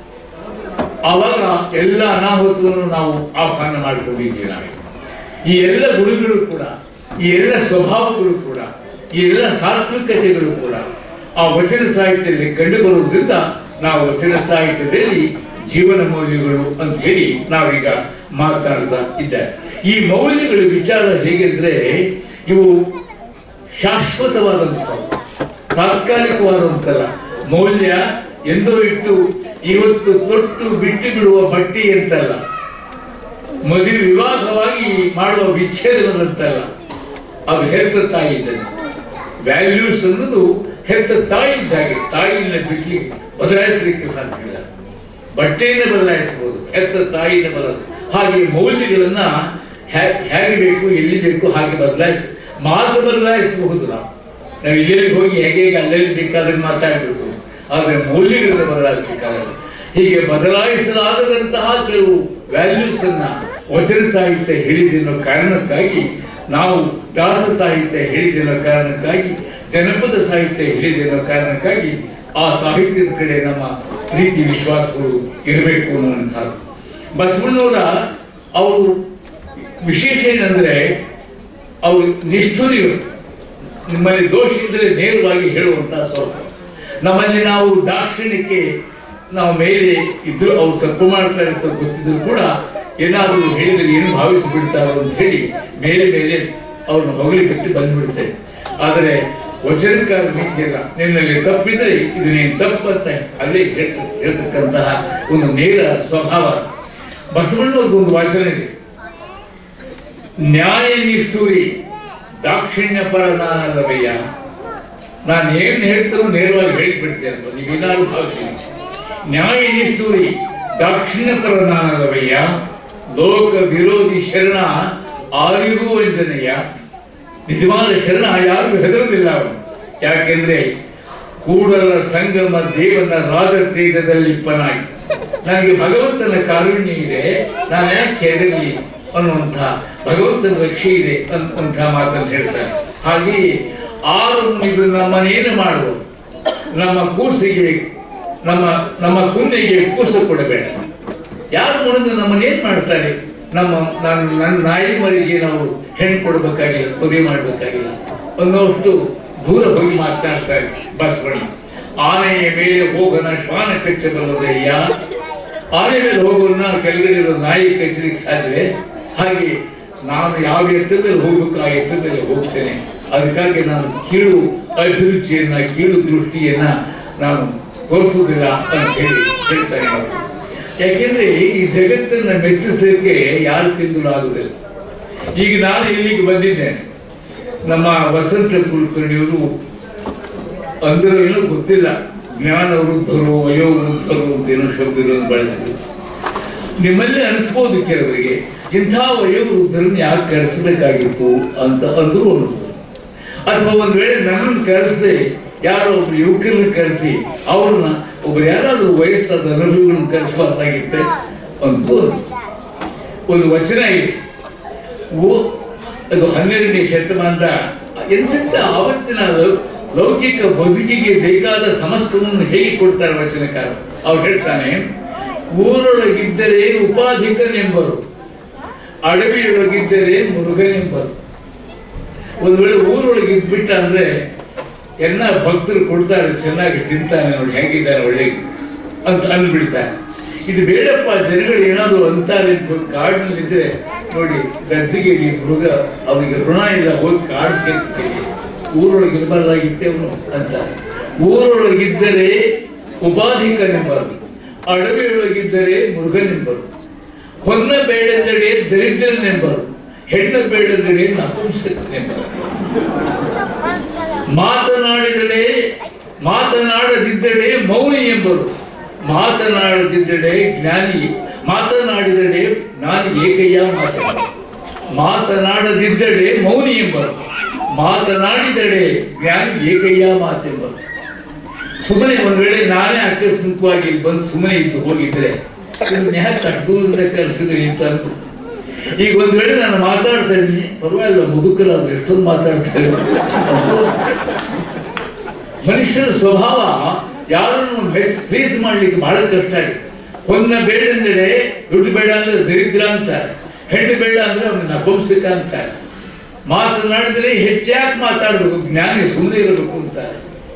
ಆವಾಗ ಎಲ್ಲ ಅನಾಹುತವನ್ನು ನಾವು ಆಹ್ವಾನ ಮಾಡಿಕೊಂಡಿದ್ದೀವಿ. ನಾವು ಈ ಎಲ್ಲ ಗುಣಗಳು ಕೂಡ, ಈ ಎಲ್ಲ ಸ್ವಭಾವಗಳು ಕೂಡ, ಈ ಎಲ್ಲ ಸಾತ್ವಿಕತೆಗಳು ಕೂಡ ಆ ವಚನ ಸಾಹಿತ್ಯದಲ್ಲಿ ಕಂಡು ಬರುವುದರಿಂದ ನಾವು ವಚನ ಸಾಹಿತ್ಯದಲ್ಲಿ ಜೀವನ ಮೌಲ್ಯಗಳು ಅಂತ ಹೇಳಿ ನಾವೀಗ ಮಾತಾಡ್ತಾ ಇದ್ದಾರೆ. ಈ ಮೌಲ್ಯಗಳ ವಿಚಾರ ಹೇಗೆಂದ್ರೆ ಇವು ಶಾಶ್ವತವಾದಂಥವು, ತಾತ್ಕಾಲಿಕವಾದಂತಲ್ಲ. ಮೌಲ್ಯ ಎಂದೋ ಇಟ್ಟು ಇವತ್ತು ತೊಟ್ಟು ಬಿಟ್ಟು ಬಿಡುವ ಬಟ್ಟೆ ಅಂತಲ್ಲ, ಮದುವೆ ವಿವಾಹವಾಗಿ ಮಾಡುವ ವಿಚ್ಛೇದನದಂತಲ್ಲ. ಅದು ಹೆತ್ತ ತಾಯಿ ಇದ್ದಂತೆ. ವ್ಯಾಲ್ಯೂಸ್ ಅನ್ನೋದು ಹೆತ್ತ ತಾಯಿ ಇದ್ದಾಗೆ. ತಾಯಿಯನ್ನ ಬಿಡ್ಲಿಕ್ಕೆ ಬದಲಾಯಿಸಲಿಕ್ಕೆ ಸಾಧ್ಯ ಇಲ್ಲ. ಬಟ್ಟೆಯಿಂದ ಬದಲಾಯಿಸಬಹುದು, ಹೆತ್ತ ತಾಯಿಯಿಂದ ಬದಲಾಯಿಸ. ಹಾಗೆ ಮೌಲ್ಯಗಳನ್ನ ಹೇಗೆ ಬೇಕು, ಎಲ್ಲಿ ಬೇಕು ಹಾಗೆ ಮಾತು ಬದಲಾಯಿಸಬಹುದು. ನಾವು ಇಲ್ಲೆಲ್ಲಿ ಹೋಗಿ ಹೇಗೆ ಅಲ್ಲೆಲ್ಲಿ ಬೇಕಾದ್ರೆ ಮಾತಾಡಬೇಕು, ಆದ್ರೆ ಮೌಲ್ಯಗಳನ್ನ ಬದಲಾಯಿಸಬೇಕಾಗಲ್ಲ. ಹೀಗೆ ಬದಲಾಯಿಸಲಾಗದಂತಹ ಕೆಲವು ವ್ಯಾಲ್ಯೂಸ್ ಅನ್ನ ವಚನ ಸಾಹಿತ್ಯ ಹೇಳಿದೆನ್ನೋ ಕಾರಣಕ್ಕಾಗಿ, ನಾವು ದಾಸ ಸಾಹಿತ್ಯ ಹೇಳಿದೆನ್ನೋ ಕಾರಣಕ್ಕಾಗಿ, ಜನಪದ ಸಾಹಿತ್ಯ ಹೇಳಿದೆನ್ನೋ ಕಾರಣಕ್ಕಾಗಿ ಆ ಸಾಹಿತ್ಯದ ಕಡೆ ನಮ್ಮ ಪ್ರೀತಿ ವಿಶ್ವಾಸಗಳು ಇರಬೇಕು ಅನ್ನುವಂಥದ್ದು. ಬಸವಣ್ಣವರ ಅವರು ವಿಶೇಷ ಏನಂದ್ರೆ ಅವರು ನಿಷ್ಠುರಿಯರು. ನಿಮ್ಮಲ್ಲಿ ದೋಷ ಇದ್ರೆ ನೇರವಾಗಿ ಹೇಳುವಂತಹ ಸ್ವರೂಪ. ನಮ್ಮಲ್ಲಿ ನಾವು ದಾಕ್ಷಿಣ್ಯಕ್ಕೆ ನಾವು ಮೇಲೆ ಇದ್ರು, ಅವ್ರು ತಪ್ಪು ಮಾಡ್ತಾರೆ ಅಂತ ಗೊತ್ತಿದ್ರು ಕೂಡ ಏನಾದರೂ ಹೇಳಿದ್ರೆ ಏನು ಭಾವಿಸಿಬಿಡ್ತಾರೋ ಅಂತ ಹೇಳಿ ಮೇಲೆ ಮೇಲೆ ಅವ್ರನ್ನ ಹೊಗಲಿ ಕಟ್ಟಿ ಬಂದ್ಬಿಡ್ತೇವೆ. ಆದರೆ ವಚನಕಾರ ರೀತಿಯಲ್ಲ, ನಿನ್ನಲ್ಲಿ ತಪ್ಪಿದ್ರೆ ಇದು ನೀನು ತಪ್ಪಂತ ಅಲ್ಲೇ ಹೇಳ್ತಕ್ಕಂತಹ ಒಂದು ನೇರ ಸ್ವಭಾವ. ಬಸವಣ್ಣವ್ರದ್ದು ವಾಚನ ಇದೆ, ನ್ಯಾಯ ನಿಷ್ಠುರಿ ದಾಕ್ಷಿಣ್ಯ ಪರ ನಾನಲ್ಲವಯ್ಯ. ನಾನು ಏನ್ ಹೇಳ್ತಾರೋ ನೇರವಾಗಿ ಹೇಳಿಬಿಡ್ತೇನೆ, ನೀವೇನಾದ್ರು ಭಾವಿಸಿ. ನ್ಯಾಯ ನಿಷ್ಠುರಿ ದಾಕ್ಷಿಣ್ಯ ಪರ ನಾನಲ್ಲವಯ್ಯ, ಲೋಕ ವಿರೋಧಿ ಶರಣ ಆರಿಗೂ ವಂಚನೆಯ. ನಿಜವಾದ ಶರಣ ಯಾರಿಗೂ ಹೆದರುವುದಿಲ್ಲ ಅವನು. ಯಾಕೆಂದ್ರೆ ಕೂಡಲ ಸಂಗಮ ದೇವನ ರಾಜ ತೇಜದಲ್ಲಿಪ್ಪನಾಗಿ ನನಗೆ ಭಗವಂತನ ಕಾರುಣ್ಯ ಇದೆ, ನಾನು ಯಾಕೆ ಹೆದರಲಿ ಅನ್ನುವಂಥ ಭಗವಂತನ ರಕ್ಷೆ ಇದೆ ಅನ್ನುವಂಥ ಮಾತನ್ನು ಹೇಳ್ತಾರೆ. ಹಾಗೆಯೇ ಆರು ಇದು ನಮ್ಮನೇನು ಮಾಡುವ, ನಮ್ಮ ಕೂಸಿಗೆ ನಮ್ಮ ಕುಂದಿಗೆ ಕೂಸು ಕೊಡಬೇಡ. ಯಾರು ನೋಡಿದ್ರೆ ನಮ್ಮನ್ನೇನ್ ಮಾಡ್ತಾರೆ? ನನ್ನ ನಾಯಿ ಮರಿಗೆ ನಾವು ಹೆಣ್ಣು ಕೊಡಬೇಕಾಗಿಲ್ಲ, ಮದುವೆ ಮಾಡಬೇಕಾಗಿಲ್ಲ ಅನ್ನೋಷ್ಟು ದೂರ ಹೋಗಿ ಮಾತನಾಡ್ತಾರೆ ಬಸವಣ್ಣ. ಆನೆಯ ಮೇಲೆ ಹೋಗನ ಶ್ವಾನ ಕಚ್ಚಬಲ್ಲದಯ್ಯ. ಆನೆ ಮೇಲೆ ಹೋಗೋನ್ನ ಕೆಳಗಡೆ ನಾಯಿ ಕಚ್ಚಲಿಕ್ಕೆ ಸಾಧ್ಯವೇ? ಹಾಗೆ ನಾನು ಯಾವ ಎತ್ತರದಲ್ಲಿ ಹೋಗ್ಬೇಕು ಆ ಎತ್ತರದಲ್ಲಿ ಹೋಗ್ತೇನೆ. ಅದಕ್ಕಾಗಿ ನಾನು ಕೀಳು ಅಭಿರುಚಿಯನ್ನ, ಕೀಳು ದೃಷ್ಟಿಯನ್ನ ನಾನು ತೋರಿಸುವುದಿಲ್ಲ ಅಂತ ಹೇಳಿ ಹೇಳ್ತಾರೆ. ಯಾಕೆಂದ್ರೆ ಈ ಜಗತ್ತನ್ನ ಮೆಚ್ಚಿಸಲಿಕ್ಕೆ ಯಾರು ತಿಂದಲೂ ಆಗುದಿಲ್ಲ. ಈಗ ನಾನು ಇಲ್ಲಿಗೆ ಬಂದಿದ್ದೇನೆ, ನಮ್ಮ ವಸಂತ ಕುಲಕರ್ಣಿಯವರು ಅಂದರೂ ಏನೋ ಗೊತ್ತಿಲ್ಲ, ಜ್ಞಾನ ವೃದ್ಧರು ವಯೋವೃದ್ಧರು ಅಂತ ಏನೋ ಶಬ್ದಗಳನ್ನು ಬಳಸಿದ್ರು. ನಿಮ್ಮಲ್ಲಿ ಅನಿಸ್ಬೋದು ಕೆಲವರಿಗೆ ಇಂಥ ವಯೋವೃದ್ಧರನ್ನು ಯಾಕೆ ಕರೆಸಬೇಕಾಗಿತ್ತು ಅಂತ ಅಂದ್ರು ಒಂದು, ಅಥವಾ ಒಂದ್ ವೇಳೆ ನನ್ನನ್ನು ಕರೆಸದೆ ಯಾರೋ ಒಬ್ರು ಯುವಕರನ್ನ ಕರೆಸಿ ಅವ್ರನ್ನ ಒಬ್ರು ಯಾರಾದ್ರೂ ವಯಸ್ಸಾದ ಅನುಭವಿಗಳನ್ನ ಕರೆಸಬಾರ್ದಾಗಿತ್ತೆ ಅಂತ ಒಂದು ವಚನ ಇದೆ. ಅದು 12ನೇ ಶತಮಾನದ ಎಂತ ಆವತ್ತಿನ ಲೌಕಿಕ ಬದುಕಿಗೆ ಬೇಕಾದ ಸಮಸ್ತವನ್ನು ಹೇಗೆ ಕೊಡ್ತಾರೆ ವಚನಕಾರ. ಅವ್ರು ಹೇಳ್ತಾನೆ, ಊರೊಳಗಿದ್ದರೆ ಉಪಾಧಿಕನೆಂಬರು, ಅಡವಿಯೊಳಗಿದ್ದರೆ ಮುರುಗನೆಂಬರು. ಒಂದ್ ವೇಳೆ ಊರೊಳಗೆ ಇದ್ಬಿಟ್ಟ ಅಂದ್ರೆ ಎಲ್ಲ ಭಕ್ತರು ಕೊಡ್ತಾರೆ, ಚೆನ್ನಾಗಿ ತಿಂತಾನೆ ನೋಡಿ, ಹೇಗಿದ್ದಾನೆ ಒಳ್ಳೆ ಅಂತ ಅಂದ್ಬಿಡ್ತಾರೆ. ಇದು ಬೇಡಪ್ಪ, ಜನಗಳು ಏನಾದ್ರು ಅಂತಾರೆ ಅಂತ ಕಾಡಿನಲ್ಲಿದ್ರೆ ನೋಡಿ, ಗದ್ದಿಗೆ ಮೃಗ ಅವನಿಗೆ ಋಣ ಇಲ್ಲ, ಹೋಗಿ ಕಾಡು ಕೇಳ್ತೇನೆ, ಊರೊಳಗೆ ಇರಬಾರ್ದಾಗಿತ್ತೆ ಅವನು ಅಂತ. ಊರೊಳಗಿದ್ದರೆ ಉಪಾಧಿಕನೆಂಬರು, ಅಡವಿಯೊಳಗಿದ್ದರೆ ಮೃಗನೆಂಬರು, ಹೊನ್ನ ಬೇಡದೆಡೆ ದರಿದ್ರನೆಂಬರು, ಹೆಣ್ಣ ಬೇಡದೆಡೆ ನಪುಂಸಕನೆಂಬರು, ಮಾತನಾಡದಿದ್ದಡೆ ಮೌನಿ ಎಂಬರು, ಮಾತನಾಡದಿದ್ದಡೆ ಜ್ಞಾನಿ, ಮಾತನಾಡಿದಡೆ ಜ್ಞಾನಿ ಏಕಯ್ಯ ಮಾತನಾಡದಿದ್ದಡೆ ಮೌನಿ ಎಂಬರು, ಮಾತನಾಡಿದಡೆ ಜ್ಞಾನಿ ಏಕಯ್ಯ ಮಾತೆಂಬರು. ಸುಮ್ಮನೆ ಒಂದ್ ವೇಳೆ ನಾನೇ ಆಕಸ್ಮಿಕವಾಗಿ ಬಂದು ಸುಮ್ಮನೆ ಇದ್ದು ಹೋಗಿದ್ರೆ ಯಾಕೆ ದೂರದಿಂದ ಕಲಿಸಿದ್ರಿ ಅಂತ ಅಂದ್ರು. ಈಗ ಒಂದ್ ವೇಳೆ ನಾನು ಮಾತಾಡ್ತಾ ಇದ್ದೀನಿ, ಪರವಾಗಿಲ್ಲ, ಮುದುಕರಾದ್ರು ಎಷ್ಟೊಂದು ಮಾತಾಡ್ತಾರೆ. ಮನುಷ್ಯನ ಸ್ವಭಾವ ಯಾರನ್ನು ಫೇಸ್ ಮಾಡ್ಲಿಕ್ಕೆ ಬಹಳ ಕಷ್ಟ ಆಗಿದೆ. ಹೊನ್ನ ಬೇಡಂದರೆ ದುಡ್ಡು ಬೇಡ ಅಂದ್ರೆ ದರಿದ್ರ ಅಂತಾರೆ, ಹೆಣ್ಣು ಬೇಡ ಅಂದ್ರೆ ಅವನ ನಪುಂಸಕ ಅಂತಾರೆ, ಮಾತನಾಡಿದ್ರೆ ಹೆಚ್ಚಾಗಿ ಮಾತಾಡ್ಬೇಕು, ಜ್ಞಾನಿ ಸುಮ್ಮನೆ ಇರಬೇಕು ಅಂತಾರೆ.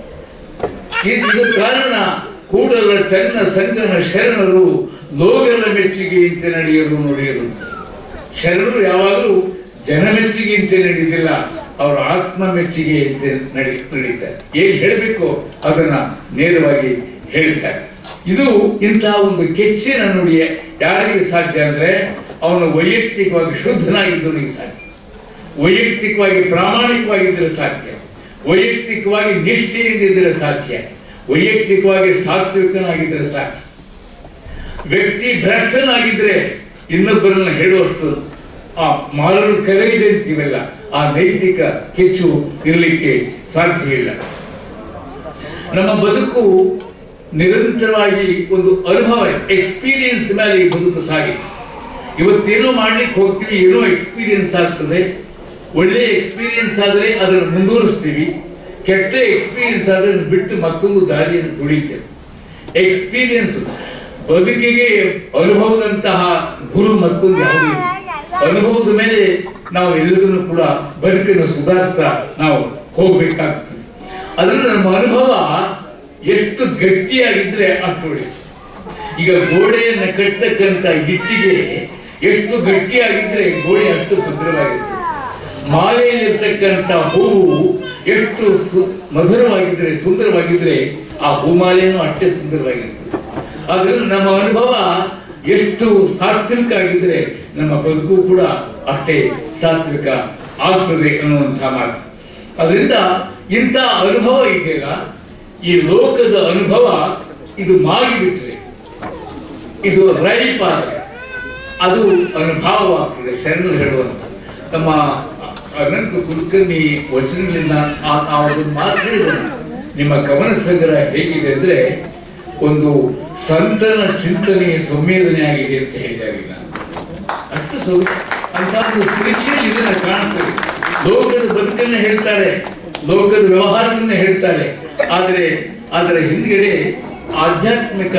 ಇದು ಕಾರಣ ಕೂಡಲ ಚನ್ನ ಸಂಗನ ಶರಣರು ಲೋಗರ ಮೆಚ್ಚುಗೆಯಂತೆ ನಡೆಯಲು ನುಡಿಯರು. ಶರಣರು ಯಾವಾಗಲೂ ಜನ ಮೆಚ್ಚುಗೆಯಂತೆ ನಡೆಯುವುದಿಲ್ಲ, ಅವರ ಆತ್ಮ ಮೆಚ್ಚುಗೆಯಂತೆ ನಡೀತಾರೆ. ಏನ್ ಹೇಳಬೇಕು ಅದನ್ನ ನೇರವಾಗಿ ಹೇಳ್ತಾರೆ. ಇದು ಇಂತಹ ಒಂದು ಕೆಚ್ಚಿನ ನುಡಿಯ ಯಾರಿಗೆ ಸಾಧ್ಯ ಅಂದ್ರೆ ಅವನು ವೈಯಕ್ತಿಕವಾಗಿ ಶುದ್ಧನಾಗಿದ್ದವನಿಗೆ ಸಾಧ್ಯ, ವೈಯಕ್ತಿಕವಾಗಿ ಪ್ರಾಮಾಣಿಕವಾಗಿದ್ದರೆ ಸಾಧ್ಯ, ವೈಯಕ್ತಿಕವಾಗಿ ನಿಷ್ಠೆಯಿಂದಿದ್ದರೆ ಸಾಧ್ಯ, ವೈಯಕ್ತಿಕವಾಗಿ ಸಾತ್ವಿಕನಾಗಿದ್ದರೆ ಸಾಧ್ಯ. ವ್ಯಕ್ತಿ ಭ್ರಷ್ಟನಾಗಿದ್ರೆ ಇನ್ನೊಬ್ಬರನ್ನ ಹೇಳುವಷ್ಟು ಆ ಮಾರಲು ಕರೆಯಿದೆ ಅಂತೀವಲ್ಲ, ಆ ನೈತಿಕ ಕೆಚ್ಚು ಇರಲಿಕ್ಕೆ ಸಾಧ್ಯವಿಲ್ಲ. ನಮ್ಮ ಬದುಕು ನಿರಂತರವಾಗಿ ಒಂದು ಅನುಭವ, ಎಕ್ಸ್ಪೀರಿಯನ್ಸ್ ಮೇಲೆ ಈ ಬದುಕು ಸಾಗಿದೆ. ಇವತ್ತೇನೋ ಮಾಡ್ಲಿಕ್ಕೆ ಹೋಗ್ತೀವಿ, ಏನೋ ಎಕ್ಸ್ಪೀರಿಯನ್ಸ್ ಆಗ್ತದೆ. ಒಳ್ಳೆ ಎಕ್ಸ್ಪೀರಿಯನ್ಸ್ ಆದ್ರೆ ಅದನ್ನು ಮುಂದುವರಿಸ್ತೀವಿ, ಕೆಟ್ಟ ಎಕ್ಸ್ಪೀರಿಯನ್ಸ್ ಆದ್ರೆ ಬಿಟ್ಟು ಮತ್ತೊಂದು ದಾರಿಯನ್ನು ತುಳಿತೇವೆ. ಎಕ್ಸ್ಪೀರಿಯನ್ಸ್ ಬದುಕಿಗೆ ಅನುಭವದಂತಹ ಗುರು ಮತ್ತೊಂದು ಯಾವುದಿಲ್ಲ. ಅನುಭವದ ಮೇಲೆ ನಾವು ಎಲ್ಲದನ್ನು ಕೂಡ ಬದುಕನ್ನು ಸುಧಾರಿಸ್ತಾ ನಾವು ಹೋಗ್ಬೇಕಾಗ್ತದೆ. ಅದರಿಂದ ನಮ್ಮ ಅನುಭವ ಎಷ್ಟು ಗಟ್ಟಿಯಾಗಿದ್ರೆ ಅಷ್ಟು ಒಳ್ಳೆ. ಈಗ ಗೋಡೆಯನ್ನು ಕಟ್ಟತಕ್ಕಂಥ ಇಟ್ಟಿಗೆ ಎಷ್ಟು ಗಟ್ಟಿಯಾಗಿದ್ರೆ ಗೋಡೆ ಅಷ್ಟು ಭದ್ರವಾಗಿರ್ತದೆ. ಮಾಲೆಯಲ್ಲಿರ್ತಕ್ಕಂಥ ಹೂವು ಎಷ್ಟು ಮಧುರವಾಗಿದ್ರೆ ಸುಂದರವಾಗಿದ್ರೆ ಆ ಹೂಮಾಲೆಯನ್ನು ಅಷ್ಟೇ ಸುಂದರವಾಗಿರ್ತದೆ. ಆದ್ರಿಂದ ನಮ್ಮ ಅನುಭವ ಎಷ್ಟು ಸಾತ್ವಿಕ ಆಗಿದ್ರೆ ನಮ್ಮ ಬದುಕು ಕೂಡ ಅಷ್ಟೇ ಸಾತ್ವಿಕ ಆಗ್ತದೆ ಅನ್ನುವಂಥ ಮಾತು. ಅದರಿಂದ ಇಂಥ ಅನುಭವ ಇದೆಯಲ್ಲ, ಈ ಲೋಕದ ಅನುಭವ ಇದು ಮಾಗಿಬಿಟ್ರೆ, ಇದು ರೈಪ್ ಆದರೆ ಅದು ಅನುಭವವಾಗ್ತದೆ. ಶರಣರು ಹೇಳುವಂತ ನಮ್ಮ ಅನಂತ ಕುಲಕರ್ಣಿ ವಚನಗಳಿಂದ ಅದನ್ನು ಮಾತ್ರ ನಿಮ್ಮ ಗಮನ ಸಂಗ್ರಹ ಹೇಗಿದೆ ಅಂದ್ರೆ, ಒಂದು ಸಂತನ ಚಿಂತನೆಯ ಸಂವೇದನೆ ಆಗಿದೆ ಅಂತ ಹೇಳಿದಾಗ ಅಷ್ಟು ಅಂತ ಸ್ಪಿರಿಚುವಲ್ ಇದನ್ನ ಕಾಣ್ತದೆ. ಲೋಕದ ಬದುಕನ್ನ ಹೇಳ್ತಾರೆ, ಲೋಕದ ವ್ಯವಹಾರವನ್ನ ಹೇಳ್ತಾರೆ, ಆದರೆ ಅದರ ಹಿಂದ್ಗಡೆ ಆಧ್ಯಾತ್ಮಿಕ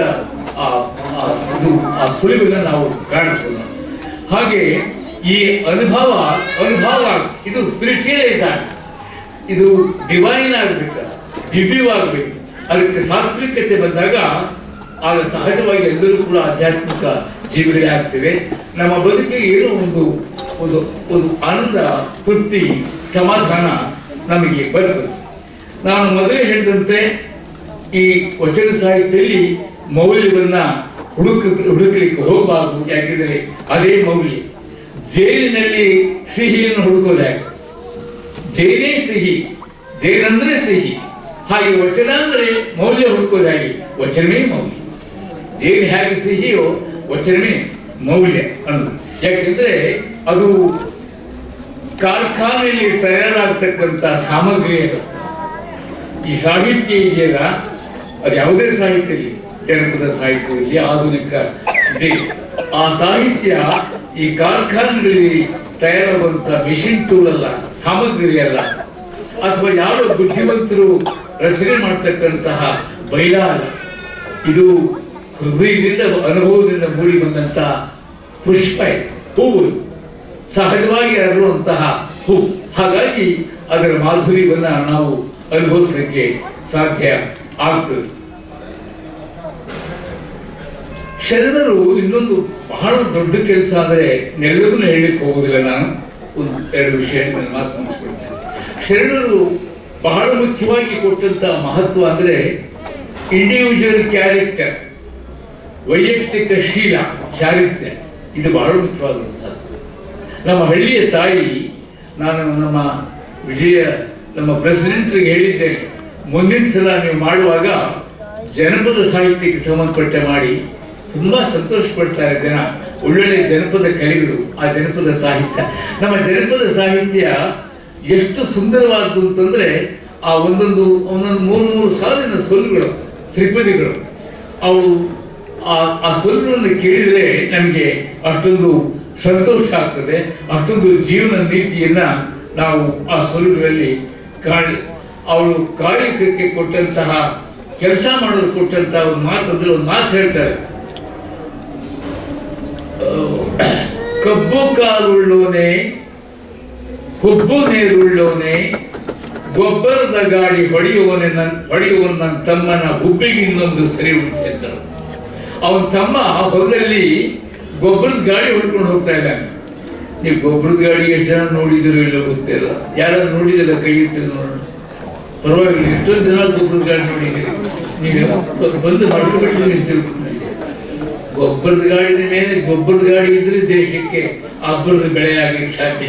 ಆ ಸುಳಿವನ್ನ ನಾವು ಕಾಣಬಹುದು. ಹಾಗೆ ಈ ಅನುಭವ ಇದು ಸ್ಪಿರಿಚುವಲೈಸ್ ಆಗ, ಇದು ಡಿವೈನ್ ಆಗ್ಬೇಕು, ದಿವ್ಯವಾಗಬೇಕು. ಅದಕ್ಕೆ ಸಾತ್ವಿಕತೆ ಬಂದಾಗ ಆಗ ಸಹಜವಾಗಿ ಎಲ್ಲರೂ ಕೂಡ ಆಧ್ಯಾತ್ಮಿಕ ಜೀವಿಗಳೇ ಆಗ್ತೇವೆ. ನಮ್ಮ ಬದುಕಿಗೆ ಏನೋ ಒಂದು ಆನಂದ, ತೃಪ್ತಿ, ಸಮಾಧಾನ ನಮಗೆ ಬರ್ತದೆ. ನಾನು ಮೊದಲೇ ಹೇಳಿದಂತೆ ಈ ವಚನ ಸಾಹಿತ್ಯದಲ್ಲಿ ಮೌಲ್ಯವನ್ನ ಹುಡುಕಲಿಕ್ಕೆ ಹೋಗಬಾರದು. ಯಾಕೆಂದರೆ ಅದೇ ಮೌಲ್ಯ. ಜೈಲಿನಲ್ಲಿ ಸಿಹಿಯನ್ನು ಹುಡುಕೋದು ಯಾಕೆ? ಜೈಲೇ ಸಿಹಿ, ಜೈಲಂದ್ರೆ ಸಿಹಿ. ಹಾಗೆ ವಚನ ಅಂದ್ರೆ ಮೌಲ್ಯ ಹುಡುಕೋದು ಹಾಗೆ, ವಚನವೇ ಮೌಲ್ಯ. ಜೈಲು ಹೇಗೆ ಸಿಹಿಯೋ ವಚನವೇ ಮೌಲ್ಯ ಅನ್ನೋದು. ಯಾಕೆಂದ್ರೆ ಅದು ಕಾರ್ಖಾನೆಯಲ್ಲಿ ತಯಾರಾಗ್ತಕ್ಕಂಥ ಸಾಮಗ್ರಿ ಅದು. ಈ ಸಾಹಿತ್ಯ ಇದೆಯಲ್ಲ, ಅದು ಯಾವುದೇ ಸಾಹಿತ್ಯ ಇರಲಿ, ಜನಪದ ಸಾಹಿತ್ಯ ಇರಲಿ, ಆಧುನಿಕ ಆ ಸಾಹಿತ್ಯ ಈ ಕಾರ್ಖಾನೆಗಳಲ್ಲಿ ತಯಾರಾಗುವಂತ ಮಿಷಿನ್ ಟೂಲ್ ಅಲ್ಲ, ಸಾಮಗ್ರಿ ಅಲ್ಲ, ಅಥವಾ ಯಾವ ಬುದ್ಧಿವಂತರು ರಚನೆ ಮಾಡ್ತಕ್ಕಂತಹ ಬೈಲ ಅಲ್ಲ. ಇದು ಹೃದಯದಿಂದ ಅನುಭವದಿಂದ ಮೂಡಿ ಬಂದಂತಹ ಪುಷ್ಪ, ಹೂವು, ಸಹಜವಾಗಿ ಅರಳುವಂತಹ ಹೂ. ಹಾಗಾಗಿ ಅದರ ಮಾಧುರ್ಯವನ್ನ ನಾವು ಅನುಭವಿಸಲಿಕ್ಕೆ ಸಾಧ್ಯ ಆಗ್ತದೆ. ಶರಣರು ಇನ್ನೊಂದು ಬಹಳ ದೊಡ್ಡ ಕೆಲಸ ಅಂದ್ರೆ ನೆಲ್ಲದನ್ನು ಹೇಳಲಿಕ್ಕೆ ಹೋಗುದಿಲ್ಲ. ನಾನು ಒಂದು ಎರಡು ವಿಷಯ ಮಾತು ಮುಗಿಸ್ಬಿಡ್ತೇನೆ. ಶರಣರು ಬಹಳ ಮುಖ್ಯವಾಗಿ ಕೊಟ್ಟಂತ ಮಹತ್ವ ಅಂದ್ರೆ ಇಂಡಿವಿಜುವಲ್ ಕ್ಯಾರೆಕ್ಟರ್, ವೈಯಕ್ತಿಕ ಶೀಲ, ಚಾರಿತ್ರ್ಯ. ಇದು ಬಹಳ ಮುಖ್ಯವಾದಂಥದ್ದು. ನಮ್ಮ ಹಳ್ಳಿಯ ತಾಯಿ, ನಾನು ನಮ್ಮ ನಮ್ಮ ಪ್ರೆಸಿಡೆಂಟ್ರಿಗೆ ಹೇಳಿದ್ದೇನೆ, ಮುಂದಿನ ಸಲ ನೀವು ಮಾಡುವಾಗ ಜನಪದ ಸಾಹಿತ್ಯಕ್ಕೆ ಸಂಬಂಧಪಟ್ಟ ಮಾಡಿ. ತುಂಬಾ ಸಂತೋಷ ಪಡ್ತಾರೆ ಜನ. ಒಳ್ಳೊಳ್ಳೆ ಜನಪದ ಕಲೆಗಳು, ಆ ಜನಪದ ಸಾಹಿತ್ಯ. ನಮ್ಮ ಜನಪದ ಸಾಹಿತ್ಯ ಎಷ್ಟು ಸುಂದರವಾದ್ದು ಅಂತಂದ್ರೆ ಆ ಒಂದೊಂದು 300 ಸಾಲಿನ ಸೊಲ್ಲುಗಳು, ತ್ರಿಪದಿಗಳು. ಅವು ಆ ಸೊಲ್ಲುಗಳನ್ನು ಕೇಳಿದ್ರೆ ನಮಗೆ ಅಷ್ಟೊಂದು ಸಂತೋಷ ಆಗ್ತದೆ. ಅಷ್ಟೊಂದು ಜೀವನ ನೀತಿಯನ್ನ ನಾವು ಆ ಸೊಲ್ಲುಗಳಲ್ಲಿ ಅವಳು ಕಾಯಕಕ್ಕೆ ಕೊಟ್ಟಂತಹ, ಕೆಲಸ ಮಾಡಲು ಕೊಟ್ಟಂತಹ ಒಂದು ಮಾತಂದ್ರೆ ಒಂದು ಮಾತು ಹೇಳ್ತಾರೆ, ಕಬ್ಬು ಕಾಲುಳ್ಳೋನೆ, ಹುಬ್ಬು ನೀರುಳ್ಳೋನೆ, ಗೊಬ್ಬರದ ಗಾಡಿ ಹೊಡೆಯುವ ನನ್ನ ತಮ್ಮನ ಹುಬ್ಬಿಗೆ ಇನ್ನೊಂದು ಸರಿ ಉಂಟು ಅಂತ. ಅವನ ತಮ್ಮ ಹೊಲದಲ್ಲಿ ಗೊಬ್ಬರದ ಗಾಡಿ ಹೊಡ್ಕೊಂಡು ಹೋಗ್ತಾ ಇದ್ದಾನೆ. ನೀವು ಗೊಬ್ಬರದ ಗಾಡಿ ಎಷ್ಟು ಜನ ನೋಡಿದ್ರು ಇಲ್ಲ ಗೊತ್ತಿಲ್ಲ. ಯಾರು ನೋಡಿದಿಲ್ಲ ಕೈ ಇರ್ತೀರ ನೋಡೋಣ. ಪರವಾಗಿಲ್ಲ, ಎಷ್ಟೊಂದು ಜನ ಗೊಬ್ಬರದ ಗಾಡಿ ನೋಡಿದ್ದೀರಿ. ನೀವು ಬಂದು ಮಾಡ್ಕೊಬಿಟ್ಟು ನಿಂತಿರ್ಕೊಂಡಿದ್ದೀರಿ. ಗೊಬ್ಬರದ ಗಾಡಿನ ಮೇಲೆ ಗೊಬ್ಬರದ ಗಾಡಿ ಇದ್ರೆ ದೇಶಕ್ಕೆ ಅಬ್ಬರದ ಬೆಳೆ ಆಗಲಿಕ್ಕೆ ಸಾಧ್ಯ.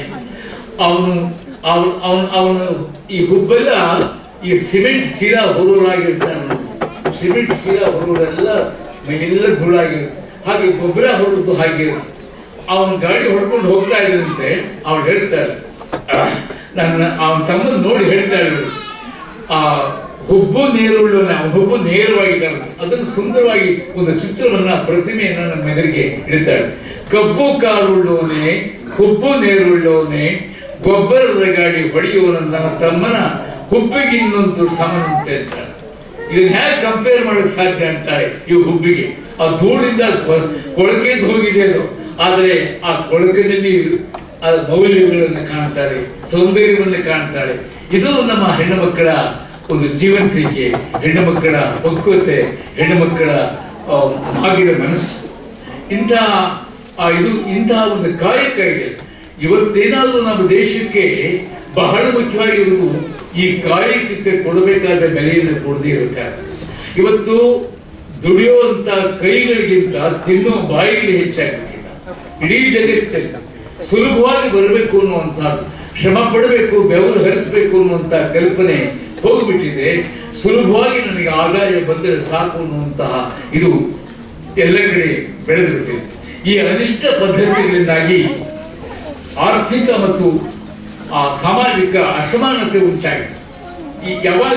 ಅವನು ಈ ಹುಬ್ಬೆಲ್ಲ ಈ ಸಿಮೆಂಟ್ ಚೀಲ ಹೊರೂರಾಗಿರ್ತಾನೆ. ಸಿಮೆಂಟ್ ಚೀಲ ಹೊರೂರೆಲ್ಲ ಮೇಲೆಲ್ಲ ಧೂಳಾಗಿರುತ್ತೆ. ಹಾಗೆ ಗೊಬ್ಬರ ಹೊರದು ಹಾಗೆ ಅವನ ಗಾಡಿ ಹೊಡ್ಕೊಂಡು ಹೋಗ್ತಾ ಇದ್ದಂತೆ ಅವಳು ಹೇಳ್ತಾಳೆ, ಅವನ ತಮ್ಮನ ನೋಡಿ ಹೇಳ್ತಾಳೆ, ಆ ಹುಬ್ಬು ನೀರುಳ್ಳೋನೆ, ಅವನ ಹುಬ್ಬು ನೇರವಾಗಿದ್ದಾನೆ. ಅದನ್ನು ಸುಂದರವಾಗಿ ಒಂದು ಚಿತ್ರವನ್ನ, ಪ್ರತಿಮೆಯನ್ನ ನಮ್ಮ ಎದುರಿಗೆ ಇಡ್ತಾಳೆ. ಕಬ್ಬು ಕಾರುಳ್ಳೋನೆ, ಹುಬ್ಬು ನೇರುಳ್ಳೋನೆ, ಗೊಬ್ಬರದ ಗಾಡಿ ಹೊಡೆಯುವನ ನನ್ನ ತಮ್ಮನ ಹುಬ್ಬಿಗೆ ಇನ್ನೊಂದು ಸಮಾನ ಅಂತ ಹೇಳ್ತಾಳೆ. ಇದನ್ನ ಹೇಗೆ ಕಂಪೇರ್ ಮಾಡಕ್ ಸಾಧ್ಯ ಅಂತಾಳೆ ಈ ಹುಬ್ಬಿಗೆ. ಆ ಧೂಳಿಂದ ಕೊಳಕೆದ್ದು ಹೋಗಿದೆ ಅದು, ಆದರೆ ಆ ಕೊಳಕಿನಲ್ಲಿ ಆ ಮೌಲ್ಯಗಳನ್ನು ಕಾಣ್ತಾಳೆ, ಸೌಂದರ್ಯವನ್ನು ಕಾಣ್ತಾಳೆ. ಇದು ನಮ್ಮ ಹೆಣ್ಣು ಮಕ್ಕಳ ಒಂದು ಜೀವಂತಿಕೆ, ಹೆಣ್ಣು ಮಕ್ಕಳ ಪಕ್ವತೆ, ಹೆಣ್ಣು ಮಕ್ಕಳ ಆಗಿದ ಮನಸ್ಸು. ಇಂತಹ ಒಂದು ಕಾಯಕ ಇದೆ. ಇವತ್ತೇನಾದ್ರೂ ನಮ್ಮ ದೇಶಕ್ಕೆ ಬಹಳ ಮುಖ್ಯವಾಗಿರುವುದು ಈ ಕಾಯಕಕ್ಕೆ ಕೊಡಬೇಕಾದ ಬೆಲೆಯನ್ನು ಕೊಡದೇ ಇರುತ್ತಾರೆ. ಇವತ್ತು ದುಡಿಯುವಂತ ಕೈಗಳಿಗಿಂತ ತಿನ್ನುವ ಬಾಯಿಗಳು ಹೆಚ್ಚಾಗಿಲ್ಲ. ಇಡೀ ಜಗತ್ತಲ್ಲಿ ಸುಲಭವಾಗಿ ಬರಬೇಕು ಅನ್ನುವಂಥದ್ದು, ಶ್ರಮ ಪಡಬೇಕು, ಬೆವರು ಹರಿಸಬೇಕು ಅನ್ನುವಂತಹ ಕಲ್ಪನೆ ಹೋಗ್ಬಿಟ್ಟಿದೆ. ಸುಲಭವಾಗಿ ನನಗೆ ಆದಾಯ ಬಂದರೆ ಸಾಕು ಅನ್ನುವಂತಹ ಇದು ಎಲ್ಲ ಕಡೆ ಬೆಳೆದು ಬಿಟ್ಟಿದೆ. ಈ ಅನಿಷ್ಟ ಪದ್ಧತಿಗಳಿಂದಾಗಿ ಆರ್ಥಿಕ ಮತ್ತು ಸಾಮಾಜಿಕ ಅಸಮಾನತೆ ಉಂಟಾಗಿದೆ. ಈ ಯಾವಾಗ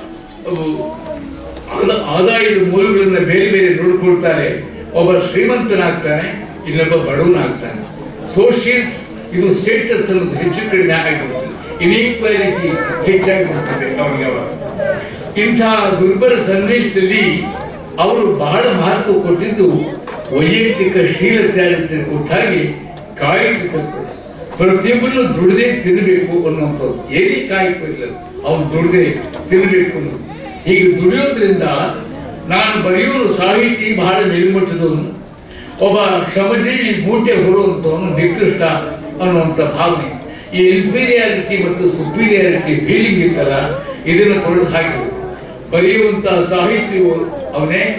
ಆದಾಯದ ಮೂಲಗಳನ್ನ ಬೇರೆ ಬೇರೆ ನೋಡ್ಕೊಳ್ತಾರೆ, ಒಬ್ಬ ಶ್ರೀಮಂತನಾಗ್ತಾನೆ, ಇನ್ನೊಬ್ಬ ಬಡವನಾಗ್ತಾನೆ. ಸೋಷಿಯಲ್ಸ್ ಇದು ಸ್ಟೇಟಸ್ ಅನ್ನೋದು ಹೆಚ್ಚು ಕಡಿಮೆ ಆಗಿಬಿಡ್ತದೆ. ಇನ್ಈಕ್ವಾಲಿಟಿ ಹೆಚ್ಚಾಗಿಬಿಡ್ತದೆ ಅವರಿಗೆ. ಇಂತಹ ದುರ್ಬಲ ಸನ್ನಿವೇಶದಲ್ಲಿ ಅವರು ಬಹಳ ಮಹತ್ವ ಕೊಟ್ಟಿದ್ದು ವೈಯಕ್ತಿಕ ಶೀಲ ಚಾರಿತ್ರ್ಯ ಕೊಟ್ಟಾಗಿ ಕಾಯಕ. ಪ್ರತಿಯೊಬ್ಬನು ದುಡ್ದೇ ತಿನ್ನಬೇಕು ಅನ್ನುವಂಥದ್ದು. ಏನೇ ಕಾಯಕ ಇಲ್ಲ, ಅವನು ದುಡ್ದೇ ತಿನ್ನಬೇಕು ಅನ್ನೋದು. ಹೀಗೆ ದುಡಿಯೋದ್ರಿಂದ ನಾನು ಬರೆಯೋನು ಸಾಹಿತಿ ಬಹಳ ಮೇಲ್ಮಟ್ಟದವನು, ಒಬ್ಬ ಶ್ರಮಜೀವಿ ಮೂಟೆ ಹೊರುವಂಥವನು ನಿಕೃಷ್ಟ ಅನ್ನುವಂಥ ಭಾವನೆ. ಈ ಇನ್ಫೀರಿಯಾರಿಟಿ ಮತ್ತು ಸುಪೀರಿಯಾರಿಟಿ ಫೀಲಿಂಗ್ ಇತ್ತಲ್ಲ, ಇದನ್ನು ತೊಡೆದು ಹಾಕಿದ್ರು. ಬರೆಯುವಂತಹ ಸಾಹಿತ್ಯವು ಅವನೇ,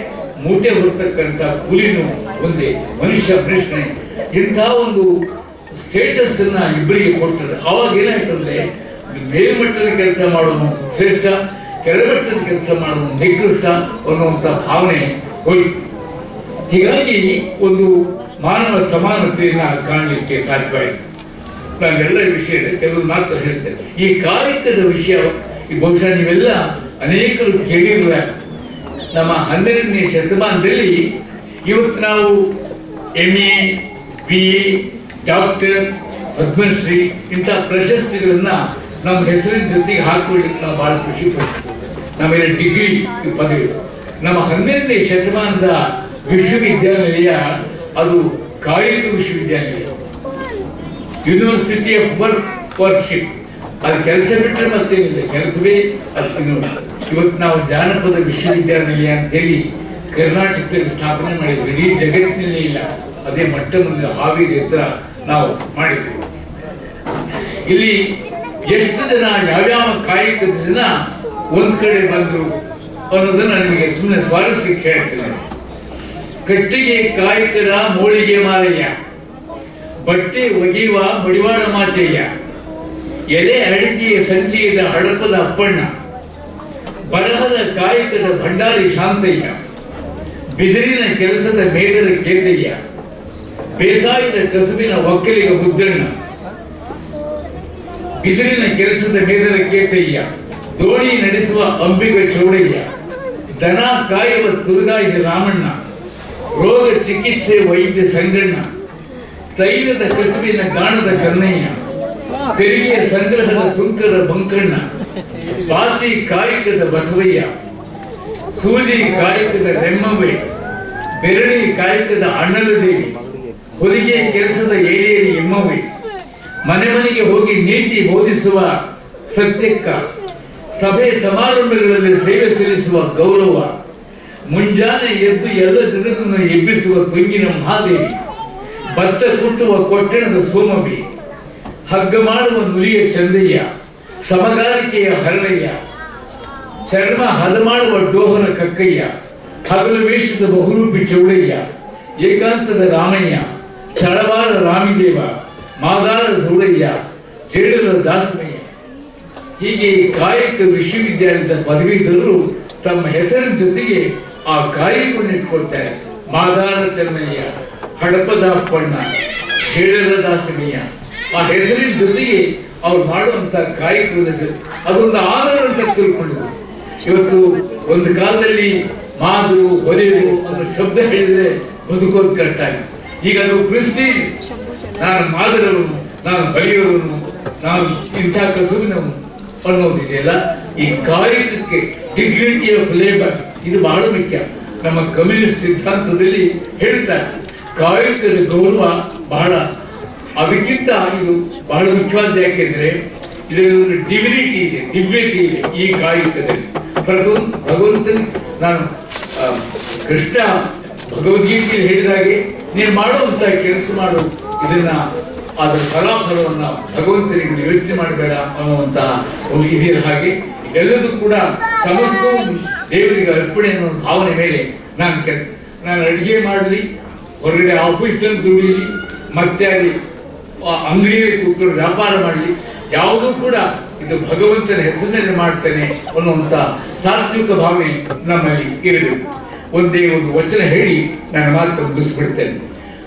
ಮೂಟೆ ಹೊರತಕ್ಕಂಥ ಕೂಲಿನೂ ಒಂದೇ, ಮನುಷ್ಯನೇ. ಇಂಥ ಒಂದು ಸ್ಟೇಟಸ್ ಅನ್ನ ಇಬ್ಬರಿಗೆ ಕೊಟ್ಟರೆ ಅವಾಗ ಏನಾಯ್ತಂದ್ರೆ ಮೇಲ್ಮಟ್ಟದ ಕೆಲಸ ಮಾಡೋನು ಶ್ರೇಷ್ಠ, ಕೆಳಮಟ್ಟದ ಕೆಲಸ ಮಾಡೋನು ನಿಕೃಷ್ಟ ಅನ್ನುವಂಥ ಭಾವನೆ ಹೋಯಿತು. ಹೀಗಾಗಿ ಒಂದು ಮಾನವ ಸಮಾನತೆಯನ್ನ ಕಾಣಲಿಕ್ಕೆ ಸಾಧ್ಯವಾಯಿತು. ನಾನೆಲ್ಲ ವಿಷಯ ಕೆಲವು ಮಾತ್ರ ಹೇಳ್ತೇನೆ. ಈ ಕಾಯಕದ ವಿಷಯ ಬಹುಶಃ ನೀವೆಲ್ಲ ಅನೇಕರು ಕೇಳಿರುವ ನಮ್ಮ 12ನೇ ಶತಮಾನದಲ್ಲಿ ಇವತ್ತು ನಾವು MA, BA, ಡಾಕ್ಟರ್, ಪದ್ಮಶ್ರೀ ಇಂಥ ಪ್ರಶಸ್ತಿಗಳನ್ನ ನಮ್ಮ ಹೆಸರಿನ ಜೊತೆಗೆ ಹಾಕೊಳ್ಳಿಕ್ಕೆ ನಾವು ಬಹಳ ಖುಷಿ ಪಡ್ತೀವಿ. ನಮ್ಮೆಲ್ಲ ಡಿಗ್ರಿ ಪದವಿ. ನಮ್ಮ 12ನೇ ಶತಮಾನದ ವಿಶ್ವವಿದ್ಯಾನಿಲಯ ಅದು ಕಾಯಕ ವಿಶ್ವವಿದ್ಯಾನಿಲಯ, ಯೂನಿವರ್ಸಿಟಿ ಆಫ್ ವರ್ಕ್ಶಿಪ್. ಅದು ಕೆಲಸ ಬಿಟ್ಟರೆ ಮತ್ತೇನಿಲ್ಲ, ಕೆಲಸವೇ ಅದು. ಇವತ್ತು ನಾವು ಜಾನಪದ ವಿಶ್ವವಿದ್ಯಾನಿಲಯ ಅಂತೇಳಿ ಕರ್ನಾಟಕದಲ್ಲಿ ಸ್ಥಾಪನೆ ಮಾಡಿದ್ವಿ. ಇಡೀ ಜಗತ್ತಿನಲ್ಲಿ ಇಲ್ಲ, ಅದೇ ಮಟ್ಟ ಮುಂದೆ ಹಾವೇರಿ ಹತ್ರ ನಾವು ಮಾಡಿದ್ವಿ. ಇಲ್ಲಿ ಎಷ್ಟು ಜನ ಯಾವ್ಯಾವ ಕಾಯಕದ ಜನ ಒಂದ್ ಕಡೆ ಬಂದ್ರು ಅನ್ನೋದನ್ನ ನಿಮಗೆ ಸುಮ್ಮನೆ ಸ್ವಾರಸ್ಯಕ್ಕೆ ಹೇಳ್ತೇನೆ. ಕಟ್ಟಿಗೆ ಕಾಯಕರ ಮೋಳಿಗೆ ಮಾರಯ್ಯ, ಬಟ್ಟೆ ಒಗೆಯುವ ಮಡಿವಾಳ ಮಾಚಯ್ಯ, ಎಲೆ ಅಡಿಕೆಯ ಸಂಚಯದ ಹಡಪದ ಅಪ್ಪಣ್ಣ, ಬರಹದ ಕಾಯಕದ ಭಂಡಾರಿ ಶಾಂತಯ್ಯ, ಬಿದಿರಿನ ಕೆಲಸದ ಮೇಡರ ಕೇತಯ್ಯ, ಬೇಸಾಯದ ಕಸುಬಿನ ಒಕ್ಕಲಿಗ ಮುದ್ದಣ್ಣ, ಬಿದಿರಿನ ಕೆಲಸದ ಮೇದರ ಕೇತಯ್ಯ, ದೋಣಿ ನಡೆಸುವ ಅಂಬಿಗ ಚೌಡಯ್ಯ, ದನ ಕಾಯುವ ತುರುಗಾಯಿ ರಾಮಣ್ಣ, ರೋಗ ಚಿಕಿತ್ಸೆ ವೈದ್ಯ ಸಂಗಣ್ಣ, ತೈಲದ ಕಸುಬಿನ ಗಾಣದ ಕನ್ನಯ್ಯ, ತೆರಿಗೆಯ ಸಂಗ್ರಹದ ಸುಂಕರ ಬಂಕಣ್ಣ, ಬಾಚಿ ಕಾಯಕದ ಬಸವಯ್ಯ, ಸೂಜಿ ಕಾಯಕದ ರೆಮ್ಮವ್ವೆ, ಬೆರಳಿ ಕಾಯಕದ ಅಣ್ಣಲದೇವಿ, ಹೊಲಿಗೆ ಕೆಲಸದ ಏರಿಯರಿ ಎಮ್ಮವ್ವೆ, ಮನೆ ಮನೆಗೆ ಹೋಗಿ ನೀತಿ ಬೋಧಿಸುವ ಸತ್ಯಕ್ಕ, ಸಭೆ ಸಮಾರಂಭಗಳಲ್ಲಿ ಸೇವೆ ಸಲ್ಲಿಸುವ ಗೌರವ, ಮುಂಜಾನೆ ಎದ್ದು ಎಲ್ಲ ಜನರನ್ನು ಎಬ್ಬಿಸುವ ತುಂಗಿನ ಮಹಾದೇವಿ, ಭತ್ತ ಕುಟ್ಟುವ ಕೊಟ್ಟಣದ ಸೋಮವಿ, ಹಗ್ಗ ಮಾಡುವ ನುಲಿಯ ಚಂದಯ್ಯ, ಸಮಗಾರಿಕೆಯ ಹರಳಯ್ಯ, ಚರ್ಮ ಹದ ಮಾಡುವ ಡೋಹರ ಕಕ್ಕಯ್ಯ, ಹಗಲು ವೇಷದ ಬಹುರೂಪಿ ಚೌಡಯ್ಯ, ಏಕಾಂತದ ರಾಮಯ್ಯ, ಚಳವಾರ ರಾಮಿದೇವ, ಮಾದಾರ ಧೂಳಯ್ಯ, ಜೇಡರ ದಾಸಮಯ್ಯ. ಹೀಗೆ ಕಾಯಕ ವಿಶ್ವವಿದ್ಯಾಲಯದ ಪದವೀಧರರು ತಮ್ಮ ಹೆಸರಿನ ಜೊತೆಗೆ ಆ ಕಾಯಕವನ್ನು ಇಟ್ಕೊಳ್ತಾರೆ. ಮಾದಾರ ಚೆನ್ನಯ್ಯ, ಹಡಪದ ಅಪ್ಪಣ್ಣ, ಜೇಡರ ದಾಸಮಯ್ಯ, ಆ ಹೆಸರಿನ ಜೊತೆಗೆ ಅವ್ರು ಮಾಡುವಂತ ಕಾಯಕದ ಜೊತೆ ಅದೊಂದು ಆಧಾರ ಅಂತ ತಿಳ್ಕೊಂಡಿದ್ರು. ಇವತ್ತು ಒಂದು ಕಾಲದಲ್ಲಿ ಮಾದು ಹೊಲೆಯರು ಅನ್ನೋ ಶಬ್ದ ಹೇಳಿದ್ರೆ ಬದುಕೋದು ಕಷ್ಟ ಆಗಿದೆ. ಈಗ ಅದು ಪ್ರೆಸ್ಟೀಜ್. ನಾನು ಮಾದರವನು, ನಾನು ಹೊಲೆಯವನು, ನಾನು ಇಂಥ ಕಸುಬಿನವನು ಅನ್ನೋದಿದೆಯಲ್ಲ, ಈ ಕಾಯಕಕ್ಕೆ ಡಿಗ್ನಿಟಿ ಆಫ್ ಲೇಬರ್ ಇದು ಬಹಳ ಮುಖ್ಯ. ನಮ್ಮ ಕಮ್ಯುನಿಸ್ಟ್ ಸಿದ್ಧಾಂತದಲ್ಲಿ ಹೇಳ್ತಾರೆ ಕಾಯಕದ ಗೌರವ ಬಹಳ, ಅದಕ್ಕಿಂತ ಇದು ಬಹಳ ಮುಖ್ಯವಾದ. ಯಾಕೆಂದ್ರೆ ಇದರಲ್ಲಿ ಡಿವಿನಿಟಿ ಇದೆ, ದಿವ್ಯತೆ ಇದೆ ಈ ಕಾಯಕದಲ್ಲಿ. ಭಗವಂತನ ನಾನು ಕೃಷ್ಣ ಭಗವದ್ಗೀತೆಯಲ್ಲಿ ಹೇಳಿದ ಹಾಗೆ ನೀನು ಮಾಡುವಂತ ಕೆಲಸ ಮಾಡು, ಇದನ್ನ ಅದರ ಫಲಾಫಲವನ್ನ ಭಗವಂತನಿಗೆ ಯೋಚನೆ ಮಾಡಬೇಡ ಅನ್ನುವಂತಹ ಒಂದು ಇದೆಯಲ್ಲ. ಹಾಗೆ ಎಲ್ಲದೂ ಕೂಡ ಸಮಸ್ತವೂ ದೇವರಿಗೆ ಅರ್ಪಣೆ ಅನ್ನೋ ಭಾವನೆ ಮೇಲೆ ನಾನು ಅಡಿಗೆ ಮಾಡಲಿ, ಹೊರಗಡೆ ಆಫೀಸ್ನಲ್ಲಿ ದುಡಿಯಲಿ, ಮತ್ತೆ ಅಲ್ಲಿ ಅಂಗಡಿಯಲ್ಲಿ ಕೂತ್ಕೊಂಡು ವ್ಯಾಪಾರ ಮಾಡಲಿ, ಯಾವುದೂ ಕೂಡ ಇದು ಭಗವಂತನ ಹೆಸರಿನಲ್ಲಿ ಮಾಡ್ತೇನೆ ಅನ್ನುವಂಥ ಸಾತ್ವಿಕ ಭಾವನೆ ನಮ್ಮಲ್ಲಿ ಇರಬೇಕು. ಒಂದೇ ಒಂದು ವಚನ ಹೇಳಿ ನಾನು ಮಾತು ಮುಗಿಸ್ಬಿಡ್ತೇನೆ.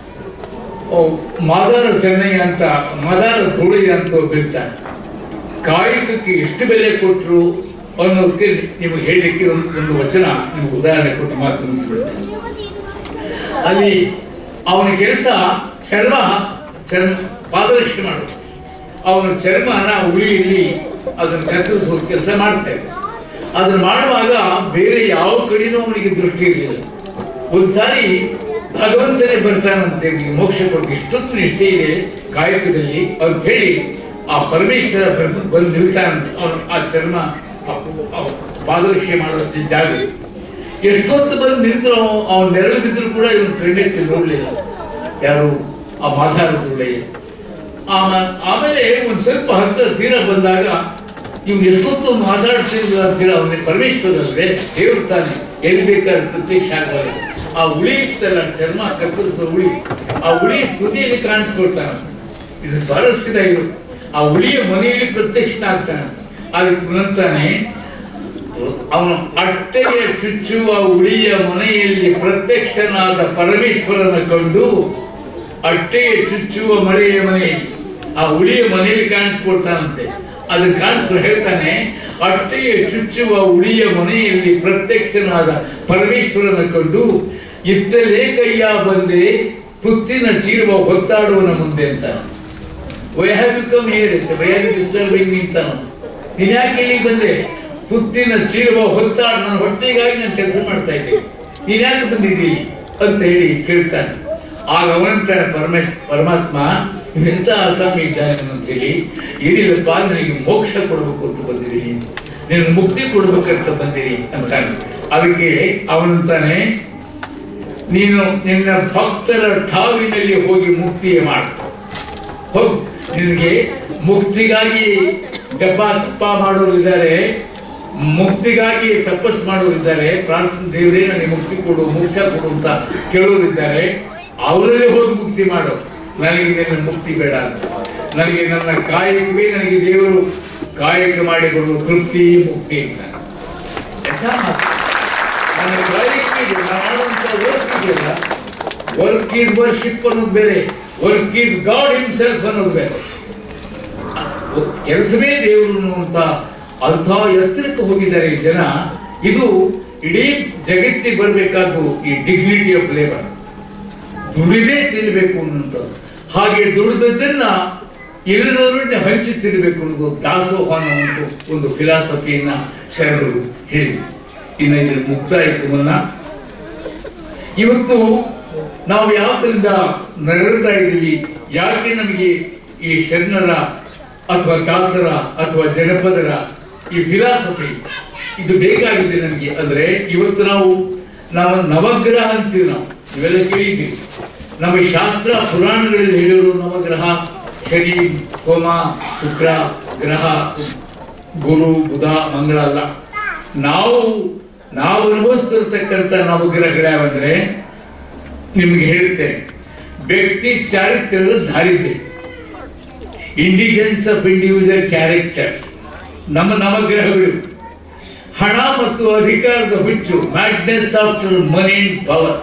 ಮಾದಾರ ಚೆನ್ನಯ್ಯ ಅಂತ, ಮಾದಾರ ಧೂಳಯ್ಯ ಅಂತ ಬಿಡ್ತಾನೆ. ಕಾಯಕಕ್ಕೆ ಎಷ್ಟು ಬೆಲೆ ಕೊಟ್ಟರು ಅನ್ನೋದಕ್ಕೆ ನಿಮಗೆ ಹೇಳಲಿಕ್ಕೆ ಒಂದು ವಚನ ನಿಮ್ಗೆ ಉದಾಹರಣೆ ಕೊಟ್ಟು ಮಾತು ಮುಗಿಸ್ಬಿಡ್ತೇನೆ. ಅಲ್ಲಿ ಅವನ ಕೆಲಸ ಚರ್ಮ ಪಾದರಕ್ಷಣೆ ಮಾಡೋದು. ಅವನ ಚರ್ಮನ ಉಳಿಯಲ್ಲಿ ಅದನ್ನು ಕತ್ತರಿಸುವ ಕೆಲಸ ಮಾಡ್ತಾರೆ. ಅದನ್ನು ಮಾಡುವಾಗ ಬೇರೆ ಯಾವ ಕಡೆನೂ ಅವನಿಗೆ ದೃಷ್ಟಿ ಇರಲಿಲ್ಲ. ಒಂದ್ಸಾರಿ ಭಗವಂತನೇ ಬರ್ತಾನಂತೆ ಮೋಕ್ಷ ಕೊಟ್ಟು, ಇಷ್ಟೊತ್ತು ನಿಷ್ಠೆ ಇದೆ ಕಾಯಕದಲ್ಲಿ ಅಂತ ಹೇಳಿ ಆ ಪರಮೇಶ್ವರ ಬಂದು ನಿಲ್ತಾನಂತೆ. ಅವನು ಆ ಚರ್ಮ ಪಾದರಕ್ಷೆ ಮಾಡೋ ಜಾಗ ಎಷ್ಟೊತ್ತು ಬಂದು ನಿಂತರು, ಅವನ ನೆರಳು ಬಿದ್ದರೂ ಕೂಡ ಇವನು ಕಣ್ಣೆತ್ತಿ ನೋಡ್ಲಿಲ್ಲ ಯಾರು ಆ ಮಾತಾಡೋದಿಲ್ಲ. ಆಮೇಲೆ ಒಂದ್ ಸ್ವಲ್ಪ ಹತ್ತಿರ ತೀರ ಬಂದಾಗ ಇವ್ನು ಎಷ್ಟೊತ್ತು ಮಾತಾಡ್ತಿಲ್ಲ ಅಂತೀರ, ಅವನಿಗೆ ಪರಮೇಶ್ವರ ಅಲ್ವೇ ದೇವ್ರು ತಾನೆ ಎಲ್ಲಿ ಬೇಕಾದ್ರೆ ಪ್ರತ್ಯಕ್ಷ ಆಗಬಾರದು. ಆ ಉಳಿ ಇತ್ತಲ್ಲ, ಚರ್ಮ ಕತ್ತರಿಸೋ ಉಳಿ, ಆ ಉಳಿ ತುದಿಯಲ್ಲಿ ಕಾಣಿಸ್ಕೊಳ್ತಾನೆ. ಇದು ಸ್ವಾರಸ್ಯದ ಇದು. ಆ ಉಳಿಯ ಮನೆಯಲ್ಲಿ ಪ್ರತ್ಯಕ್ಷನಾಗ್ತಾನೆ. ಅದಕ್ಕೆ ಪುನರ್ತಾನೆ ಅವನು ಅಟ್ಟೆಗೆ ಚುಚ್ಚುವ ಉಳಿಯ ಮನೆಯಲ್ಲಿ ಪ್ರತ್ಯಕ್ಷನಾದ ಪರಮೇಶ್ವರನ ಕಂಡು, ಅಟ್ಟೆಗೆ ಚುಚ್ಚುವ ಮಳೆಯ ಮನೆಯಲ್ಲಿ ಆ ಉಳಿಯ ಮನೆಯಲ್ಲಿ ಕಾಣಿಸ್ಕೊಳ್ತಾನಂತೆ. ಅದನ್ನ ಕಾಣಿಸ್ಕೊಂಡು ಹೇಳ್ತಾನೆ, ಅಟ್ಟೆಗೆ ಚುಚ್ಚುವ ಉಳಿಯ ಮನೆಯಲ್ಲಿ ಪ್ರತ್ಯಕ್ಷನಾದ ಪರಮೇಶ್ವರನ ಕಂಡು ಇತ್ತಲೇ ಕೈಯ ಬಂದೆ ತುತ್ತಿನ ಚೀರುವ ಹೊತ್ತಾಡುವನ ಮುಂದೆ ಅಂತ. ನೀನ್ ಯಾಕೆ ಇಲ್ಲಿಗೆ ಬಂದೆ? ತುತ್ತಿನ ಚೀರುವ ಹೊತ್ತಾಡು, ನನ್ನ ಹೊಟ್ಟೆಗಾಗಿ ನಾನು ಕೆಲಸ ಮಾಡ್ತಾ ಇದ್ದೀನಿ, ನೀನ್ ಯಾಕೆ ಬಂದಿದ್ದೀ ಅಂತ ಹೇಳಿ ಕೇಳ್ತಾನೆ. ಆಗ ಅವನಂತಾನೆ ಪರಮಾತ್ಮ, ಎಂತ ಆಸಾಮಿ ಇದ್ದಾನೆ ಅಂತ ಹೇಳಿ, ಏನಿಲ್ಲಪ್ಪ ನನಗೆ ಮೋಕ್ಷ ಕೊಡ್ಬೇಕು ಅಂತ ಬಂದಿದ್ದೀನಿ, ನೀನು ಮುಕ್ತಿ ಕೊಡ್ಬೇಕಂತ ಬಂದಿರಿ ಅಂತಾನೆ. ಅದಕ್ಕೆ ಅವನಂತಾನೆ, ನೀನು ನಿನ್ನ ಭಕ್ತರ ಠಾವಿನಲ್ಲಿ ಹೋಗಿ ಮುಕ್ತಿಯೇ ಮಾಡು. ಹೋಗ್, ನಿನಗೆ ಮುಕ್ತಿಗಾಗಿ ಜಪ ತಪ್ಪ ಮಾಡೋರಿದ್ದಾರೆ, ಮುಕ್ತಿಗಾಗಿ ತಪಸ್ ಮಾಡೋರಿದ್ದಾರೆ, ಪ್ರಾರ್ಥನೆ ದೇವರೇ ನನಗೆ ಮುಕ್ತಿ ಕೊಡು, ಮೋಕ್ಷ ಕೊಡು ಅಂತ ಕೇಳೋರಿದ್ದಾರೆ. ಅವರಲ್ಲೇ ಹೋಗಿ ಮುಕ್ತಿ ಮಾಡು. ನನಗೆ ನಿನ್ನ ಮುಕ್ತಿ ಬೇಡ ಅಂತ. ನನಗೆ ನನ್ನ ಕಾಯಕವೇ ನನಗೆ ದೇವರು ಕಾಯಕ ಮಾಡಿಕೊಡುವ ತೃಪ್ತಿ, ಮುಕ್ತಿ ಅಂತ. ನನ್ನ ಕಾಯಕವಿದೆ, ನಾನು ಮಾಡುವಂತ ವರ್ಕ್ ಇದೆಯಲ್ಲ, ವರ್ಕ್ ಈಸ್ ವರ್ಷಿಪ್ ಅನ್ನೋದು ಬೇರೆ, ವರ್ಕ್ ಈಸ್ ಗಾಡ್ ಹಿಮ್ಸೆಲ್ಫ್ ಅನ್ನೋದು ಬೇರೆ. ಕೆಲಸವೇ ದೇವರು ಅಂತ ಅಂಥ ಎತ್ತರಕ್ಕೆ ಹೋಗಿದ್ದಾರೆ ಜನ. ಇದು ಇಡೀ ಜಗತ್ತಿಗೆ ಬರಬೇಕಾದ್ದು ಈ ಡಿಗ್ನಿಟಿ ಆಫ್ ಲೇಬರ್. ದುಡಿದೇ ತಿನ್ನಬೇಕು ಅನ್ನೋಂಥದ್ದು. ಹಾಗೆ ದುಡಿದದ್ದನ್ನ ಇಲ್ಲದವರನ್ನ ಹಂಚಿ ತಿನ್ನಬೇಕು ಅನ್ನೋದು ದಾಸೋಹ ಅನ್ನೋ ಒಂದು ಫಿಲಾಸಫಿಯನ್ನ ಶರಣರು ಹೇಳಿದ್ರು. ಇನ್ನು ಇದನ್ನು ಮುಕ್ತಾಯಕ್ಕೆ ಮುನ್ನ ಇವತ್ತು ನಾವು ಯಾವ್ದ್ರಿಂದ ನರಳ್ತಾ ಇದ್ದೀವಿ, ಯಾಕೆ ನಮಗೆ ಈ ಶರಣರ ಅಥವಾ ದಾಸರ ಅಥವಾ ಜನಪದರ ಈ ಫಿಲಾಸಫಿ ಇದು ಬೇಕಾಗಿದೆ ನಮಗೆ ಅಂದ್ರೆ, ಇವತ್ತು ನಾವು ನವಗ್ರಹ ಅಂತೀವಿ. ನಾವು ಇವೆಲ್ಲ ಕೇಳಿದ್ದೀವಿ. ನಮ್ಮ ಶಾಸ್ತ್ರ ಪುರಾಣಗಳಲ್ಲಿ ಹೇಳಿರೋ ನವಗ್ರಹ ಶನಿ, ಸೋಮ, ಶುಕ್ರ ಗ್ರಹ, ಗುರು, ಬುಧ, ಮಂಗಳ ಅಲ್ಲ. ನಾವು ಅನುಭವಿಸ್ತಿರ್ತಕ್ಕಂಥ ನವಗ್ರಹಗಳ್ಯಾವಂದ್ರೆ ನಿಮ್ಗೆ ಹೇಳ್ತೇನೆ. ವ್ಯಕ್ತಿ ಚಾರಿತ್ರ್ಯದ ದಾರಿದ್ರ್ಯ, ಇಂಡಿಜೆನ್ಸ್ ಆಫ್ ಇಂಡಿವಿಜುವಲ್ ಕ್ಯಾರೆಕ್ಟರ್ ನಮ್ಮ ನವಗ್ರಹಗಳು. ಹಣ ಮತ್ತು ಅಧಿಕಾರದ ಹುಚ್ಚು, madness after money and power.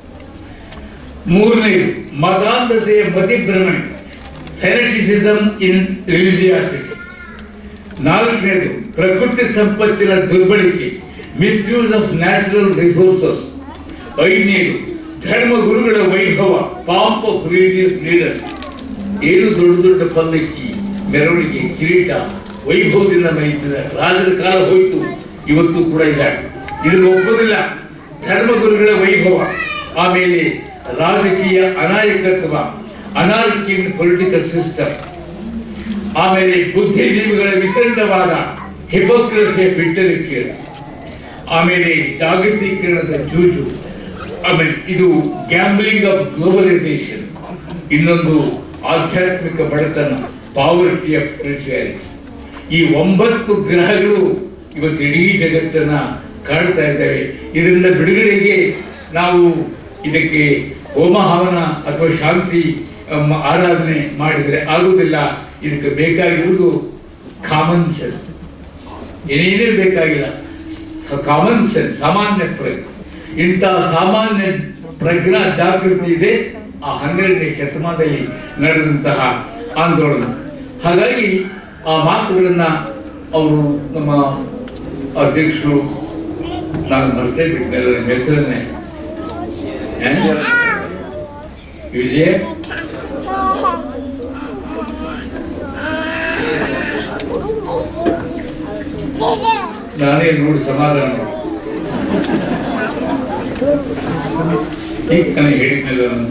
ಮೂರನೇದು ಮದಾಂಧತೆಯ ಮತಿಭ್ರಮಣೆ, ಸೆನೆಟಿಸಿಸಮ್ ಇನ್ ರಿಲಿಜಿಯಾಸಿಟಿ. ನಾಲ್ಕನೇದು ಪ್ರಕೃತಿ ಸಂಪತ್ತಿನ ದುರ್ಬಳಕೆ, ಮಿಸ್ಯೂಸ್ ಆಫ್ ನ್ಯಾಚುರಲ್ ರಿಸೋರ್ಸಸ್. ಐದನೇದು ಧರ್ಮಗುರುಗಳ ವೈಭವ, ಪಾಂಪ್ ಆಫ್ ರಿಲಿಜಿಯಸ್ ಲೀಡರ್ಸ್. ಏನು ದೊಡ್ಡ ದೊಡ್ಡ ಪಲ್ಲಕ್ಕಿ, ಮೆರವಣಿಗೆ, ಕಿರೀಟ, ವೈಭವದಿಂದ ಮರೀತಿದೆ. ರಾಜರ ಕಾಲ ಹೋಯಿತು, ಇವತ್ತು ಕೂಡ ಇದೆ. ಇದನ್ನು ಒಪ್ಪೋದಿಲ್ಲ. ಧರ್ಮಗುರುಗಳ ವೈಭವ, ಆಮೇಲೆ ರಾಜಕೀಯ ಅನಾಯಕತ್ವ, ಅನಾರ್ಕಿ ಇನ್ ಪೊಲಿಟಿಕಲ್ ಸಿಸ್ಟಮ್, ಆಮೇಲೆ ಬುದ್ಧಿಜೀವಿಗಳ ವಿತಂಡವಾದ, ಹಿಪೋಕ್ರಸಿ ಬಿಟ್ಟಲಿಕ್ಕೆ, ಆಮೇಲೆ ಜಾಗತೀಕರಣದ ಜೂಜು, ಆಮೇಲೆ ಇದು ಗ್ಯಾಂಬ್ಲಿಂಗ್ ಆಫ್ ಗ್ಲೋಬಲೈಸೇಷನ್. ಇನ್ನೊಂದು ಆಧ್ಯಾತ್ಮಿಕ ಬಡತನ, ಪಾವರ್ಟಿ ಆಫ್ ಸ್ಪಿರಿಚುಯಾಲಿಟಿ. ಈ 9 ಗ್ರಹಗಳು ಇವತ್ತು ಇಡೀ ಜಗತ್ತನ್ನ ಕಾಡ್ತಾ ಇದ್ದಾವೆ. ಇದರಿಂದ ಬಿಡುಗಡೆಗೆ ನಾವು ಇದಕ್ಕೆ ಹೋಮ ಹವನ ಅಥವಾ ಶಾಂತಿ ಆರಾಧನೆ ಮಾಡಿದರೆ ಆಗುವುದಿಲ್ಲ. ಇದಕ್ಕೆ ಬೇಕಾಗಿರುವುದು ಕಾಮನ್ ಸೆನ್ಸ್. ಏನೇನೇ ಬೇಕಾಗಿಲ್ಲ, ಕಾಮನ್ ಸೆನ್ಸ್, ಸಾಮಾನ್ಯ ಪ್ರಜ್ಞೆ. ಇಂತಹ ಸಾಮಾನ್ಯ ಪ್ರಜ್ಞಾ ಜಾಗೃತಿ ಇದೆ ಆ 12ನೇ ಶತಮಾನದಲ್ಲಿ ನಡೆದಂತಹ ಆಂದೋಲನ. ಹಾಗಾಗಿ ಆ ಮಾತುಗಳನ್ನ ಅವರು ನಮ್ಮ ಅಧ್ಯಕ್ಷರು, ನಾನು ಮರ್ತೇ ಬಿಟ್ಟಿಲ್ಲ ನಿಮ್ಮ ಹೆಸರನ್ನೇ, ವಿಜಯ ನಾನೇ ನೋಡಿ ಸಮಾಧಾನ ಈಗ ನನಗೆ ಹೇಳಿದ್ನಲ್ಲ ನಾನು.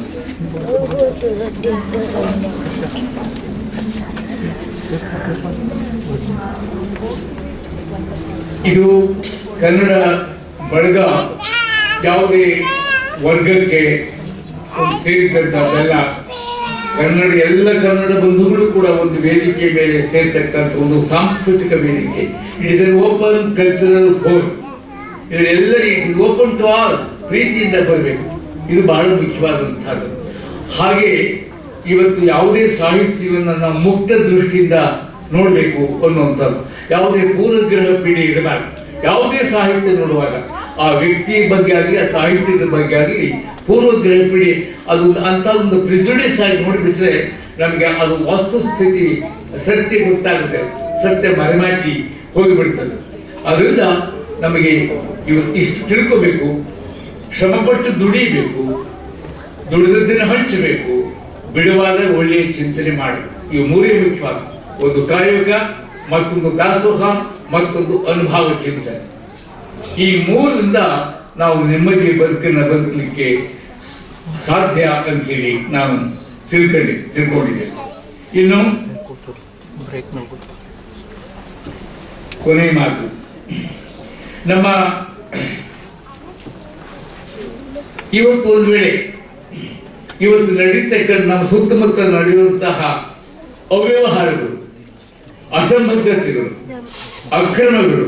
ಇದು ಕನ್ನಡ ಬಳಗ ಯಾವುದೇ ವರ್ಗಕ್ಕೆ ಸೇರಿದಂತಲ್ಲ. ಎಲ್ಲ ಕನ್ನಡ ಬಂಧುಗಳು ಕೂಡ ಒಂದು ವೇದಿಕೆ ಮೇಲೆ ಸೇರ್ತಕ್ಕಂಥ ಒಂದು ಸಾಂಸ್ಕೃತಿಕ ವೇದಿಕೆ. It is an open cultural forum. ಇದೆಲ್ಲರಿಗೂ it is open to all. ಪ್ರೀತಿಯಿಂದ ಬರಬೇಕು. ಇದು ಬಹಳ ಮುಖ್ಯವಾದಂಥದ್ದು. ಹಾಗೆ ಇವತ್ತು ಯಾವುದೇ ಸಾಹಿತ್ಯವನ್ನು ನಾವು ಮುಕ್ತ ದೃಷ್ಟಿಯಿಂದ ನೋಡಬೇಕು ಅನ್ನುವಂಥದ್ದು. ಯಾವುದೇ ಪೂರ್ವಗ್ರಹ ಪೀಡೆ ಇರಬಾರ್ದು. ಯಾವುದೇ ಸಾಹಿತ್ಯ ನೋಡುವಾಗ ಆ ವ್ಯಕ್ತಿಯ ಬಗ್ಗೆ ಆಗಲಿ ಆ ಸಾಹಿತ್ಯದ ಬಗ್ಗೆ ಆಗಲಿ ಪೂರ್ವಗ್ರಹ ಪೀಡೆ ಅದು ಅಂತ ಒಂದು ಪ್ರಿಜುಡಿಸ್ ಆಗಿ ನೋಡಿಬಿಟ್ರೆ ನಮಗೆ ಅದು ವಸ್ತುಸ್ಥಿತಿ ಸತ್ಯ ಗೊತ್ತಾಗುತ್ತೆ, ಸತ್ಯ ಮರೆಮಾಚಿ ಹೋಗಿಬಿಡ್ತದೆ. ಅದರಿಂದ ನಮಗೆ ಇವತ್ತು ಇಷ್ಟು ತಿಳ್ಕೋಬೇಕು, ಶ್ರಮಪಟ್ಟು ದುಡಿಬೇಕು, ದುಡಿದದ್ದನ್ನು ಹಂಚಬೇಕು, ಬಿಡುವಾದ ಒಳ್ಳೆಯ ಚಿಂತನೆ ಮಾಡಿ. ಇವು ಮೂರೇ ಮುಖ್ಯವಾದ, ಒಂದು ಕಾಯುಗ, ಮತ್ತೊಂದು ದಾಸೋಹ, ಮತ್ತೊಂದು ಅನುಭವ ಚಿಂತನೆ. ಈ ಮೂರರಿಂದ ನಾವು ನೆಮ್ಮದಿ ಬದುಕಲಿಕ್ಕೆ ಸಾಧ್ಯ ಅಂತೇಳಿ ನಾನು ತಿಳ್ಕೊಂಡಿದ್ದೆ. ಇನ್ನು ಕೊನೆ ಮಾತು, ನಮ್ಮ ಇವತ್ತು ಒಂದು ವೇಳೆ ಇವತ್ತು ನಡೀತಕ್ಕಂಥ ನಮ್ಮ ಸುತ್ತಮುತ್ತ ನಡೆಯುವಂತಹ ಅವ್ಯವಹಾರಗಳು, ಅಸಂಬದ್ಧತೆಗಳು, ಅಕ್ರಮಗಳು,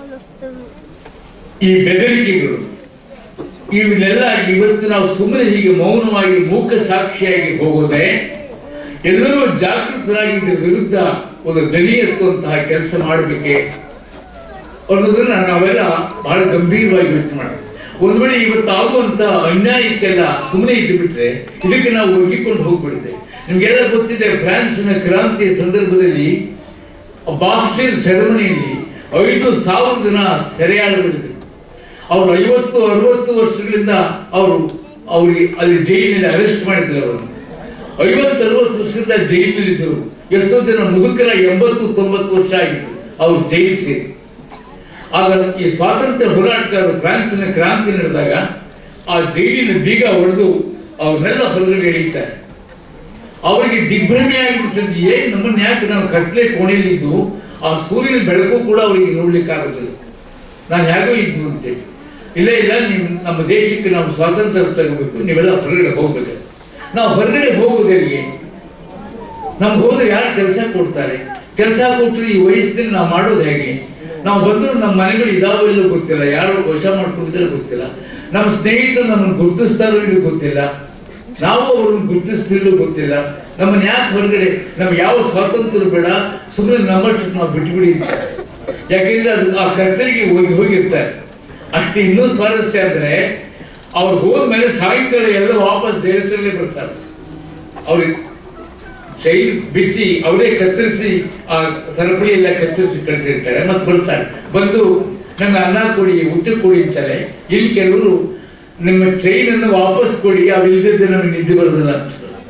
ಈ ಬೆದರಿಕೆಗಳು, ಇವನ್ನೆಲ್ಲ ಇವತ್ತು ನಾವು ಸುಮ್ಮನೆ ಹೀಗೆ ಮೌನವಾಗಿ ಮೂಕ ಸಾಕ್ಷಿಯಾಗಿ ಹೋಗೋದೆ, ಎಲ್ಲರೂ ಜಾಗೃತರಾಗಿದ್ದ ವಿರುದ್ಧ ಒಂದು ದನಿ ಎತ್ತುವಂತಹ ಕೆಲಸ ಮಾಡಬೇಕೆ ಅನ್ನೋದನ್ನ ನಾವೆಲ್ಲ ಬಹಳ ಗಂಭೀರವಾಗಿ ಯೋಚನೆ ಮಾಡಬೇಕು. ಒಂದ್ ವೇಳೆ ಇವತ್ತಾಗುವಂತ ಅನ್ಯಾಯಕ್ಕೆಲ್ಲ ಸುಮ್ಮನೆ ಇದ್ದು ಬಿಟ್ರೆ ಇದಕ್ಕೆ ನಾವು ಒಗ್ಗಿಕೊಂಡು ಹೋಗ್ಬಿಡುತ್ತೆ. ನಿಮ್ಗೆಲ್ಲ ಗೊತ್ತಿದೆ, ಫ್ರಾನ್ಸಿನ ಕ್ರಾಂತಿಯ ಸಂದರ್ಭದಲ್ಲಿ ಬಾಸ್ಟಿಲ್ ಸೆರೆಮನಿಯಲ್ಲಿ 5,000 ಜನ ಸೆರೆಯಾಳಗಳಿದ್ರು. ಅವರು 50-60 ವರ್ಷಗಳಿಂದ ಅವ್ರಿಗೆ ಅಲ್ಲಿ ಜೈಲಿನಲ್ಲಿ ಅರೆಸ್ಟ್ ಮಾಡಿದ್ರು. ಅವರನ್ನು 50-60 ವರ್ಷದಿಂದ ಜೈಲಿನಲ್ಲಿ ಇದ್ದರು. ಎಷ್ಟೋ ಜನ ಮುದುಕರ 80-90 ವರ್ಷ ಆಗಿತ್ತು ಅವ್ರು ಜೈಲು ಸೇರಿ. ಆಗ ಈ ಸ್ವಾತಂತ್ರ್ಯ ಹೋರಾಟಗಾರರು ಫ್ರಾನ್ಸಿನ ಕ್ರಾಂತಿ ನಡೆದಾಗ ಆ ಜೈಲಿನ ಬೀಗ ಹೊಡೆದು ಅವ್ರನ್ನೆಲ್ಲ ಹೊರಗಡೆ ಎಳೀತಾರೆ. ಅವರಿಗೆ ದಿಗ್ಭ್ರಮೆ ಆಗಿಬಿಡ್ತದೆ, ಏನ್ ನಮ್ಮನ್ನ ಯಾಕೆ ನಾವು ಕತ್ಲೆ ಕೋಣೆಯಲ್ಲಿದ್ದು ಆ ಸೂರ್ಯನ ಬೆಳಕು ಕೂಡ ಅವರಿಗೆ ನೋಡ್ಲಿಕ್ಕೆ ಆಗುತ್ತದೆ, ನಾನು ಹೇಗೋ ಇದ್ದು ಅಂತೇಳಿ. ಇಲ್ಲ ನಮ್ಮ ದೇಶಕ್ಕೆ ನಾವು ಸ್ವಾತಂತ್ರ್ಯ ತಗೋಬೇಕು, ನೀವೆಲ್ಲ ಹೊರಗಡೆ ಹೋಗ್ಬೇಕು. ನಾವು ಹೊರಗಡೆ ಹೋಗೋದೆಲ್ಲಿಗೆ? ನಮ್ಗೆ ಹೋದ್ರೆ ಯಾರು ಕೆಲಸ ಕೊಡ್ತಾರೆ? ಕೆಲಸ ಕೊಟ್ಟರೆ ಈ ವಯಸ್ಸಿನಲ್ಲಿ ನಾವು ಮಾಡೋದು ಹೇಗೆ? ನಾವು ಬಂದ್ರು ನಮ್ಮ ಮನೆಗಳು ಇದಾವೋ ಇಲ್ಲೋ ಗೊತ್ತಿಲ್ಲ, ಯಾರು ವಶ ಮಾಡ್ಕೊಂಡಿದ್ರೆ ಗೊತ್ತಿಲ್ಲ, ನಮ್ಮ ಸ್ನೇಹಿತರು ನಮ್ಮನ್ನು ಗುರುತಿಸ್ತಾರೋ ಇಲ್ಲೂ ಗೊತ್ತಿಲ್ಲ, ನಾವು ಅವ್ರನ್ನ ಗುರುತಿಸ್ತಿಲ್ಲೂ ಗೊತ್ತಿಲ್ಲ. ನಮ್ಮನ್ನ ಯಾಕೆ ಹೊರಗಡೆ, ನಮ್ಗೆ ಯಾವ ಸ್ವಾತಂತ್ರ್ಯ ಬೇಡ, ಸುಮ್ಮನೆ ನಮ್ಮಷ್ಟು ನಾವು ಬಿಟ್ಬಿಡಿ. ಯಾಕೆಂದ್ರೆ ಅದು ಆ ಕರ್ತರಿಗೆ ಹೋಗಿರ್ತಾರೆ. ಅಷ್ಟು ಇನ್ನೂ ಸ್ವಾರಸ್ಯ ಅಂದ್ರೆ ಅವ್ರು ಹೋದ್ಮೇಲೆ ಸಾಯಂಕಾಲ ಎಲ್ಲ ವಾಪಸ್ ದೇವತೆಯಲ್ಲೇ ಬರ್ತಾರೆ. ಅವ್ರಿಗೆ ಚೈನ್ ಬಿಚ್ಚಿ ಅವರೇ ಕತ್ತರಿಸಿ ಆ ಸರಪಳಿ ಎಲ್ಲ ಕತ್ತರಿಸಿ ಕಳಿಸಿರ್ತಾರೆ. ಮತ್ತೆ ಬರ್ತಾರೆ, ಬಂದು ನಮ್ಗೆ ಅನ್ನ ಕೊಡಿ, ಊಟ ಕೊಡಿ ಅಂತಾರೆ. ಇಲ್ಲಿ ಕೆಲವರು ನಿಮ್ಮ ಚೈನ್ ಅನ್ನು ವಾಪಸ್ ಕೊಡಿ, ಅವಿಲ್ಲದೆ ನಮಗೆ ನಿದ್ದೆ ಬರೋದಿಲ್ಲ ಅಂತ.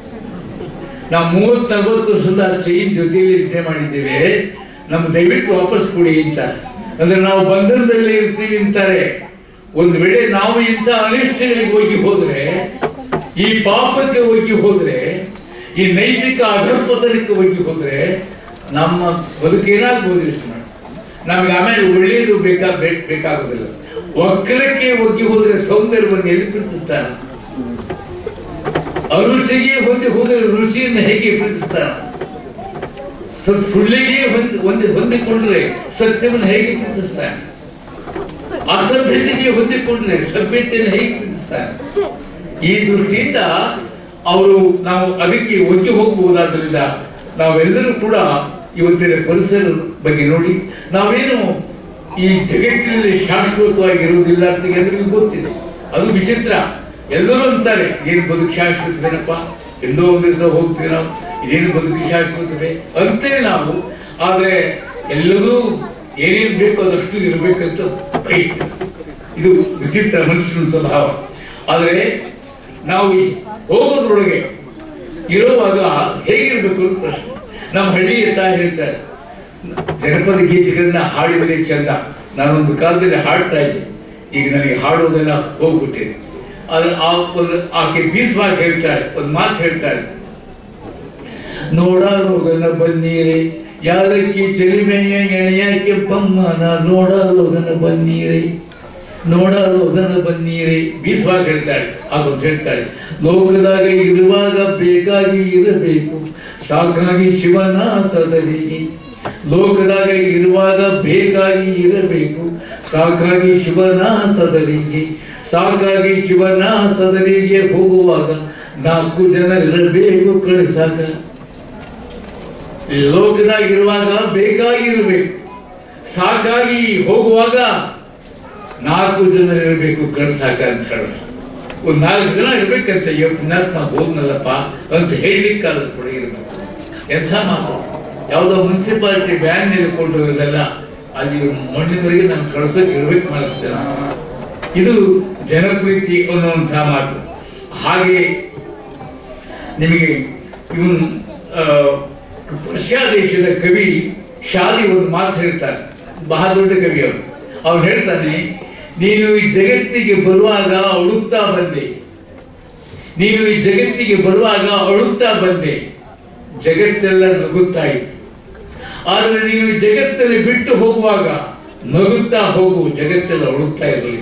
ನಾವು 30-40 ವರ್ಷದ ಚೈನ್ ಜೊತೆಯಲ್ಲಿ ನಿದ್ದೆ ಮಾಡಿದ್ದೇವೆ, ನಮ್ಗೆ ದಯವಿಟ್ಟು ವಾಪಸ್ ಕೊಡಿ ಅಂತ. ಅಂದ್ರೆ ನಾವು ಬಂಧನದಲ್ಲಿ ಇರ್ತೀವಿ ಅಂತಾರೆ. ಒಂದು ವೇಳೆ ನಾವು ಇಂಥ ಅನಿಷ್ಟಗಳಿಗೆ ಹೋಗಿ ಹೋದ್ರೆ, ಈ ಪಾಪಕ್ಕೆ ಹೋಗಿ ಹೋದ್ರೆ, ಈ ನೈತಿಕ ಅಧಪತನಕ್ಕೆ ಹೋಗಿ ಹೋದ್ರೆ ನಮ್ಮ ಬದುಕೇನಾಗ್ಬೋದು ಯೋಚನೆ ಮಾಡಿ. ನಮ್ಗೆ ಆಮೇಲೆ ಒಳ್ಳೆಯದು ಬೇಕಾಗೋದಿಲ್ಲ. ವಕ್ರಕ್ಕೆ ಹೋಗಿ ಹೋದ್ರೆ ಸೌಂದರ್ಯವನ್ನು ಎಲ್ಲಿ ಪ್ರೀತಿಸ್ತಾನೆ? ಅರುಚಿಗೆ ಹೋದ್ರೆ ರುಚಿಯನ್ನು ಹೇಗೆ ಪ್ರೀತಿಸ್ತಾನೆ? ಸುಳ್ಳಿಗೆ ಹೊಂದಿಕೊಂಡ್ರೆ ಸತ್ಯವನ್ನು ಹೇಗೆ ಪ್ರೀತಿಸ್ತಾನೆ? ಅಸಭ್ಯತೆಗೆ ಹೊಂದಿಕೊಂಡ್ರೆ ಸಭ್ಯತೆಯನ್ನು ಹೇಗೆ ಪ್ರೀತಿಸ್ತಾನೆ? ಈ ದೃಷ್ಟಿಯಿಂದ ನಾವು ಅದಕ್ಕೆ ಒಗ್ಗಿ ಹೋಗಬಹುದಾದ್ರಿಂದ ನಾವೆಲ್ಲರೂ ಕೂಡ ಇವತ್ತಿನ ಪರಿಸರದ ಬಗ್ಗೆ ನೋಡಿ, ನಾವೇನು ಈ ಜಗತ್ತಿನಲ್ಲಿ ಶಾಶ್ವತವಾಗಿರುವುದಿಲ್ಲ ಅಂತ ಎಲ್ಲರಿಗೂ ಗೊತ್ತಿದೆ. ಅದು ವಿಚಿತ್ರ. ಎಲ್ಲರೂ ಅಂತಾರೆ, ಏನು ಬದುಕು ಶಾಶ್ವತವೇನಪ್ಪ, ಎಂದೋ ಒಂದು ದಿವಸ ಹೋಗ್ತೀವಿ ನಾವು, ಇದೇನು ಬದುಕು ಶಾಶ್ವತವೇ ಅಂತೇವೆ ನಾವು. ಆದ್ರೆ ಎಲ್ಲರೂ ಏನೇನು ಬೇಕೋ ಅದಷ್ಟು ಇರಬೇಕಂತ ಬಯಸ್ತೀವಿ. ಇದು ವಿಚಿತ್ರ ಮನುಷ್ಯನ ಸ್ವಭಾವ. ಆದ್ರೆ ನಾವು ಹೋಗೋದ್ರೊಳಗೆ ಇರುವಾಗ ಹೇಗಿರ್ಬೇಕು ಅಂತ ಪ್ರಶ್ನೆ. ನಮ್ಮ ಹಳ್ಳಿ ತಾಯಿ ಹೇಳ್ತಾರೆ, ಜನಪದ ಗೀತೆಗಳನ್ನ ಹಾಡಿದ್ರೆ ಚಂದ. ನಾನೊಂದು ಕಾಲದಲ್ಲಿ ಹಾಡ್ತಾ ಇದ್ದೆ, ಈಗ ನನಗೆ ಹಾಡೋದೆಲ್ಲ ಹೋಗ್ಬಿಟ್ಟಿದೆ. ಆದ್ರೆ ಆಕೆ ಬೀಸವಾಗಿ ಹೇಳ್ತಾಳೆ, ಒಂದು ಮಾತು ಹೇಳ್ತಾಳೆ, ನೋಡೋಗನ ಬನ್ನೀರೆ ಯಾರಕ್ಕೆ ಚೆಲಿಮೆಯ ಎಣೆಯಾಕೆ ಬಮ್ಮನ ನೋಡೋಗನ ಬನ್ನೀರೆ, ನೋಡೋಗನ ಬನ್ನೀರೆ ಬೀಸವಾಗಿ ಹೇಳ್ತಾಳೆ. ಆಗೊಂದು ಹೇಳ್ತಾಳೆ, ಲೋಕದಾಗ ಇರುವಾಗ ಬೇಕಾಗಿ ಇರಬೇಕು, ಸಾಕಾಗಿ ಶಿವನ ಸದರಿಗೆ. ಲೋಕದಾಗ ಇರುವಾಗ ಬೇಕಾಗಿ ಇರಬೇಕು, ಸಾಕಾಗಿ ಶಿವನ ಸದರಿಗೆ. ಸಾಕಾಗಿ ಶಿವನ ಸದರಿಗೆ ಹೋಗುವಾಗ 4 ಜನರಿರಬೇಕು ಕಳಿಸಾಕ. ಲೋಕದಾಗಿರುವಾಗ ಬೇಕಾಗಿರ್ಬೇಕು, ಸಾಕಾಗಿ ಹೋಗುವಾಗ 4 ಜನರಿರಬೇಕು ಕಳ್ಸಾಕ ಅಂತ ಹೇಳ. ಒಂದು 4 ಜನ ಇರ್ಬೇಕಂತ ಪುಣ್ಯಾತ್ಮ ಹೋದ್ನಲ್ಲಪ್ಪ ಅಂತ ಹೇಳಲಿಕ್ಕಾದ ಕೂಡ ಇರಬೇಕು. ಎಂಥ ಮಾತು! ಯಾವುದೋ ಮುನ್ಸಿಪಾಲಿಟಿ ವ್ಯಾನ್ ನಿಲ್ಕೊಂಡು ಇದೆಲ್ಲ ಅಲ್ಲಿ ಮಣ್ಣಿನವರೆಗೆ ನಾನು ಕಳ್ಸೋಕೆ ಇರ್ಬೇಕು ಮಾಡ್ತೇನೆ. ಇದು ಜನಪ್ರೀತಿ ಅನ್ನುವಂಥ ಮಾತು. ಹಾಗೆ ನಿಮಗೆ ಇವನು ಪರ್ಷಿಯಾ ದೇಶದ ಕವಿ ಶಾದಿ ಒಂದು ಮಾತು ಹೇಳ್ತಾರೆ, ಬಹಳ ದೊಡ್ಡ ಕವಿ ಅವರು. ಅವ್ರು ಹೇಳ್ತಾನೆ, ನೀನು ಈ ಜಗತ್ತಿಗೆ ಬರುವಾಗ ಅಳುತ್ತಾ ಬಂದೆ, ನೀನು ಈ ಜಗತ್ತಿಗೆ ಬರುವಾಗ ಅಳುತ್ತಾ ಬಂದೆ, ಜಗತ್ತೆಲ್ಲ ನಗುತ್ತಾ ಇತ್ತು. ಆದರೆ ನೀನು ಜಗತ್ತಲ್ಲಿ ಬಿಟ್ಟು ಹೋಗುವಾಗ ನಗುತ್ತಾ ಹೋಗು, ಜಗತ್ತೆಲ್ಲ ಅಳುತ್ತಾ ಇರಲಿ.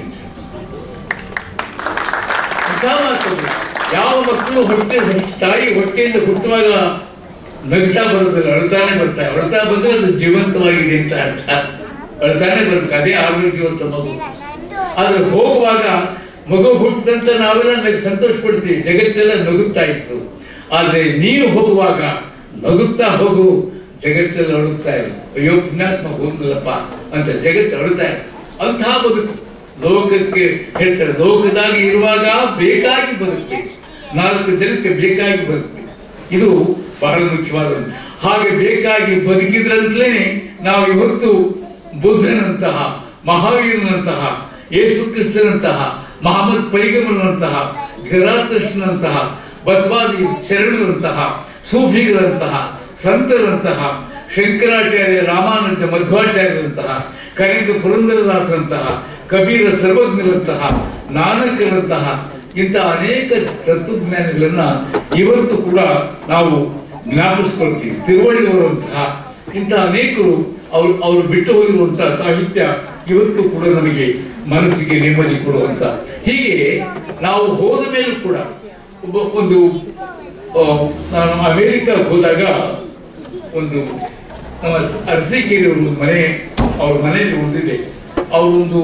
ಯಾವ ಮಕ್ಕಳು ತಾಯಿ ಹೊಟ್ಟೆಯಿಂದ ಹುಟ್ಟುವಾಗ ನಗ್ತಾ ಬರೋದಿಲ್ಲ, ಅಳ್ತಾನೆ ಬರ್ತಾರೆ. ಅಳ್ತಾ ಬಂದ್ರೆ ಅದು ಜೀವಂತವಾಗಿದೆ ಅಂತ ಅರ್ಥ. ಅಳ್ತಾನೆ ಬರ್ಬೇಕು, ಅದೇ ಆರೋಗ್ಯವಂತ ಮಗು. ಆದ್ರೆ ಹೋಗುವಾಗ ಮಗು ಹುಟ್ಟಿದಂತ ನಾವೆಲ್ಲ ಸಂತೋಷ ಪಡ್ತೀವಿ, ಜಗತ್ತೆಲ್ಲ ನಗುತ್ತಾ ಇತ್ತು. ಆದ್ರೆ ನೀನು ಹೋಗುವಾಗ ನಗುತ್ತಾ ಹೋಗು, ಜಗತ್ತೆಲ್ಲ ಅಳುತ್ತಾ ಇರು. ಅಯ್ಯೋ ಪುಣ್ಯಾತ್ಮ ಹೋಗ್ಲಪ್ಪ ಅಂತ ಜಗತ್ತು ಅಳುತ್ತಾ ಇರು. ಅಂತಹ ಬದುಕು ಲೋಕಕ್ಕೆ ಹೇಳ್ತಾರೆ. ಲೋಕದಾಗಿ ಇರುವಾಗ ಬೇಕಾಗಿ ಬದುಕಬೇಕು, 4 ಜನಕ್ಕೆ ಬೇಕಾಗಿ ಬದುಕಬೇಕು. ಇದು ಬಹಳ ಮುಖ್ಯವಾದ. ಹಾಗೆ ಬೇಕಾಗಿ ಬದುಕಿದ್ರಂತಲೇ ನಾವು ಇವತ್ತು ಬುದ್ಧನಂತಹ, ಮಹಾವೀರನಂತಹ, ಯೇಸು ಕ್ರಿಸ್ತನಂತಹ, ಮಹಮ್ಮದ್ ಪೈಗಂಬರನಂತಹ, ಜರಾತೃಷ್ಣನಂತಹ, ಬಸವಾದಿ ಶರಣರಂತಹ, ಸೂಫಿಗಳಂತಹ, ಸಂತರಂತಹ, ಶಂಕರಾಚಾರ್ಯ, ರಾಮಾನುಜ, ಮಧ್ವಾಚಾರ್ಯರಂತಹ, ಕನಕ ಪುರಂದರದಾಸರಂತಹ, ಕಬೀರ ಸರ್ವಜ್ಞರಂತಹ, ನಾನಕರಂತಹ ಇಂಥ ಅನೇಕ ತತ್ವಜ್ಞಾನಿಗಳನ್ನ ಇವತ್ತು ಕೂಡ ನಾವು ಜ್ಞಾಪಿಸ್ಕೊಳ್ತೀವಿ. ತಿರುವಳಿಯವರಂತಹ ಇಂಥ ಅನೇಕರು ಅವರು ಬಿಟ್ಟು ಹೋಗಿರುವಂತಹ ಸಾಹಿತ್ಯ ಇವತ್ತು ಕೂಡ ನಮಗೆ ಮನಸ್ಸಿಗೆ ನೆಮ್ಮದಿ ಕೊಡುವಂತ. ಹೀಗೆ ನಾವು ಹೋದ ಮೇಲೂ ಕೂಡ ಒಂದು ನಾನು ಅಮೇರಿಕಾಗೆ ಹೋದಾಗ ಒಂದು ನಮ್ಮ ಅರಸೀಕೆರೆ ಒಂದು ಮನೆ, ಅವ್ರ ಮನೆಯಲ್ಲಿ ಉಳಿದಿದೆ. ಅವರೊಂದು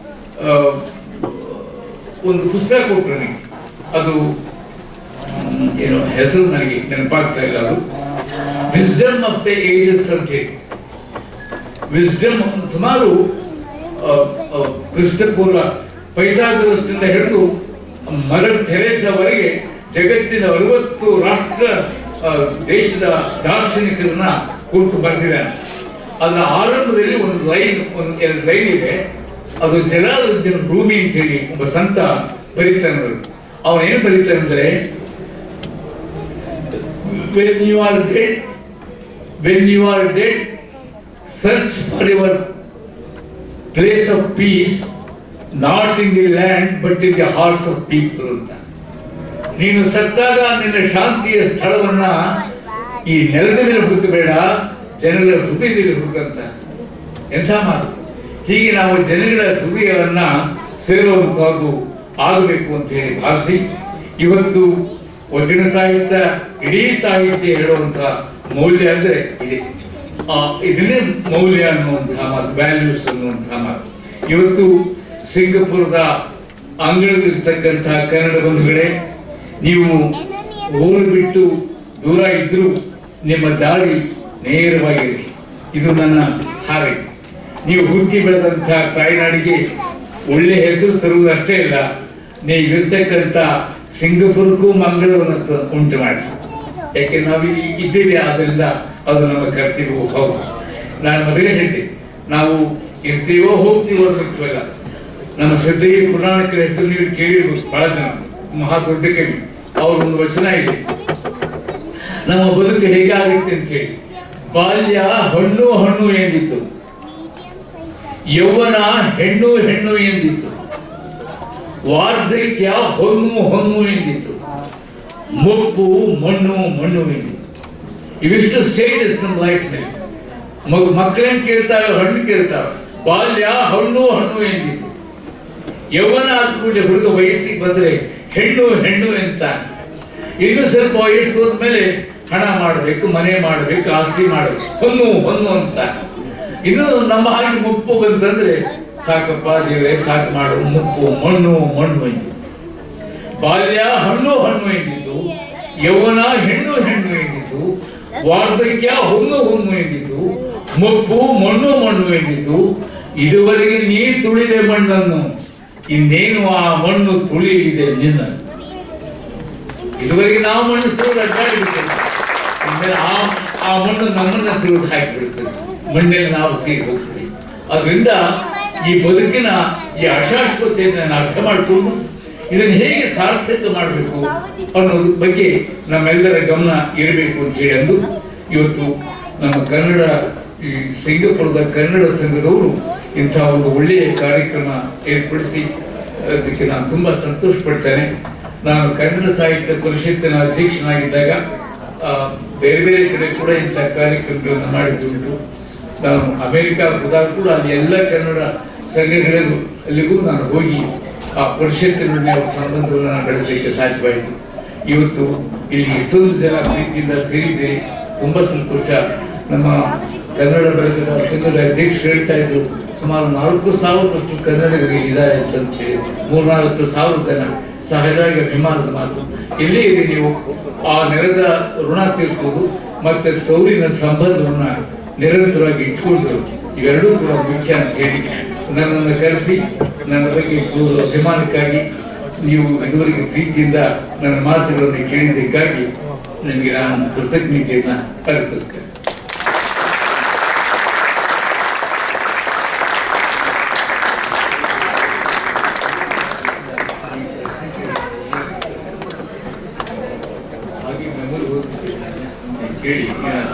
ಒಂದು ಪುಸ್ತಕ ಕೊಟ್ಟರು ನನಗೆ. ಅದು ಏನೋ ಹೆಸರು ನನಗೆ ನೆನಪಾಗ್ತಾ ಇಲ್ಲ. ಅದು ವಿಸ್ಡಮ್ ಆಫ್ ದ ಏಜಸ್ ಅಂತ ಹೇಳಿ. ವಿಸ್ಡಮ್ ಸುಮಾರು ಕ್ರಿಸ್ತಪೂರ್ವ ಪೈಥಾಗರಸ್ನಿಂದ ಹಿಡಿದು ಮದರ್ ಥೆರೇಸಾವರೆಗೆ ಜಗತ್ತಿನ 60 ರಾಷ್ಟ್ರ ದೇಶದ ದಾರ್ಶನಿಕರನ್ನ ಕುರಿತು ಬರೆದಿದ್ದಾನೆ. ಅದರ ಆರಂಭದಲ್ಲಿ ಒಂದು 2 ಲೈನ್ ಇದೆ. ಅದು ಜಲಾಲುದ್ದೀನ್ ರೂಮಿ ಅಂತ ಹೇಳಿ ಒಬ್ಬ ಸಂತ ಬರೀತಾನೆ. ಅವನೇನು ಬರೀತಾನೆ ಅಂದ್ರೆ, when you are dead, search for your place of peace, not in the land but in the hearts of people ಅಂತ. ನೀನು ಸತ್ತಾಗ ನಿನ್ನ ಶಾಂತಿಯ ಸ್ಥಳವನ್ನ ಈ ನೆಲದ ಮೇಲೆ ಹುಡುಕಬೇಡ, ಜನರ ಹೃದಯದಲ್ಲಿ ಹುಡುಕಂತ. ಎಂಥ ಮಾತು! ಹೀಗೆ ನಾವು ಜನಗಳ ಹೃದಯವನ್ನ ಸೇರುವಂತಹದ್ದು ಆಗಬೇಕು ಅಂತ ಹೇಳಿ ಭಾವಿಸಿ, ಇವತ್ತು ವಚನ ಸಾಹಿತ್ಯ, ಇಡೀ ಸಾಹಿತ್ಯ ಹೇಳುವಂತಹ ಮೌಲ್ಯ ಅಂದ್ರೆ ಇದೆ. ಇದನ್ನೇ ಮೌಲ್ಯ ಅನ್ನುವಂತಹ ಮಾತು, ವ್ಯಾಲ್ಯೂಸ್ ಅನ್ನುವಂತಹ ಮಾತು. ಇವತ್ತು ಸಿಂಗಪುರದ ಅಂಗಳದಲ್ಲಿರ್ತಕ್ಕಂತಹ ಕನ್ನಡ ಬಂಧುಗಳೇ, ನೀವು ಊರು ಬಿಟ್ಟು ದೂರ ಇದ್ರೂ ನಿಮ್ಮ ದಾರಿ ನೇರವಾಗಿರಲಿ. ಇದು ನನ್ನ ಹಾರೈಕೆ. ನೀವು ಹುಟ್ಟಿ ಬೆಳೆದಂತಹ ತಾಯ್ನಾಡಿಗೆ ಒಳ್ಳೆ ಹೆಸರು ತರುವುದಷ್ಟೇ ಇಲ್ಲ, ನೀವಿರ್ತಕ್ಕಂಥ ಸಿಂಗಪುರಕ್ಕೂ ಮಂಗಳವನ್ನು ಉಂಟು ಮಾಡಿ. ಯಾಕೆ ನಾವು ಇದ್ದೇವೆ, ಆದ್ದರಿಂದ ಅದು ನಮ್ಮ ಕರ್ತವ್ಯವೂ ಹೌದು. ನಾನು ಮೊದಲೇ ಹೇಳಿದೆ, ನಾವು ಇರ್ತೀವೋ ಹೋಗ್ತೀವೋ ಮುಖ್ಯವಲ್ಲ. ನಮ್ಮ ಶ್ರದ್ಧೆಯ ಪುರಾಣಿಕರ ಹೆಸರು ನೀವು ಕೇಳಿರ್ಬೋದು, ಬಹಳ ಜನ ಮಹಾ ದೊಡ್ಡ ಕವಿ. ಅವ್ರೊಂದು ವಚನ ಇದೆ, ನಮ್ಮ ಬದುಕು ಹೇಗಾಗುತ್ತೆ ಅಂತ ಹೇಳಿ. ಬಾಲ್ಯ ಹಣ್ಣು ಹಣ್ಣು ಎಂದಿತ್ತು, ಯೌವನ ಹೆಣ್ಣು ಹೆಣ್ಣು ಎಂದಿತ್ತು, ವಾರ್ಧಕ್ಯ ಹೊನ್ನು ಹೊನ್ನು ಎಂದಿತ್ತು, ಮುಪ್ಪು ಮಣ್ಣು ಮಣ್ಣು ಎಂದಿತ್ತು. ಇವಿಷ್ಟು ಸ್ಟೇಜಸ್ ನಮ್ಮ ಲೈಫ್ನಲ್ಲಿ. ಮಕ್ಕಳೇನು ಕೇಳ್ತಾವೆ? ಹಣ್ಣು ಕೇಳ್ತಾವೆ. ಬಾಲ್ಯ ಹಣ್ಣು ಹಣ್ಣು ಎಂದಿತ್ತು. ಯೌವನ ಆದ ಕೂಡಲೇ ಹುಡುಗ ವಯಸ್ಸಿಗೆ ಬಂದ್ರೆ ಹೆಣ್ಣು ಹೆಣ್ಣು ಎಂತ. ಇನ್ನು ಸ್ವಲ್ಪ ವಯಸ್ಸು ಹೋದ್ಮೇಲೆ ಹಣ ಮಾಡಬೇಕು, ಮನೆ ಮಾಡಬೇಕು, ಆಸ್ತಿ ಮಾಡಬೇಕು, ಹೊನ್ನು ಹೊನ್ನು ಅಂತ. ಇನ್ನು ನಮ್ಮ ಹಾಗೆ ಮುಪ್ಪು ಬಂತಂದ್ರೆ ಸಾಕಪ್ಪ ದೇವರೇ ಸಾಕು ಮಾಡು, ಮುಪ್ಪು ಮಣ್ಣು ಮಣ್ಣು ಎಂದಿತು, ಬಾಲ್ಯ ಹಣ್ಣು ಹಣ್ಣು ಎಂದಿತು, ಯೌವನ ಹೆಣ್ಣು ಹೆಣ್ಣು ಎಂದಿತು, ವಾರ್ಧಕ್ಯ ಹುಣ್ಣು ಹುಣ್ಣು ಎಂದಿತು, ಮುಪ್ಪು ಮಣ್ಣು ಮಣ್ಣು ಎಂದಿತು. ಇದುವರೆಗೆ ನೀ ತುಳಿದೆ ಮಣ್ಣನ್ನು, ಇನ್ನೇನು ಆ ಮಣ್ಣು ತುಳಿಯಲಿದೆ ನಿನ್ನ. ಇದುವರೆಗೆ ನಾವು ಮಣ್ಣು ತುಳಿದು ಅಡ್ಡಾಡಿಬಿಡ್ತೇವೆ, ಆಮೇಲೆ ಆ ಮಣ್ಣು ನಮ್ಮನ್ನ ತುಳಿದು ಹಾಕಿಬಿಡ್ತದೆ, ಮಣ್ಣಲ್ಲಿ ನಾವು ಸೇರಿ ಹೋಗ್ತೀವಿ. ಅದರಿಂದ ಈ ಬದುಕಿನ ಈ ಅಶಾಶ್ವತೆಯನ್ನು ನಾನು ಅರ್ಥ ಮಾಡಿಕೊಂಡು ಇದನ್ನು ಹೇಗೆ ಸಾರ್ಥಕ ಮಾಡಬೇಕು ಅನ್ನೋದ್ರ ಬಗ್ಗೆ ನಮ್ಮೆಲ್ಲರ ಗಮನ ಇರಬೇಕು ಅಂತ ಹೇಳಿ ಅಂದು ಇವತ್ತು ನಮ್ಮ ಕನ್ನಡ ಈ ಸಿಂಗಾಪುರದ ಕನ್ನಡ ಸಂಘದವರು ಇಂಥ ಒಂದು ಒಳ್ಳೆಯ ಕಾರ್ಯಕ್ರಮ ಏರ್ಪಡಿಸಿ ಅದಕ್ಕೆ ನಾನು ತುಂಬಾ ಸಂತೋಷ ಪಡ್ತೇನೆ. ನಾನು ಕನ್ನಡ ಸಾಹಿತ್ಯ ಪರಿಷತ್ತಿನ ಅಧ್ಯಕ್ಷನಾಗಿದ್ದಾಗ ಬೇರೆ ಬೇರೆ ಕಡೆ ಕೂಡ ಇಂಥ ಕಾರ್ಯಕ್ರಮಗಳನ್ನು ಮಾಡಿದ್ದುಂಟು. ನಾನು ಅಮೆರಿಕ ಹೋದಾಗ ಕೂಡ ಅಲ್ಲಿ ಎಲ್ಲ ಕನ್ನಡ ಸಂಘಗಳಿಗೂ ಅಲ್ಲಿಗೂ ನಾನು ಹೋಗಿ ಆ ಪರಿಷತ್ತಿನೊಡನೆ ಅವರ ಸಂಬಂಧವನ್ನು ನಾನು ಬೆಳೆಸಲಿಕ್ಕೆ ಸಾಧ್ಯವಾಯಿತು. ಇವತ್ತು ಇಲ್ಲಿ ಇಷ್ಟೊಂದು ಜನ ಪ್ರೀತಿಯಿಂದ ಸೇರಿದೆ, ತುಂಬಾ ಸಂತೋಷ. ನಮ್ಮ ಕನ್ನಡ ಬಳಗದ ಸಂಘದ ಅಧ್ಯಕ್ಷರು ಹೇಳ್ತಾ ಇದ್ರು, ಸುಮಾರು 4,000 ಕನ್ನಡಿಗರು ಇದ್ದಾರೆ ಅಂತ ಹೇಳಿ, 3,000-4,000 ಜನ. ಸಹಜವಾಗಿ ಅಭಿಮಾನದ ಮಾತು. ಇಲ್ಲೇ ಇದೆ, ನೀವು ಆ ನೆಲದ ಋಣ ತೀರಿಸುವುದು ಮತ್ತೆ ತೌರಿನ ಸಂಬಂಧವನ್ನ ನಿರಂತರವಾಗಿ ಇಟ್ಕೊಂಡು ಇವೆರಡೂ ಕೂಡ ಮುಖ್ಯ ಅಂತ ಹೇಳಿ ನನ್ನನ್ನು ಕರೆಸಿ ನನ್ನ ಬಗ್ಗೆ ಅಭಿಮಾನಕ್ಕಾಗಿ ನೀವು ಇದುವರೆಗೆ ಪ್ರೀತಿಯಿಂದ ನನ್ನ ಮಾತುಗಳನ್ನು ಕೇಳಿದ್ದಕ್ಕಾಗಿ ನನಗೆ ನಾನು ಕೃತಜ್ಞತೆಯನ್ನ ಅರ್ಪಿಸ್ತೇನೆ. ಕೇಳಿ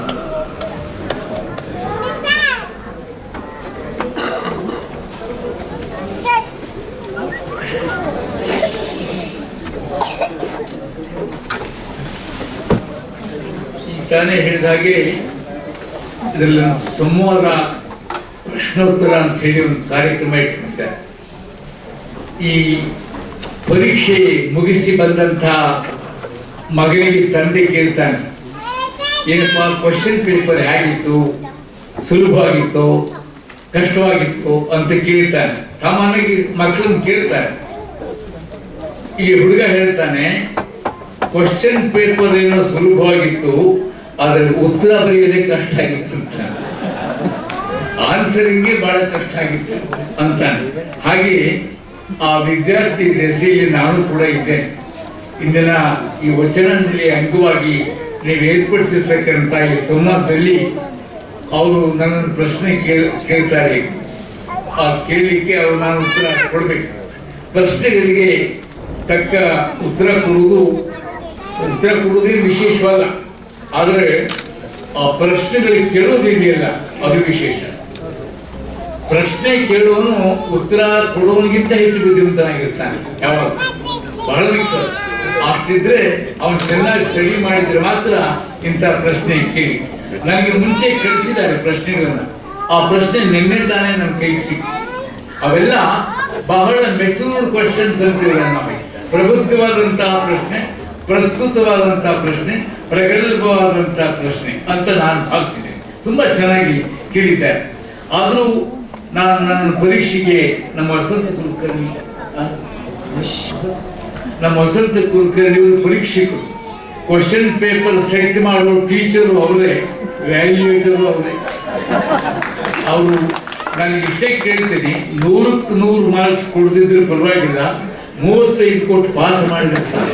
ತಾನೇ ಹೇಳಿದ ಹಾಗೆ ಇದರಲ್ಲಿ ಸಂವಾದ ಪ್ರಶ್ನೋತ್ತರ ಅಂತ ಹೇಳಿ ಒಂದು ಕಾರ್ಯಕ್ರಮ ಇಟ್ಟಿದ್ದಾರೆ. ಈ ಪರೀಕ್ಷೆ ಮುಗಿಸಿ ಬಂದಂತಹ ಮಗನಿಗೆ ತಂದೆ ಕೇಳ್ತಾನೆ, ಏನಪ್ಪಾ ಕ್ವಶನ್ ಪೇಪರ್ ಹೇಗಿತ್ತು, ಸುಲಭವಾಗಿತ್ತು, ಕಷ್ಟವಾಗಿತ್ತು ಅಂತ ಕೇಳ್ತಾನೆ. ಸಾಮಾನ್ಯವಾಗಿ ಮಕ್ಕಳನ್ನು ಕೇಳ್ತಾರೆ. ಈ ಹುಡುಗ ಹೇಳ್ತಾನೆ, ಕ್ವಶನ್ ಪೇಪರ್ ಏನೋ ಸುಲಭವಾಗಿತ್ತು, ಆದರೆ ಉತ್ತರ ಬರೆಯೋದೇ ಕಷ್ಟ ಆಗಿತ್ತು, ಆನ್ಸರಿಂಗ್ಗೆ ಬಹಳ ಕಷ್ಟ ಆಗಿತ್ತು ಅಂತಾನೆ. ಹಾಗೆ ಆ ವಿದ್ಯಾರ್ಥಿ ದೆಸೆಯಲ್ಲಿ ನಾನು ಕೂಡ ಇದ್ದೇನೆ. ಇಂದಿನ ಈ ವಚನಾಂಜಲಿ ಅಂಗವಾಗಿ ನೀವು ಏರ್ಪಡಿಸಿರ್ತಕ್ಕಂಥ ಈ ಸಂವಾದದಲ್ಲಿ ಅವರು ನನ್ನನ್ನು ಪ್ರಶ್ನೆ ಕೇಳ್ತಾರೆ. ಆ ಕೇಳಲಿಕ್ಕೆ ಅವರು ನಾನು ಉತ್ತರ ಕೊಡ್ಬೇಕು. ಪ್ರಶ್ನೆಗಳಿಗೆ ತಕ್ಕ ಉತ್ತರ ಕೊಡುವುದೇ ವಿಶೇಷವಲ್ಲ, ಆದರೆ ಆ ಪ್ರಶ್ನೆಗಳಿಗೆ ಕೇಳೋದಿದೆಯಲ್ಲ ಅದು ವಿಶೇಷ. ಪ್ರಶ್ನೆ ಕೇಳುವನು ಉತ್ತರ ಕೊಡುವನಿಗಿಂತ ಹೆಚ್ಚು ಬುದ್ಧಿವಂತನಾಗಿರ್ತಾನೆ ಯಾವಾಗ, ಬಹಳ ಮುಖ್ಯ. ಅಷ್ಟಿದ್ರೆ ಅವನು ಚೆನ್ನಾಗಿ ಸ್ಟಡಿ ಮಾಡಿದ್ರೆ ಮಾತ್ರ ಇಂಥ ಪ್ರಶ್ನೆ ಕೇಳಿ. ನನಗೆ ಮುಂಚೆ ಕಳಿಸಿದ್ದಾರೆ ಪ್ರಶ್ನೆಗಳನ್ನ, ಆ ಪ್ರಶ್ನೆ ನಿನ್ನೆ ತಾನೇ ನನ್ನ ಕೈಗೆ ಸಿಕ್ತು. ಅವೆಲ್ಲ ಬಹಳ ಮೆಚೂರ್ಡ್ ಕ್ವಶನ್ಸ್ ಅಂತಿಲ್ಲ. ನಮಗೆ ಪ್ರಬುದ್ಧವಾದಂತಹ ಪ್ರಶ್ನೆ, ಪ್ರಸ್ತುತವಾದಂತಹ ಪ್ರಶ್ನೆ, ಪ್ರಗಲ್ಭವಾದಂತಹ ಪ್ರಶ್ನೆ ಅಂತ ನಾನು ಭಾವಿಸಿದೆ. ತುಂಬಾ ಚೆನ್ನಾಗಿ ಕೇಳಿದ್ದಾರೆ. ಆದರೂ ನಾನು ನನ್ನ ಪರೀಕ್ಷೆಗೆ ನಮ್ಮ ವಸಂತ ಕುಲಕರ್ಣಿ ಪರೀಕ್ಷಕರು, ಕ್ವಶನ್ ಪೇಪರ್ ಸೆಟ್ ಮಾಡುವ ಟೀಚರು ಅವರೇ, ವ್ಯಾಲ್ಯೂಯೇಟರು ಅವರೇ. ಅವರು ನನಗೆ ಇಷ್ಟೇ ಕೇಳ್ತೀನಿ, 100ಕ್ಕೆ 100 ಮಾರ್ಕ್ಸ್ ಕೊಡ್ತಿದ್ರು ಪರವಾಗಿಲ್ಲ, 35 ಕೊಟ್ಟು ಪಾಸ್ ಮಾಡಿದ್ರೆ ಸಾಕು.